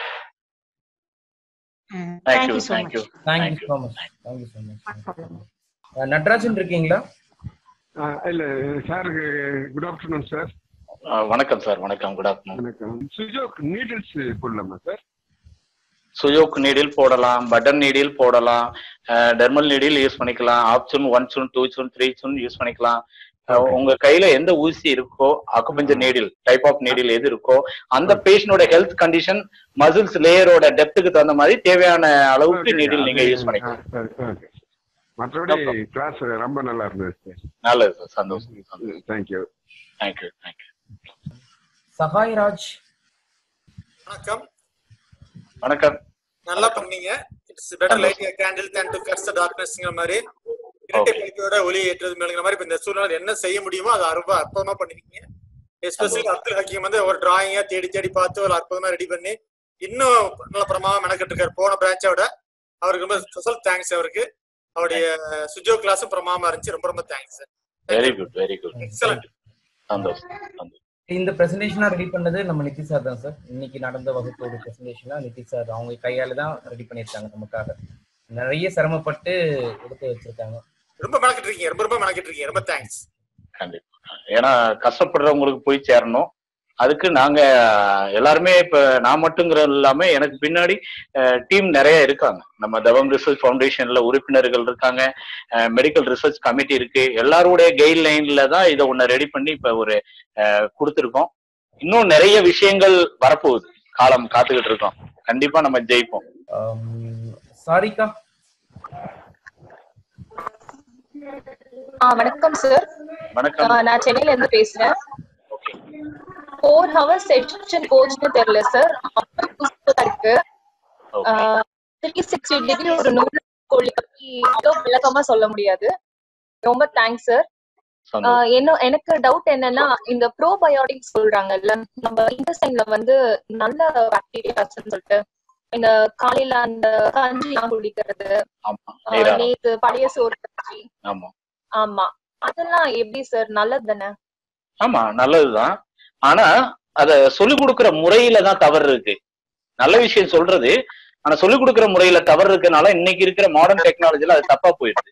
Thank you so much. Thank you so much. Thank you so much. Natarajan இருக்கீங்களா? இல்ல சார், குட் ஆஃப்டர்நூன் சார். வணக்கம் sir. வணக்கம், good afternoon. வணக்கம். Sujok needles போடலாமா sir? Sujok needle போடலாம், button needle போடலாம், dermal needle use பண்ணிக்கலாம், half cun, one cun, two cun, three cun use பண்ணிக்கலாம். உங்க கையில எந்த ஊசி இருக்கோ, acupuncture needle type of needle எது இருக்கோ, அந்த பேஷண்டோட ஹெல்த் கண்டிஷன், மசில்ஸ் லேயரோட டெப்த்துக்கு தகுந்த மாதிரி தேவையான அளவுக்கு நீடில் நீங்க யூஸ் பண்ணிக்கலாம். மற்றபடி கிளாஸ் ரொம்ப நல்லா இருந்தது சார். நல்லது சார், சந்தோஷம். Thank you thank you thank you. சகாய்ராஜ். வணக்கம். வணக்கம். நல்லா பண்ணீங்க. It's better light a candle than to cuts the டார்க்னஸ்ங்கிற மாதிரி, இரட்டை படுக்கையோட ஒளி ஏற்றுறது மேலங்கிற மாதிரி இப்ப இந்த சூழ்நிலை என்ன செய்ய முடியுமோ அதை ரொம்ப அற்புதமா பண்ணிருக்கீங்க. எஸ்பெஷலி அப்துல் ஹக்கீம் வந்து ஒரு டிராயிங்கா தேடி தேடி பார்த்து ஒரு அற்புதமா ரெடி பண்ணி இன்னும் நல்ல பிரமாதமா மெனக்கிட்டு இருக்காரு. போன பிரான்ச்சோட அவருக்கு ரொம்ப ஸ்பெஷல் தேங்க்ஸ். அவருக்கு அவருடைய சுஜோ கிளாஸும் பிரமாதமா இருந்துச்சு. ரொம்ப ரொம்ப thanks sir. Very good very good. Excellent. சந்தோஷம் சந்தோஷம். இந்த பிரசன்டேஷனா ரெடி பண்ணது நம்ம நிதிஷ் சார் தான் சார். இன்னைக்கு நடந்த வகுப்போட பிரசன்டேஷனா நிதிஷ் சார் அவங்க கையால தான் ரெடி பண்ணிருக்காங்க. நமக்காக நிறைய சிரமப்பட்டு எடுத்து வச்சிருக்காங்க. ரொம்ப மெனக்கிட்டு இருக்கீங்க. ரொம்ப ரொம்ப மெனக்கிட்டு இருக்கீங்க. ரொம்ப தேங்க்ஸ். கண்டிப்பா. ஏன்னா கஷ்டப்படுறவங்களுக்கு போய் சேரணும். அதுக்கு நாங்க எல்லாருமே இப்ப நான் மட்டுங்கிறது இல்லாம எனக்கு பின்னாடி டீம் நிறைய இருக்காங்க. நம்ம தவம் ரிசர்ச் ஃபவுண்டேஷன்ல உறுப்பினர்கள் இருக்காங்க, மெடிக்கல் ரிசர்ச் கமிட்டி இருக்கு. எல்லாருடைய கைட்லைன்ல தான் இதை ஒன்னு ரெடி பண்ணி இப்ப ஒரு கொடுத்துருக்கோம். இன்னும் நிறைய விஷயங்கள் வரப்போகுது, காலம் காத்துக்கிட்டு இருக்கோம். கண்டிப்பா நம்ம ஜெயிப்போம். சாரிகா. வணக்கம் சார். வணக்கம். நான் சென்னையில இருந்து பேசுறேன். ஃபோர் ஹவர்ஸ் செஷன் கோச்னு தெரியல சார், இருக்கு த்ரீ சிக்ஸ்டி டிகிரி ஒரு நூறு கோழி பத்தி அவ்வளோ விளக்கமா சொல்ல முடியாது. ரொம்ப தேங்க்ஸ் சார். என்ன எனக்கு டவுட் என்னன்னா, இந்த ப்ரோபயோட்டிக் சொல்றாங்கல்ல, நம்ம இன்டெஸ்டைன்ல வந்து நல்ல பாக்டீரியாஸ் சொல்லிட்டு இந்த காலையில அந்த கஞ்சி குடிக்கிறது, நேத்து பழைய சோறு கஞ்சி, ஆமா அதெல்லாம் எப்படி சார், நல்லது தானே? ஆமா நல்லதுதான். ஆனா அத சொல்லிக் கொடுக்கிற முறையில தான் தவறு இருக்கு. நல்ல விஷயம் சொல்றது, ஆனா சொல்லிக் கொடுக்கிற முறையில தவறு இருக்கனால இன்னைக்கு இருக்கிற மாடர்ன் டெக்னாலஜில அது தப்பா போயிடுது.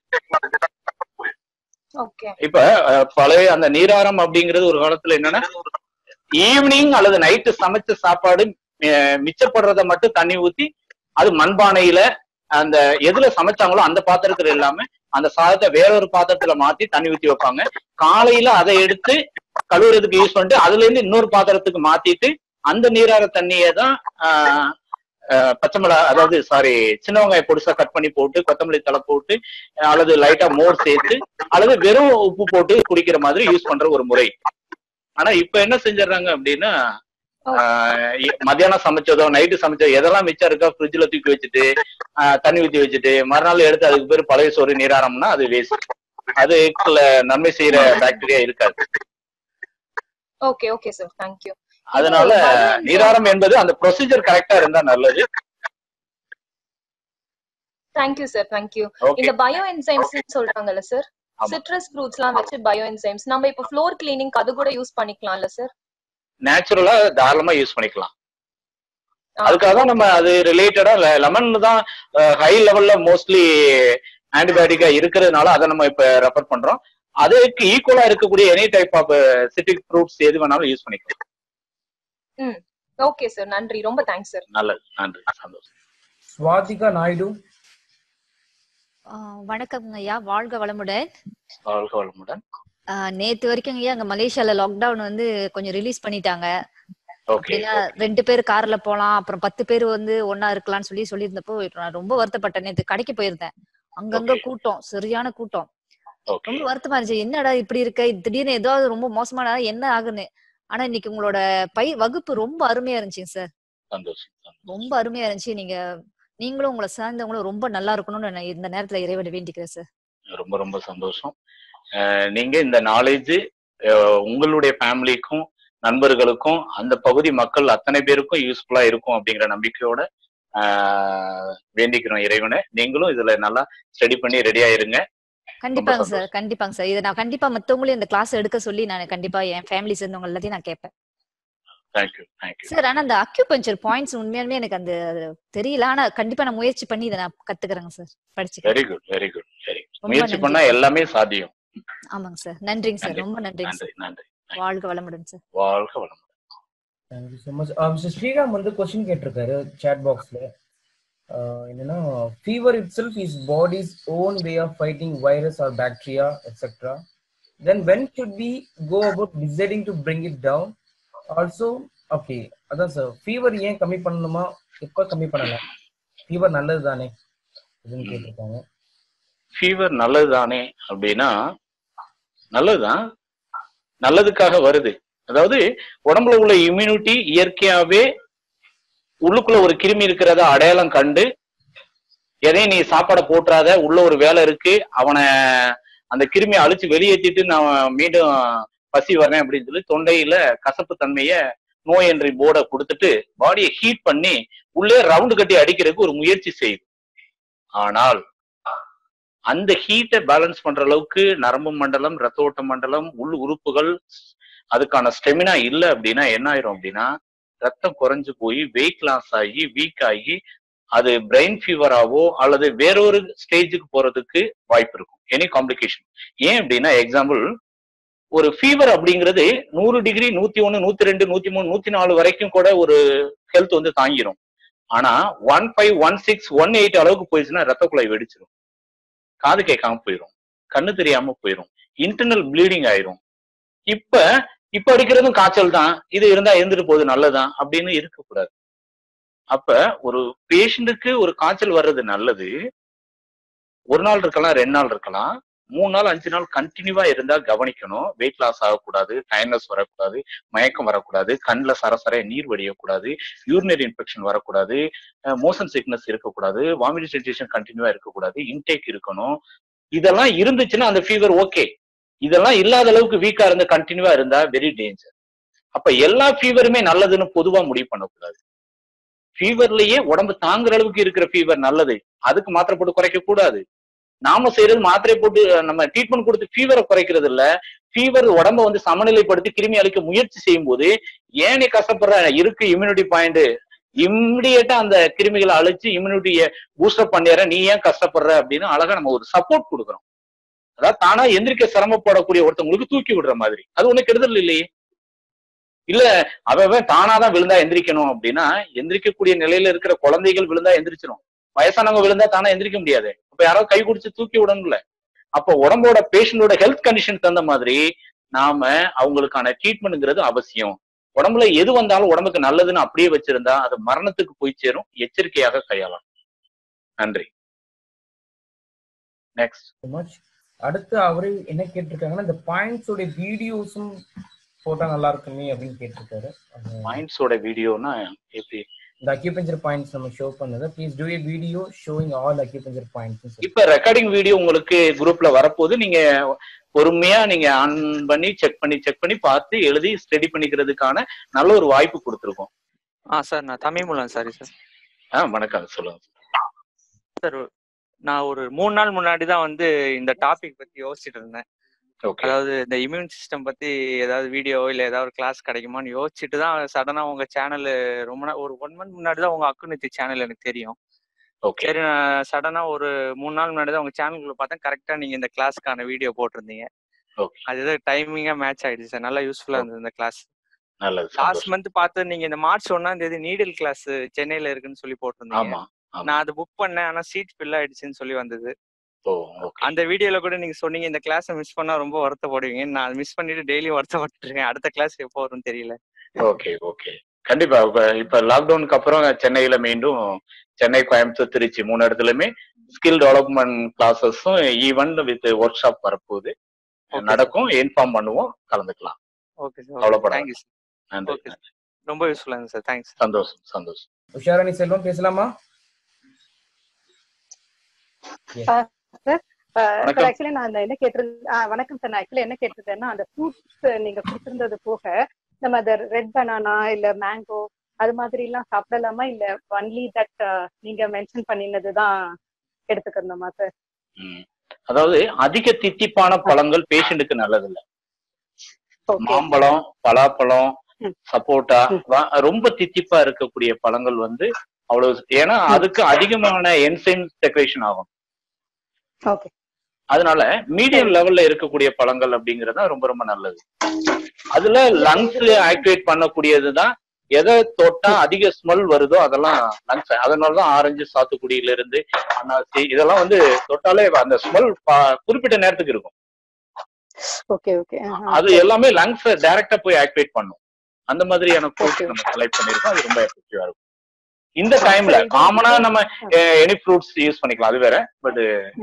இப்ப பழைய அந்த நீராரம் அப்படிங்கிறது ஒரு காலத்துல என்னன்னா, ஈவினிங் அல்லது நைட்டு சமைச்ச சாப்பாடு மிச்சப்படுறத மட்டும் தண்ணி ஊத்தி அது மண்பானையில அந்த எதுல சமைச்சாங்களோ அந்த பாத்திரத்துல இல்லாம அந்த சாதத்தை வேறொரு பாத்திரத்துல மாத்தி தண்ணி ஊத்தி வைப்பாங்க. காலையில அதை எடுத்து கழுவுறதுக்கு யூஸ் பண்ணிட்டு அதுல இருந்து இன்னொரு பாத்திரத்துக்கு மாத்திட்டு அந்த நீரார தண்ணியை தான் ஆஹ் பச்சை மிளகா அதாவது சாரி சின்ன வெங்காயம் பொடிசா கட் பண்ணி போட்டு கொத்தமல்லி தலை போட்டு அல்லது லைட்டா மோர் சேர்த்து அல்லது வெறும் உப்பு போட்டு குடிக்கிற மாதிரி யூஸ் பண்ற ஒரு முறை. ஆனா இப்ப என்ன செஞ்சிடறாங்க அப்படின்னா, மத்தியானம் சமைச்சதோ நைட்டு சமைச்சதோ எதெல்லாம் மிச்சம் இருக்கா ஃப்ரிட்ஜ்ல தூக்கி வச்சுட்டு தண்ணி ஊத்தி வச்சுட்டு மறுநாள் எடுத்து அதுக்கு பேர் பழைய சோறு நீராரம்னா அது வேஸ்ட். அது நன்மை செய்யற பாக்டீரியா இருக்காது. Okay okay sir, thank you. அதனால நீராரம் என்பது அந்த ப்ரொசீஜர் கரெக்டா இருந்தா நல்லது. Thank you sir, thank you. இந்த பயோ என்சைம்ஸ் சொல்றாங்கல்ல சார், சிட்ரஸ் ஃப்ரூட்ஸ்லாம் வச்சு பயோ என்சைம்ஸ் நம்ம இப்ப ஃப்ளோர் கிளீனிங் அது கூட யூஸ் பண்ணிக்கலாம்ல சார்? நேச்சுரலா தாராளமா யூஸ் பண்ணிக்கலாம். அதுக்காக தான் நம்ம அது ரிலேட்டடா லெமன் தான் ஹை லெவல்ல மோஸ்ட்லி ஆன்டிபயோட்டிக்கா இருக்கிறதுனால அதை நம்ம இப்ப ரெஃபர் பண்றோம். அதுக்கு ஈக்குவலா இருக்கக்கூடிய any type of citric fruits எது வேணாலும் யூஸ் பண்ணிக்கலாம். ம் ஓகே சார், நன்றி, ரொம்ப தேங்க்ஸ் சார். நல்லது, நன்றி, சந்தோஷம். ஸ்வாதிகா நாயுடு. வணக்கம் ஐயா, வாழ்க வளமுடன். வாழ்க வளமுடன். நேத்து வரைக்கும் ஐயா அங்க மலேசியால லாக்டவுன் வந்து கொஞ்சம் ரிலீஸ் பண்ணிட்டாங்க. அப்படின்னா ரெண்டு பேர் கார்ல போலாம், அப்புறம் பத்து பேர் வந்து ஒன்னா இருக்கலாம்னு சொல்லி சொல்லியிருந்தப்போ நான் ரொம்ப வருத்தப்பட்டேன். நேத்து கடைக்கு போயிருந்தேன், அங்கங்க கூட்டம், சரியான கூட்டம். ரொம்ப வருத்தமா இருந்துச்சு. என்னடா இப்படி இருக்க, திடீர்னு ஏதாவது ரொம்ப மோசமான என்ன ஆகுன்னு. ஆனா இன்னைக்கு உங்களோட பை வகுப்பு ரொம்ப அருமையா இருந்துச்சுங்க சார். சந்தோஷம். ரொம்ப அருமையா இருந்துச்சு. நீங்க நீங்களும் உங்களை சார்ந்தவங்களும் ரொம்ப நல்லா இருக்கணும்னு நான் இந்த நேரத்துல இறைவனை வேண்டிக்கிறேன் சார். ரொம்ப ரொம்ப சந்தோஷம். நீங்க இந்த நாலேஜ் உங்களுடைய ஃபேமிலிக்கும் நண்பர்களுக்கும் அந்த பகுதி மக்கள் அத்தனை பேருக்கும் யூஸ்ஃபுல்லா இருக்கும் அப்படிங்கிற நம்பிக்கையோட ஆஹ் வேண்டிக்கிறோம் இறைவனை. நீங்களும் இதுல நல்லா ஸ்டடி பண்ணி ரெடியா இருங்க. கண்டிப்பாங்க சார், கண்டிப்பாங்க சார். இதை நான் கண்டிப்பா மத்தவங்களையும் இந்த கிளாஸ் எடுக்க சொல்லி நான் கண்டிப்பா என் ஃபேமிலி சேர்ந்தவங்க எல்லாத்தையும் நான் கேட்பேன். Thank you thank you sir. ஆனா அந்த அக்யூபஞ்சர் பாயிண்ட்ஸ் உண்மையாலுமே எனக்கு அந்த தெரியல. ஆனா கண்டிப்பா நான் முயற்சி பண்ணி இதை நான் கத்துக்கிறேங்க சார், படிச்சு. Very good very good very good. முயற்சி பண்ணா எல்லாமே சாத்தியம். ஆமாங்க சார். நன்றிங்க சார், ரொம்ப நன்றிங்க சார். நன்றி. வாழ்க வளமுடன் சார். வாழ்க வளமுடன். Thank you so much. Mister Sriram வந்து கொஸ்டின் கேட்டிருக்காரு சாட் பாக்ஸ்ல. என்னன்னா, fever itself is body's own way of fighting virus or bacteria etcetera. Then when should we go about deciding to bring it down? Also okay, அதான் sir, fever ஏன் கம்மி பண்ணணுமா, எப்ப கம்மி பண்ணலாம்? ஃபீவர் நல்லது தானே அப்படின்னு கேட்டிருக்காங்க. ஃபீவர் நல்லது தானே அப்படின்னா நல்லதுதான், நல்லதுக்காக வருது. அதாவது உடம்புல உள்ள இம்யூனிட்டி இயற்கையாவே உள்ளுக்குள்ள ஒரு கிருமி இருக்கிறத அடையாளம் கண்டு, எதையும் நீ சாப்பாடை போட்டுறாத, உள்ள ஒரு வேலை இருக்கு, அவனை அந்த கிருமியை அழிச்சு வெளியேற்றிட்டு நான் மீண்டும் பசி வரேன் அப்படின்னு சொல்லி தொண்டையில கசப்பு தன்மைய நோய் என்ற போர்டை கொடுத்துட்டு பாடியை ஹீட் பண்ணி உள்ளே ரவுண்டு கட்டி அடிக்கிறதுக்கு ஒரு முயற்சி செய்யுது. ஆனால் அந்த ஹீட்டை பேலன்ஸ் பண்ற அளவுக்கு நரம்பு மண்டலம், ரத்த ஓட்ட மண்டலம், உள் உறுப்புகள் அதுக்கான ஸ்டெமினா இல்லை அப்படின்னா என்ன ஆயிரும் அப்படின்னா, ரத்தம் குறைஞ்சு போய் வெயிட் லாஸ் ஆகி வீக் ஆகி அது பிரெயின் ஃபீவராவோ அல்லது வேறொரு ஸ்டேஜுக்கு போறதுக்கு வாய்ப்பு இருக்கும், எனி காம்ப்ளிகேஷன். ஏன் அப்படின்னா, எக்ஸாம்பிள், ஒரு ஃபீவர் அப்படிங்கிறது நூறு டிகிரி, நூத்தி ஒண்ணு, நூத்தி ரெண்டு, நூத்தி மூணு, நூத்தி நாலு வரைக்கும் கூட ஒரு ஹெல்த் வந்து தாங்கிரும். ஆனா one five one six one eight அளவுக்கு போயிடுச்சுன்னா ரத்த குழாய் வெடிச்சிடும், காது கேட்காம போயிடும், கண்ணு தெரியாம போயிடும், இன்டர்னல் ப்ளீடிங் ஆயிரும். இப்ப இப்ப அடிக்கிறதும் காய்ச்சல் தான், இது இருந்தா இருந்துட்டு போகுது நல்லதான் அப்படின்னு இருக்கக்கூடாது. அப்ப ஒரு பேஷண்ட்டுக்கு ஒரு காய்ச்சல் வர்றது நல்லது. ஒரு நாள் இருக்கலாம், ரெண்டு நாள் இருக்கலாம், மூணு நாள் அஞ்சு நாள் கண்டினியூவா இருந்தா கவனிக்கணும். வெயிட் லாஸ் ஆகக்கூடாது, டயர்னஸ் வரக்கூடாது, மயக்கம் வரக்கூடாது, கண்ணில் சரசர நீர் வடியக்கூடாது, யூரினரி இன்ஃபெக்ஷன் வரக்கூடாது, மோஷன் சிக்னஸ் இருக்கக்கூடாது, வாமிட்டிங் சென்சேஷன் கண்டினியூவா இருக்கக்கூடாது, இன்டேக் இருக்கணும். இதெல்லாம் இருந்துச்சுன்னா அந்த ஃபீவர் ஓகே. இதெல்லாம் இல்லாத அளவுக்கு வீக்கா இருந்து கண்டினியூவா இருந்தா வெரி டேஞ்சர். அப்ப எல்லா ஃபீவருமே நல்லதுன்னு பொதுவா முடிவு பண்ணக்கூடாது. ஃபீவர்லயே உடம்பு தாங்குற அளவுக்கு இருக்கிற ஃபீவர் நல்லது, அதுக்கு மாத்திரை போட்டு குறைக்க கூடாது. நாம செய்யறது மாத்திரை போட்டு நம்ம ட்ரீட்மெண்ட் கொடுத்து ஃபீவரை குறைக்கிறது இல்ல, ஃபீவர் உடம்ப வந்து சமநிலைப்படுத்தி கிருமி அழிக்க முயற்சி செய்யும் போது ஏன் நீ கஷ்டப்படுற, இருக்கு இம்யூனிட்டி பாயிண்ட், இம்மிடியேட்டா அந்த கிருமிகளை அழிச்சு இம்யூனிட்டியை பூஸ்டப் பண்ணிடுற, நீ ஏன் கஷ்டப்படுற அப்படின்னு அழகா நம்ம ஒரு சப்போர்ட் கொடுக்குறோம். அதாவது தானா எந்திரிக்க சிரமப்படக்கூடிய ஒருத்தவங்களுக்கு தூக்கி விடுற மாதிரி. அது ஒண்ணு கெடுதல் இல்லையே. இல்ல அவன் தானாதான் விழுந்தா எந்திரிக்கணும் அப்படின்னா, எந்திரிக்கக்கூடிய நிலையில இருக்கிற குழந்தைகள் விழுந்தா எந்திரிச்சிடும், வயசானவங்க விழுந்தா தானே எந்திரிக்க முடியாது. அப்ப யாராவது கை குடிச்சு தூக்கி விடணும்ல. அப்போ உடம்போட பேஷண்டோட ஹெல்த் கண்டிஷன் தகுந்த மாதிரி நாம அவங்களுக்கான ட்ரீட்மெண்ட்ங்கிறது அவசியம். உடம்புல எது வந்தாலும் உடம்புக்கு நல்லதுன்னு அப்படியே வச்சிருந்தா அது மரணத்துக்கு போய் சேரும், எச்சரிக்கையாக கையாளணும். நன்றி. நெக்ஸ்ட். அடுத்து அவரு என்ன கேட்டிருக்காங்கன்னா, இந்த பாயிண்ட்ஸோட வீடியோஸும் போட்டா நல்லா இருக்குமே அப்படின்னு கேட்டிருக்காரு. பாயிண்ட்ஸோட வீடியோனா எப்படி? இந்த அக்யூபஞ்சர் பாயிண்ட்ஸ் நம்ம ஷோ பண்ணது, please do a video showing all acupuncture points. இப்ப ரெக்கார்டிங் வீடியோ உங்களுக்கு குரூப்ல வரப்போது, நீங்க பொறுமையா நீங்க ஆன் பண்ணி செக் பண்ணி செக் பண்ணி பார்த்து எழுதி ஸ்டடி பண்ணிக்கிறதுக்கான நல்ல ஒரு வாய்ப்பு கொடுத்துருக்கோம். ஆ சார், நான் தமிழ்முலன். Sorry sir. ஆ வணக்கம், சொல்லுங்க சார். நான் ஒரு மூணு நாள் முன்னாடி தான் வந்து இந்த டாபிக் பத்தி யோசிச்சுட்டு இருந்தேன். அதாவது இந்த இம்யூன் சிஸ்டம் பத்தி ஏதாவது வீடியோ இல்ல ஏதாவது ஒரு கிளாஸ் கிடைக்குமான்னு யோசிச்சுட்டு தான் சடனா உங்க சேனல் ரொம்ப நாள் ஒரு ஒன் மந்த் முன்னாடி தான் உங்க அக்குநித்தி சேனல் எனக்கு தெரியும். சரி, நான் சடனா ஒரு மூணு நாள் முன்னாடி தான் உங்க சேனலுக்குள்ள பார்த்தேன். கரெக்டா நீங்க இந்த கிளாஸ்க்கான வீடியோ போட்டிருந்தீங்க. அது டைமிங்கா மேட்ச் ஆயிடுச்சு சார். நல்லா யூஸ்ஃபுல்லா இருந்தது இந்த கிளாஸ். லாஸ்ட் மந்த் பார்த்து நீங்க இந்த மார்ச் ஒன்னாம் தேதி நீடில் கிளாஸ் சென்னையில இருக்குன்னு சொல்லி போட்டிருந்தீங்க. நான் அதை புக் பண்ணேன், ஆனா சீட் ஃபில் ஆயிடுச்சுன்னு சொல்லி வந்தது. அந்த வீடியோல கூட நீங்க சொன்னீங்க இந்த கிளாஸ் மிஸ் பண்ணா ரொம்ப வருத்தப்படுவீங்க. நான் மிஸ் பண்ணிட்டு டெய்லி வருத்தப்பட்டு இருக்கேன். அடுத்த கிளாஸ் எப்போ வரும்னு தெரியல. ஓகே ஓகே கண்டிப்பா. இப்ப இப்ப லாக்டவுனுக்கு அப்புறம் சென்னையில மீண்டும் சென்னை, கோயம்புத்தூர், திருச்சி மூணு இடத்துலயுமே ஸ்கில் டெவலப்மெண்ட் கிளாஸஸும் ஈவன் வித் ஒர்க் ஷாப் வரப்போகுது. நடக்கும். இன்ஃபார்ம் பண்ணுவோம். கலந்துக்கலாம். Okay sir. கவலைப்படாதீங்க. Thank you sir. நன்றி. Okay sir. ரொம்ப யூஸ்ஃபுல்லா இருந்துச்சு சார். தேங்க்ஸ். சந்தோஷம் சந்தோஷம். உஷாராணி செல்வம் பேசலாமா? சார் சார் ஆக்சுவலி நான் அந்த என்ன கேட்டிருந்தேன், வணக்கம் சார். நான் ஆக்சுவலி என்ன கேட்டிருந்தேன்னா, அந்த ஃப்ரூட்ஸ் நீங்க கொடுத்திருந்தது போக நம்ம அந்த ரெட் பனானா இல்ல மேங்கோ அது மாதிரி எல்லாம் சாப்பிடலாமா, இல்ல ஒன்லி தட் நீங்க மென்ஷன் பண்ணினதுதான் எடுத்துக்கணுமா சார்? அதாவது அதிக தித்திப்பான பழங்கள் பேஷண்ட்டுக்கு நல்லது இல்ல. மாம்பழம், பலாப்பழம், சப்போட்டா ரொம்ப தித்திப்பா இருக்கக்கூடிய பழங்கள் வந்து அவ்வளவு, ஏன்னா அதுக்கு அதிகமான என்சைம் செக்ரேஷன் ஆகும். அதனால மீடியம் லெவல்ல இருக்கக்கூடிய பழங்கள் அப்படிங்கறது ரொம்ப ரொம்ப நல்லது. அதுல லங்ஸ் ஆக்டிவேட் பண்ணக்கூடியதுதான். எதை தொட்டா அதிக ஸ்மெல் வருதோ அதெல்லாம் லங்ஸ். அதனாலதான் ஆரஞ்சு, சாத்துக்குடியில இருந்து அன்னாசி இதெல்லாம் வந்து தொட்டாலே அந்த ஸ்மெல் குறிப்பிட்ட நேரத்துக்கு இருக்கும். அது எல்லாமே லங்ஸ் டைரக்டா போய் ஆக்டிவேட் பண்ணும். அந்த மாதிரியான ஃப்ரூட்ஸ் நம்ம செலக்ட் பண்ணிருக்கோம். அது ரொம்ப எஃபெக்டிவா இருக்கும். இந்த டைம்ல காமனா நம்ம எனி ஃப்ரூட்ஸ் யூஸ் பண்ணிக்கலாம், அது வேற. பட்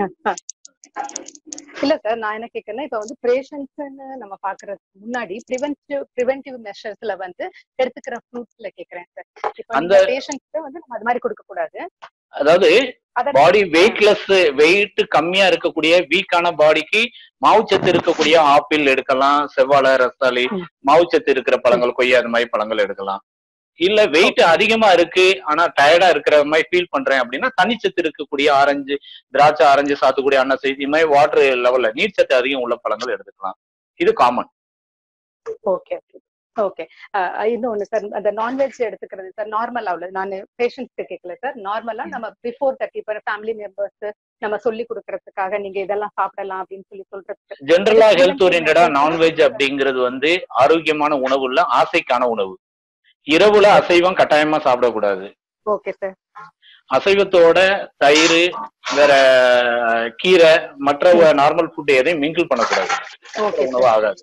இல்ல சார், நான் என்ன கேக்குறேன்னா, இப்ப வந்து பேஷண்ட்ஸ் நம்ம பாக்குறதுக்கு முன்னாடி பிரிவென்டிவ் பிரிவென்டிவ் மெஷர்ஸ்ல வந்து எடுத்துக்கிற ஃப்ரூட்ஸ்ல கேக்குறேன் சார். இப்ப அந்த பேஷண்ட்ஸ்க்கு வந்து நம்ம அது மாதிரி கொடுக்க கூடாது. அதாவது பாடி வெயிட்லெஸ், வெயிட் கம்மியா இருக்கக்கூடிய வீக்கான பாடிக்கு மாவுச்சத்து இருக்கக்கூடிய ஆப்பிள் எடுக்கலாம், செவ்வாழை, ரஸ்தாளி, மாவுச்சத்து இருக்கிற பழங்கள், கொய்யா, அது மாதிரி பழங்கள் எடுக்கலாம். இல்ல வெயிட் அதிகமா இருக்கு ஆனா டயர்டா இருக்கிற மாதிரி ஃபீல் பண்றேன் அப்படின்னா தண்ணிச்சத்து இருக்கக்கூடிய ஆரஞ்சு, திராட்சை, ஆரஞ்சு, சாத்துக்குடி, அன்னாசி இது மாதிரி வாட்டர் லெவல்ல நீர் சத்து அதிகம் உள்ள பழங்கள் எடுத்துக்கலாம். இது காமன். Okay okay. இன்னொன்னு சார், அந்த நான்வெஜ் எடுத்துக்கிறது சார் நார்மலா உள்ளது. நான் பேஷண்ட்ஸ்க்கு கேட்கல சார், நார்மலா நம்ம பிஃபோர் தேர்ட்டி இப்போ ஃபேமிலி மெம்பர்ஸ் நம்ம சொல்லி கொடுக்கறதுக்காக நீங்க இதெல்லாம் சாப்பிடலாம் அப்படின்னு சொல்லி சொல்றது. ஜென்ரலா ஹெல்த் ஓரியன்டா நான்வெஜ் அப்படிங்கிறது வந்து ஆரோக்கியமான உணவு இல்ல, ஆசைக்கான உணவு. இரவுல அசைவம் கட்டாயமா சாப்பிடக்கூடாது. Okay sir. அசைவத்தோட தயிர், வேற கீரை, மற்ற நார்மல் ஃபுட் எதையும் மிங்கிள் பண்ணக்கூடாது. உணவு ஆகாது.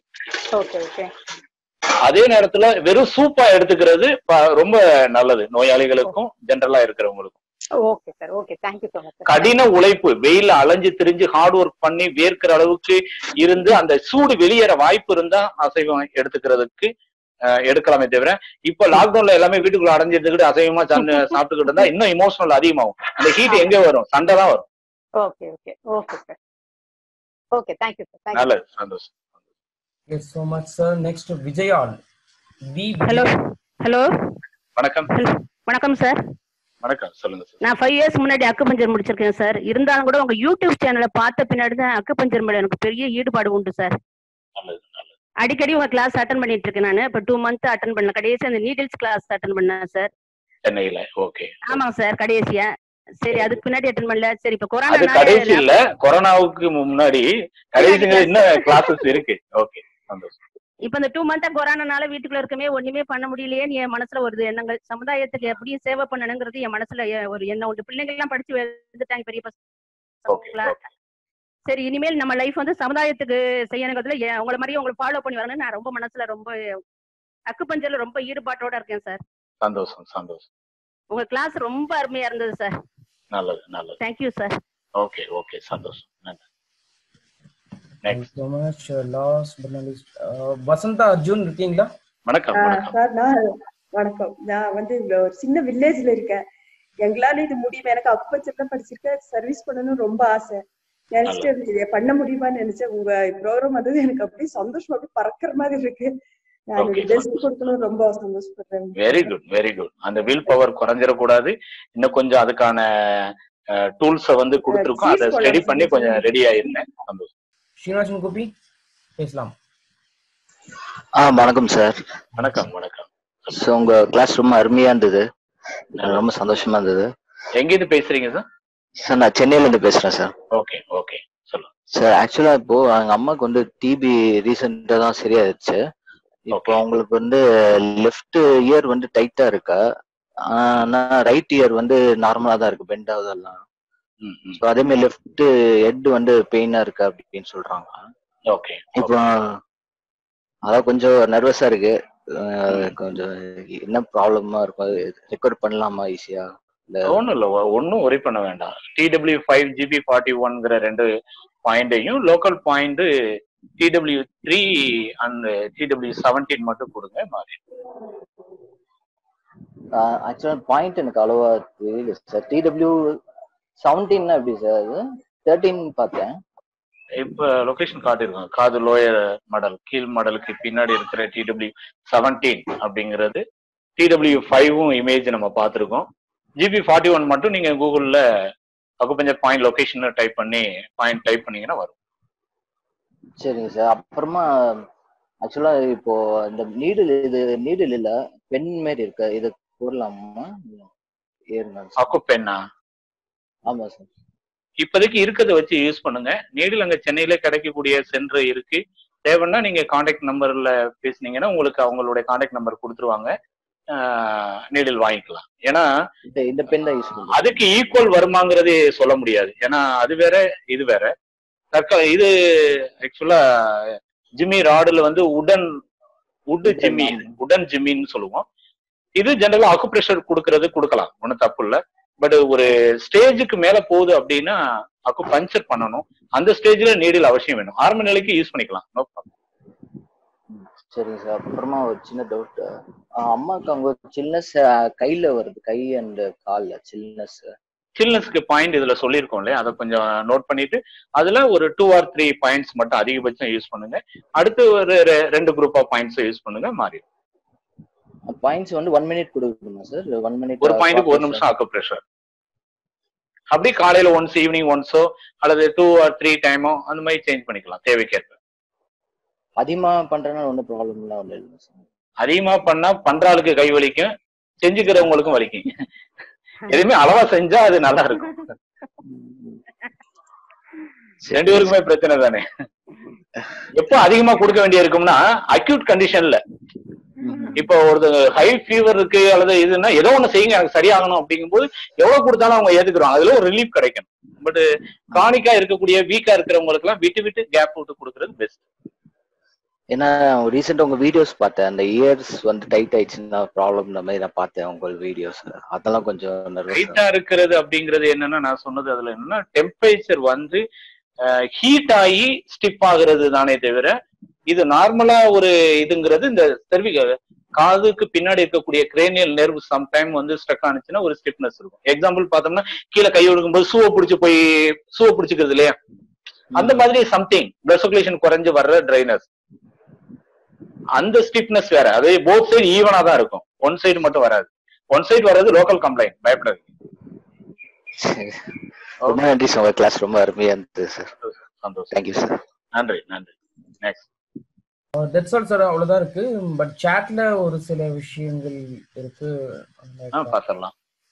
அதே நேரத்துல வெறும் சூப்பா எடுத்துக்கிறது ரொம்ப நல்லது நோயாளிகளுக்கும் ஜென்ரலா இருக்கிறவங்களுக்கும். Okay sir. Okay, thank you so much. கடின உழைப்பு, வெயில அலைஞ்சு திரிஞ்சு ஹார்ட் ஒர்க் பண்ணி வேர்க்கிற அளவுக்கு இருந்து அந்த சூடு வெளியேற வாய்ப்பு இருந்தா அசைவம் எடுத்துக்கிறதுக்கு எடுக்கலாமே தவிர, இப்ப லாக்டவுன்ல எல்லாமே வீட்டுக்குள்ள அடைஞ்சிருந்துக்கிட்டு அசைவமா சாப்பிட்டுக்கிட்டு இருந்தா இன்னும் இமோஷனல் அதிகமாகும். அந்த ஹீட் எங்க வரும்? சண்டை தான் வரும். Okay okay okay sir. Okay, thank you sir. நல்லது, சந்தோஷம். Thank you so much sir. Next Vijayal. Hello hello வணக்கம். வணக்கம் சார். வணக்கம், சொல்லுங்க சார். நான் ஃபைவ் இயர்ஸ் முன்னாடி அக்குபஞ்சர் முடிச்சிருக்கேன் சார். இருந்தாலும் கூட உங்க யூடியூப் சேனலை பார்த்த பின்னாடி தான் அக்குபஞ்சர் மேல எனக்கு பெரிய ஈடுபாடு உண்டு சார். நல்லது நல்லது. அடிக்கடி உங்க கிளாஸ் அட்டன் பண்ணிட்டு இருக்கேன். நான் இப்ப டூ மந்த் அட்டன் பண்ண, கடைசி அந்த நீடில்ஸ் கிளாஸ் அட்டன் பண்ணேன் சார் சென்னையில. ஓகே. ஆமாங்க சார், கடைசியா. சரி, அதுக்கு பின்னாடி அட்டன் பண்ணல. சரி, இப்ப கொரோனா கடைசி இல்ல, கொரோனாவுக்கு முன்னாடி கடைசி இன்னும் கிளாஸஸ் இருக்கு. ஓகே, சந்தோஷம். இப்ப இந்த டூ மந்த் கொரோனானால வீட்டுக்குள்ள இருக்கமே ஒண்ணுமே பண்ண முடியலையே என் மனசுல ஒரு எண்ணங்கள், சமுதாயத்துக்கு எப்படியும் சேவை பண்ணணுங்கிறது என் மனசுல ஒரு எண்ணம் உண்டு. பிள்ளைங்க எல்லாம் படிச்சு எழுந்துட்டாங்க, பெரிய பசங்க. சரி, இனிமேல் நம்ம லைஃப் வந்து சமுதாயத்துக்கு செய்யணுங்கிறதுல உங்களை மாதிரியே உங்களை ஃபாலோ பண்ணி வரணும்னு நான் ரொம்ப மனசுல ரொம்ப அக்குபஞ்சர்ல ரொம்ப ஈடுபாட்டோட இருக்கேன் சார். சந்தோஷம் சந்தோஷம். உங்க கிளாஸ் ரொம்ப அருமையா இருந்தது சார். நல்லது நல்லது. Thank you sir. ஓகே ஓகே, சந்தோஷம். நன்றி. Thank you so much. Last but not least, Vasantha Arjun இருக்கீங்களா? வணக்கம் வணக்கம் சார். நான் வணக்கம். நான் வந்து ஒரு சின்ன வில்லேஜ்ல இருக்கேன். எங்களால இது முடியும். எனக்கு அக்குபஞ்சர் தான் படிச்சிருக்கேன். சர்வீஸ் பண்ணணும்னு ரொம்ப ஆசை. நினைச்சிட்டு இதை பண்ண முடியுமான்னு நினைச்சேன். உங்க ப்ரோக்ராம் வந்தது எனக்கு அப்படியே சந்தோஷமா அப்படியே பறக்கிற மாதிரி இருக்கு. நான் பெஸ்ட் கொடுக்கணும் ரொம்ப சந்தோஷப்படுறேன். Very good very good. அந்த வில் பவர் குறைஞ்சிடக்கூடாது. இன்னும் கொஞ்சம் அதுக்கான டூல்ஸை வந்து கொடுத்துருக்கோம். அதை ஸ்டடி பண்ணி கொஞ்சம் ரெடி ஆயிருந்தேன். சந்தோஷம். ஸ்ரீனிவாசன் கோபி பேசலாம். ஆ வணக்கம் சார். வணக்கம் வணக்கம். ஸோ உங்க கிளாஸ் ரொம்ப அருமையா இருந்தது, ரொம்ப சந்தோஷமா இருந்தது. எங்கிருந்து பேசுறீங்க சார்? சார் நான் சென்னையில இருந்து பேசுறேன் சார். ஓகே ஓகே, சொல்லுங்க சார். ஆக்சுவலா இப்போ எங்க அம்மாவுக்கு வந்து டிபி ரீசெண்டா தான் சரியாயிடுச்சு. இப்போ அவங்களுக்கு வந்து லெஃப்ட் இயர் வந்து டைட்டா இருக்கா, ஆனா ரைட் இயர் வந்து நார்மலா தான் இருக்கு, பெண்ட் ஆகுதெல்லாம். அதே மாதிரி லெஃப்ட் ஹெட் வந்து பெயினா இருக்கு அப்படின்னு சொல்றாங்க. ஓகே. இப்போ அதான் கொஞ்சம் நர்வஸா இருக்கு. கொஞ்சம் என்ன ப்ராப்ளமா இருக்கும், ரெக்கார்ட் பண்ணலாமா ஈஸியா? ஒன்றும் இல்லை, ஒன்றும் ஒரி பண்ண வேண்டாம். டிடபிள்யூ ஃபைவ் ஜிபி ஃபார்ட்டி ஒன்ங்கிற ரெண்டு பாயிண்டையும் local point DW three and DW seventeen மட்டும் கொடுங்க மாறி. ஆக்சுவலா பாயிண்ட் எனக்கு அவ்வளவா தெரியல சார். டிடபிள்யூ செவன்டீன் எப்படி சார்? அது தேர்ட்டீன் பார்த்தேன். இப்ப லொகேஷன் காட்டிருக்கோம். காது லோயர் மாடல் கீழ் மாடலுக்கு பின்னாடி இருக்கிற டிடபிள்யூ செவன்டீன் அப்படிங்கிறது. டிடபிள்யூ ஃபைவும் இமேஜ் நம்ம பார்த்துருக்கோம். ஜிபி ஃபார்ட்டி ஒன் மட்டும் நீங்க கூகுள்ல அக்குபஞ்சர் பாயிண்ட் லொகேஷன் டைப் பண்ணி பாயிண்ட் டைப் பண்ணீங்கன்னா வரும். சரிங்க சார். அப்புறமா ஆக்சுவலா இப்போ இந்த நீடில், இது நீடில் இல்ல பென் மாரி இருக்கு, இது போடலாமா? அக்கு பென்னா? ஆமா சார். இப்போதைக்கு இருக்கிறத வச்சு யூஸ் பண்ணுங்க. நீடில் அங்க சென்னையில கிடைக்கக்கூடிய சென்டர் இருக்கு. தேவைன்னா நீங்க கான்டாக்ட் நம்பர்ல பேசுனீங்கன்னா உங்களுக்கு அவங்களுடைய கான்டாக்ட் நம்பர் கொடுத்துருவாங்க, நீடில் வாங்கிக்கலாம். ஏன்னா இந்த பென் தான் யூஸ் பண்ணுங்க. அதுக்கு ஈக்குவல் வருமாங்கிறது சொல்ல முடியாது. ஏன்னா அது வேற இது வேற. தற்கால இது ஆக்சுவலா ஜிம்மி ராடுல வந்து உடன் உட்டு ஜிம்மி, உடன் ஜிம்மின்னு சொல்லுவோம். இது ஜெனரலா அக்குப்ரெஷர் கொடுக்கறது கொடுக்கலாம், ஒன்றும் தப்பு இல்லை. பட் ஒரு ஸ்டேஜுக்கு மேல போகுது அப்படின்னா அக்கு பஞ்சர் பண்ணணும். அந்த ஸ்டேஜ்ல நீடில் அவசியம் வேணும். ஆரம்ப நிலைக்கு யூஸ் பண்ணிக்கலாம், நோ ப்ராப்ளம். சரிங்க சார். அப்புறமா ஒரு சின்ன டவுட், அம்மாவுக்கு அவங்க சில்னஸ் கையில வருது, கை அண்ட் கால்ல சில்னஸ். சில்னஸ்க்கு பாயிண்ட் இதுல சொல்லியிருக்கோம் இல்லையா, அதை கொஞ்சம் நோட் பண்ணிட்டு அதுல ஒரு டூ ஆர் த்ரீ பாயிண்ட்ஸ் மட்டும் அதிகபட்சம் யூஸ் பண்ணுங்க. அடுத்து ஒரு ரெண்டு குரூப் ஆஃப் பாயிண்ட்ஸ் யூஸ் பண்ணுங்க, மாறி. பாயிண்ட்ஸ் வந்து ஒன் மினிட் கொடுக்கணுமா சார்? ஒன் மினிட் ஒரு பாயிண்ட்க்கு ஒரு நிமிஷம் அக்குப்ரெஷர். அப்படி காலையில ஒன்ஸ், ஈவினிங் ஒன்ஸோ அல்லது டூ ஆர் த்ரீ டைமோ அந்த மாதிரி சேஞ்ச் பண்ணிக்கலாம் தேவைக்கேற்ப. அதிகமா பண்றதுனால ஒன்றும் ப்ராப்ளம் எல்லாம் ஒன்றும் இல்லை சார். அதிகமா பண்ணா பண்ற ஆளுக்கு கை வலிக்கும், செஞ்சுக்கிறவங்களுக்கும் வலிக்கும். எதுவுமே அளவா செஞ்சா அது நல்லா இருக்கும். ரெண்டு பேருக்குமே பிரச்சனை தானே. எப்போ அதிகமா கொடுக்க வேண்டிய இருக்கும்னா அக்யூட் கண்டிஷன்ல. இப்போ ஒரு ஹை ஃபீவர் இருக்கு அல்லது இதுன்னா ஏதோ ஒண்ணு செய்யுங்க எனக்கு சரியாகணும் அப்படிங்கும் போது எவ்வளவு கொடுத்தாலும் அவங்க ஏத்துக்குறாங்க, அதுல ஒரு ரிலீஃப் கிடைக்கும். பட் கிரானிக்கா இருக்கக்கூடிய வீக்கா இருக்கிறவங்களுக்கு எல்லாம் விட்டு விட்டு கேப் விட்டு கொடுக்கறது பெஸ்ட். ஏன்னா ரீசெண்டா உங்க வீடியோஸ் பார்த்தேன், அந்த இயர்ஸ் வந்து டைட் ஆயிடுச்சுன்னா ப்ராப்ளம் இந்த மாதிரி நான் பார்த்தேன் உங்க வீடியோஸ். அதெல்லாம் கொஞ்சம் டைட்டா இருக்கிறது அப்படிங்கிறது என்னன்னா, நான் சொன்னது அதுல என்னன்னா டெம்பரேச்சர் வந்து ஹீட் ஆகி ஸ்டிப் ஆகுறது தானே தவிர இது நார்மலா ஒரு இதுங்கிறது இந்த செர்விக காதுக்கு பின்னாடி இருக்கக்கூடிய கிரேனியல் நெர்வ் சம்டைம் வந்து ஸ்ட்ரக் ஆனிச்சுன்னா ஒரு ஸ்டிப்னஸ் இருக்கும். எக்ஸாம்பிள் பார்த்தோம்னா கீழே கை ஒடுக்கும் போது சூவை பிடிச்சி போய் சூவை பிடிச்சிக்கிறது இல்லையா, அந்த மாதிரி சம்திங் பிளட் சர்க்குலேஷன் குறைஞ்சு வர்ற ட்ரைனஸ், அந்த ஸ்டிப்னஸ் வேற. அது போத் சைடு ஈவனா தான் இருக்கும், ஒன் சைடு மட்டும் வராது. ஒன் சைடு வர்றது லோக்கல் கம்ப்ளைண்ட், பயப்படாது. ரொம்ப நன்றி சார், உங்க கிளாஸ் ரொம்ப அருமையா இருந்தது சார். சந்தோஷம். Thank you sir. நன்றி நன்றி. நெக்ஸ்ட். தட்ஸ் ஆல் சார், அவ்வளவுதான் இருக்கு. பட் சாட்ல ஒரு சில விஷயங்கள் இருக்கு, பாத்திரலாம்.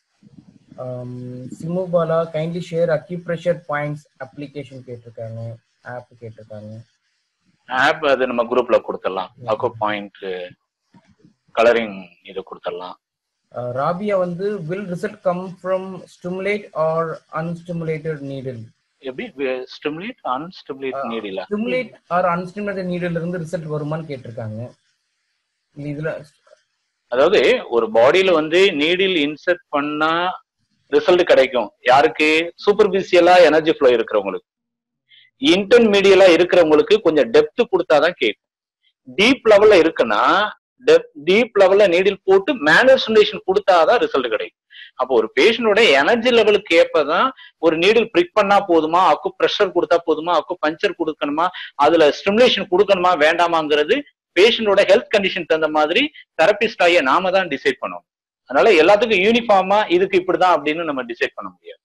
Simu Bala kindly share acupressure points application கேட்டிருக்காங்க, ஆப் கேட்டிருக்காங்க. ஆப் அது நம்ம குரூப்ல கொடுத்துடலாம். அக்கு பாயிண்ட் கலரிங் இது கொடுத்துடலாம். ராபியா வந்து will result come from stimulate or unstimulated needle? எப்படி stimulate unstimulate needle stimulate or unstimulated needle இருந்து ரிசல்ட் வருமான்னு கேட்டிருக்காங்க. இதுல அதாவது ஒரு பாடியில வந்து நீடில் இன்சர்ட் பண்ணா ரிசல்ட் கிடைக்கும். யாருக்கு? சூப்பர்ஃபிஷியலா எனர்ஜி ஃப்ளோ இருக்கிறவங்களுக்கு. இன்டர்மீடியலா இருக்கிறவங்களுக்கு கொஞ்சம் டெப்த் கொடுத்தாதான் கேட்கும். டீப் லெவல்ல இருக்குன்னா டீப் லெவல்ல நீடில் போட்டு மேனுவல் ஸ்டிமுலேஷன் கொடுத்தாதான் ரிசல்ட் கிடைக்கும். அப்போ ஒரு பேஷண்டோட எனர்ஜி லெவலுக்கு ஏற்பதான் ஒரு நீடில் பிரிக் பண்ணா போதுமா, அக்கு ப்ரெஷர் கொடுத்தா போதுமா, அக்கு பஞ்சர் கொடுக்கணுமா, அதுல ஸ்டிமுலேஷன் கொடுக்கணுமா வேண்டாமாங்கிறது பேஷண்டோட ஹெல்த் கண்டிஷன் தகுந்த மாதிரி தெரபிஸ்ட் ஆகிய நாம தான் டிசைட் பண்ணணும். அதனால எல்லாத்துக்கும் யூனிஃபார்மா இதுக்கு இப்படிதான் அப்படின்னு நம்ம டிசைட் பண்ண முடியாது.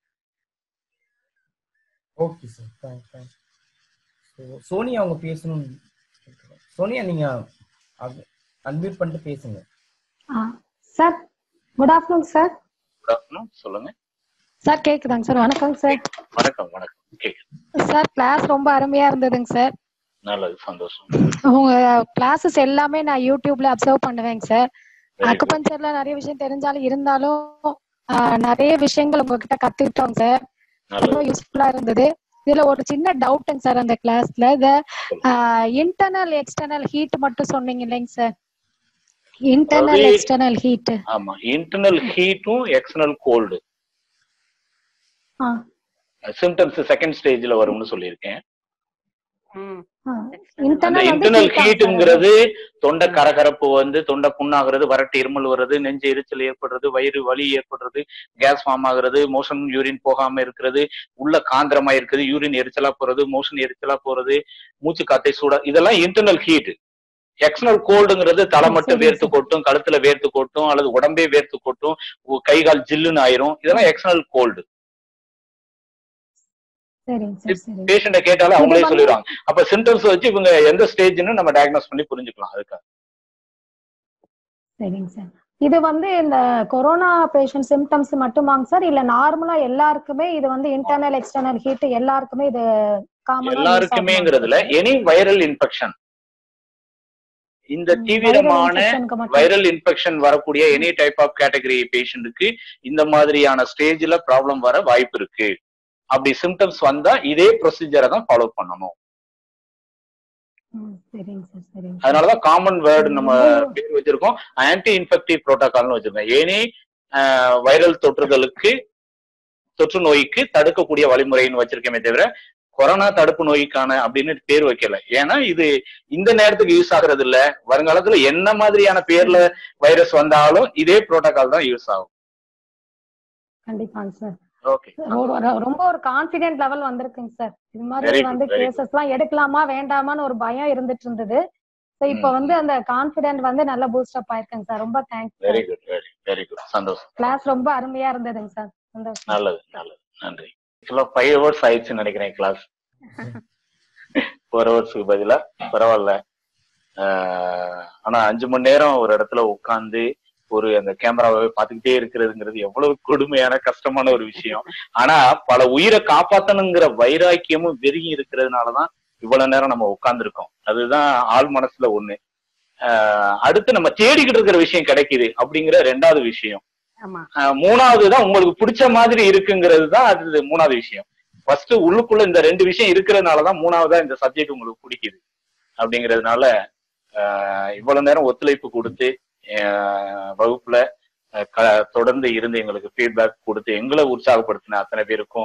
Okay sir, thanks thanks. So Sonia அவங்க பேசணும். சோனியா நீங்க அன்மியூட் பண்ணிட்டு பேசுங்க. Sir good afternoon sir. Good afternoon, சொல்லுங்க சார். கேக்குதாங்க சார்? வணக்கம் சார். வணக்கம் வணக்கம். கேக்குது சார். கிளாஸ் ரொம்ப அருமையா இருந்ததுங்க சார். நல்லது, சந்தோஷம். உங்க கிளாஸஸ் எல்லாமே நான் யூடியூப்ல அப்சர்வ் பண்ணுவேங்க சார். அக்குபஞ்சர்ல நிறைய விஷயம் தெரிஞ்சாலும் இருந்தாலும் நிறைய விஷயங்கள் உங்ககிட்ட கத்துக்கிட்டோங்க சார். ரொம்ப யூஸ்ஃபுல்லா இருந்தது. இதுல ஒரு சின்ன டவுட்டுங்க சார், அந்த கிளாஸ்ல இந்த இன்டர்னல் எக்ஸ்டர்னல் ஹீட் மட்டும் சொன்னீங்க இல்லைங்க சார், இன்டர்னல் எக்ஸ்டர்னல் ஹீட். ஆமா, இன்டர்னல் ஹீட்டும் எக்ஸ்டர்னல் கோல்டு சிம்டம்ஸ் செகண்ட் ஸ்டேஜ்ல வரும்னு சொல்லியிருக்கேன். அந்த இன்டர்னல் ஹீட்டுங்கிறது தொண்டை கரகரப்பு வந்து தொண்டை புண்ணாகிறது, வறட்டு இருமல் வருது, நெஞ்சு எரிச்சல் ஏற்படுறது, வயிறு வலி ஏற்படுறது, கேஸ் ஃபார்ம் ஆகுறது, மோஷன் யூரின் போகாம இருக்கிறது, உள்ள காந்திரமா இருக்குது, யூரின் எரிச்சலா போறது, மோஷன் எரிச்சலா போறது, மூச்சு காத்தை சூட, இதெல்லாம் இன்டர்னல் ஹீட். எக்ஸ்டர்னல் கோல்டுங்கிறது தலை மட்டும் வேர்த்து கொட்டும், கழுத்துல வேர்த்து கொட்டும், அல்லது உடம்பே வேர்த்து கொட்டும், கை கால் ஜில்லுன்னு ஆயிரும், இதெல்லாம் எக்ஸ்டர்னல் கோல்டு. பேஷண்ட கேட்டாலும் அவங்களே சொல்லிடுவாங்க. அப்ப சிம்டம்ஸ் வச்சு இவங்க எந்த ஸ்டேஜ்னு நம்ம டயக்னோஸ் பண்ணி புரிஞ்சுக்கலாம். அதுக்காக சரிங்க சார். இது வந்து இந்த கொரோனா பேஷண்ட் சிம்டம்ஸ் மட்டுமாங்க சார், இல்ல நார்மலா எல்லாருக்குமே இது வந்து இன்டர்னல் எக்ஸ்டர்னல் ஹீட் எல்லாருக்குமே இது காமனா எல்லாருக்குமேங்கிறதுல எனி வைரல் இன்ஃபெக்ஷன், இந்த தீவிரமான வைரல் இன்ஃபெக்ஷன் வரக்கூடிய எனி டைப் ஆஃப் கேட்டகரி பேஷண்ட்டுக்கு இந்த மாதிரியான ஸ்டேஜ்ல ப்ராப்ளம் வர வாய்ப்பு இருக்கு. அப்படி சிம்டம்ஸ் வந்தா இதே ப்ரொசீஜரை தான் ஃபாலோ பண்ணணும். அதனாலதான் காமன் வேர்டு நம்ம பேர் வச்சிருக்கோம், ஆன்டி இன்ஃபெக்டிவ் புரோட்டோகால்னு வச்சிருக்கோம். எனி வைரல் தொற்றுதலுக்கு தொற்று நோய்க்கு தடுக்கக்கூடிய வழிமுறைன்னு வச்சிருக்கேமே தவிர கொரோனா தடுப்பு நோய்க்கான அப்படின்னு பேர் வைக்கல. ஏன்னா இது இந்த நேரத்துக்கு யூஸ் ஆகுறது இல்ல, வருங்காலத்துல என்ன மாதிரியான பேர்ல வைரஸ் வந்தாலும் இதே புரோட்டோகால் தான் யூஸ் ஆகும். கண்டிப்பாங்க சார். ஓகே, ரொம்ப ஒரு கான்ஃபிடென்ட் லெவல் வந்திருக்குங்க சார். இது மாதிரி வந்து கேசஸ் எல்லாம் எடுக்கலாமா வேண்டாமான்னு ஒரு பயம் இருந்துட்டு இருந்தது. சோ இப்ப வந்து அந்த கான்ஃபிடென்ட் வந்து நல்ல பூஸ்ட் அப் ஆயிருக்குங்க சார். ரொம்ப thanks. Very good, very very good, சந்தோஷம். கிளாஸ் ரொம்ப அருமையா இருந்ததுங்க சார். சந்தோஷம். நல்லது நல்லது, நன்றி. ஆக்சுவலா ஃபைவ் ஹவர்ஸ் ஆயிடுச்சுன்னு நினைக்கிறேன் கிளாஸ். ஃபோர் ஹவர்ஸ்க்கு பதிலா பரவாயில்ல. ஆனா அஞ்சு மணி நேரம் ஒரு இடத்துல உட்காந்து ஒரு அந்த கேமராவை பார்த்துக்கிட்டே இருக்கிறதுங்கிறது எவ்வளவு கொடுமையான கஷ்டமான ஒரு விஷயம். ஆனா பல உயிரை காப்பாத்தணுங்கிற வைராக்கியமும் வெறியும் இருக்கிறதுனாலதான் இவ்வளவு நேரம் நம்ம உட்கார்ந்துருக்கோம். அதுதான் ஆள் மனசுல ஒண்ணு. ஆஹ் அடுத்து நம்ம தேடிக்கிட்டு இருக்கிற விஷயம் கிடைக்குது அப்படிங்கிற ரெண்டாவது விஷயம். மூணாவதுதான் உங்களுக்கு பிடிச்ச மாதிரி இருக்குங்கிறது தான் அது மூணாவது விஷயம். ஃபர்ஸ்ட் உள்ளுக்குள்ள இந்த ரெண்டு விஷயம் இருக்கிறதுனாலதான் மூணாவதா இந்த சப்ஜெக்ட் உங்களுக்கு பிடிக்குது. அப்படிங்கிறதுனால ஆஹ் இவ்வளவு நேரம் ஒத்துழைப்பு கொடுத்து வகுப்புல தொடர்ந்து இருந்து எங்களுக்கு ஃபீட்பேக் கொடுத்து எங்களை உற்சாகப்படுத்தின அத்தனை பேருக்கும்,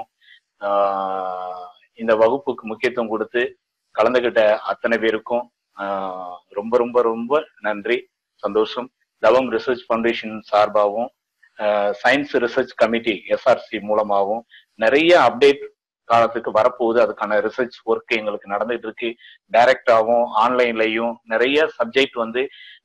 ஆஹ் இந்த வகுப்புக்கு முக்கியத்துவம் கொடுத்து கலந்துகிட்ட அத்தனை பேருக்கும் ஆஹ் ரொம்ப ரொம்ப ரொம்ப நன்றி, சந்தோஷம். தவம் ரிசர்ச் ஃபவுண்டேஷன் சார்பாகவும் சயின்ஸ் ரிசர்ச் கமிட்டி எஸ்ஆர்சி மூலமாகவும் நிறைய அப்டேட் காலத்துக்கு வரப்போகுது. அதுக்கான ரிசர்ச் ஒர்க் எங்களுக்கு நடந்துட்டு இருக்கு. டைரக்டாவும் ஆன்லைன்லயும் நிறைய சப்ஜெக்ட் வந்து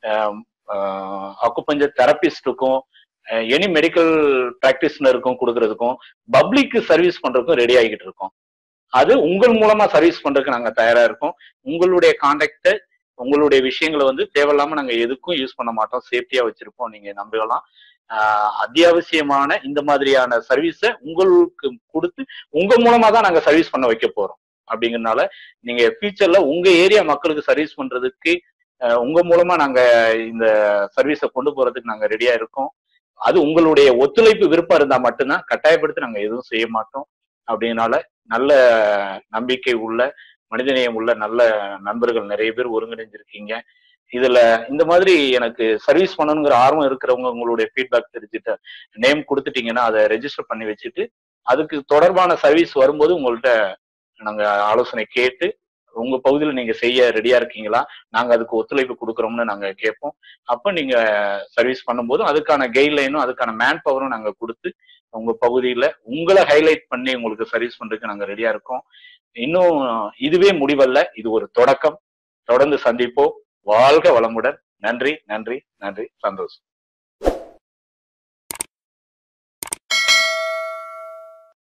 அக்குபஞ்சர் தெரபிஸ்டுக்கும் எனி மெடிக்கல் பிராக்டிஸ்னருக்கும் கொடுக்கறதுக்கும் பப்ளிக்கு சர்வீஸ் பண்றதுக்கும் ரெடி ஆகிட்டு இருக்கோம். அது உங்கள் மூலமா சர்வீஸ் பண்றதுக்கு நாங்க தயாரா இருக்கோம். உங்களுடைய கான்டாக்ட உங்களுடைய விஷயங்களை வந்து தேவையில்லாம நாங்க எதுக்கும் யூஸ் பண்ண மாட்டோம், சேஃப்டியா வச்சிருப்போம், நீங்க நம்பலாம். ஆஹ் அத்தியாவசியமான இந்த மாதிரியான சர்வீஸை உங்களுக்கு கொடுத்து உங்க மூலமா தான் நாங்க சர்வீஸ் பண்ண வைக்க போறோம். அப்படிங்கறதுனால நீங்க ஃபியூச்சர்ல உங்க ஏரியா மக்களுக்கு சர்வீஸ் பண்றதுக்கு உங்க மூலமா நாங்க இந்த சர்வீஸை கொண்டு போறதுக்கு நாங்க ரெடியா இருக்கோம். அது உங்களுடைய ஒத்துழைப்பு விருப்பம் இருந்தா மட்டும்தான், கட்டாயப்படுத்தி நாங்க எதுவும் செய்ய மாட்டோம். அப்படின்னால நல்ல நம்பிக்கை உள்ள மனிதநேயம் உள்ள நல்ல நண்பர்கள் நிறைய பேர் ஒருங்கிணைஞ்சிருக்கீங்க. இதுல இந்த மாதிரி எனக்கு சர்வீஸ் பண்ணணுங்கிற ஆர்வம் இருக்கிறவங்க உங்களுடைய ஃபீட்பேக் தெரிஞ்சுட்டு நேம் கொடுத்துட்டீங்கன்னா அதை ரெஜிஸ்டர் பண்ணி வச்சுட்டு அதுக்கு தொடர்பான சர்வீஸ் வரும்போது உங்கள்கிட்ட நாங்க ஆலோசனை கேட்டு உங்க பகுதியில் நீங்க செய்ய ரெடியா இருக்கீங்களா, நாங்க அதுக்கு ஒத்துழைப்பு கொடுக்குறோம்னு நாங்க கேட்போம். அப்ப நீங்க சர்வீஸ் பண்ணும்போது அதுக்கான கைட்லைனும் அதுக்கான மேன் பவரும் நாங்க கொடுத்து உங்க பகுதியில உங்களை ஹைலைட் பண்ணி உங்களுக்கு சர்வீஸ் பண்றதுக்கு நாங்க ரெடியா இருக்கோம். இன்னும் இதுவே முடிவல்ல, இது ஒரு தொடக்கம். தொடர்ந்து சந்திப்போம். வாழ்க வளமுடன். நன்றி நன்றி நன்றி, சந்தோஷம்.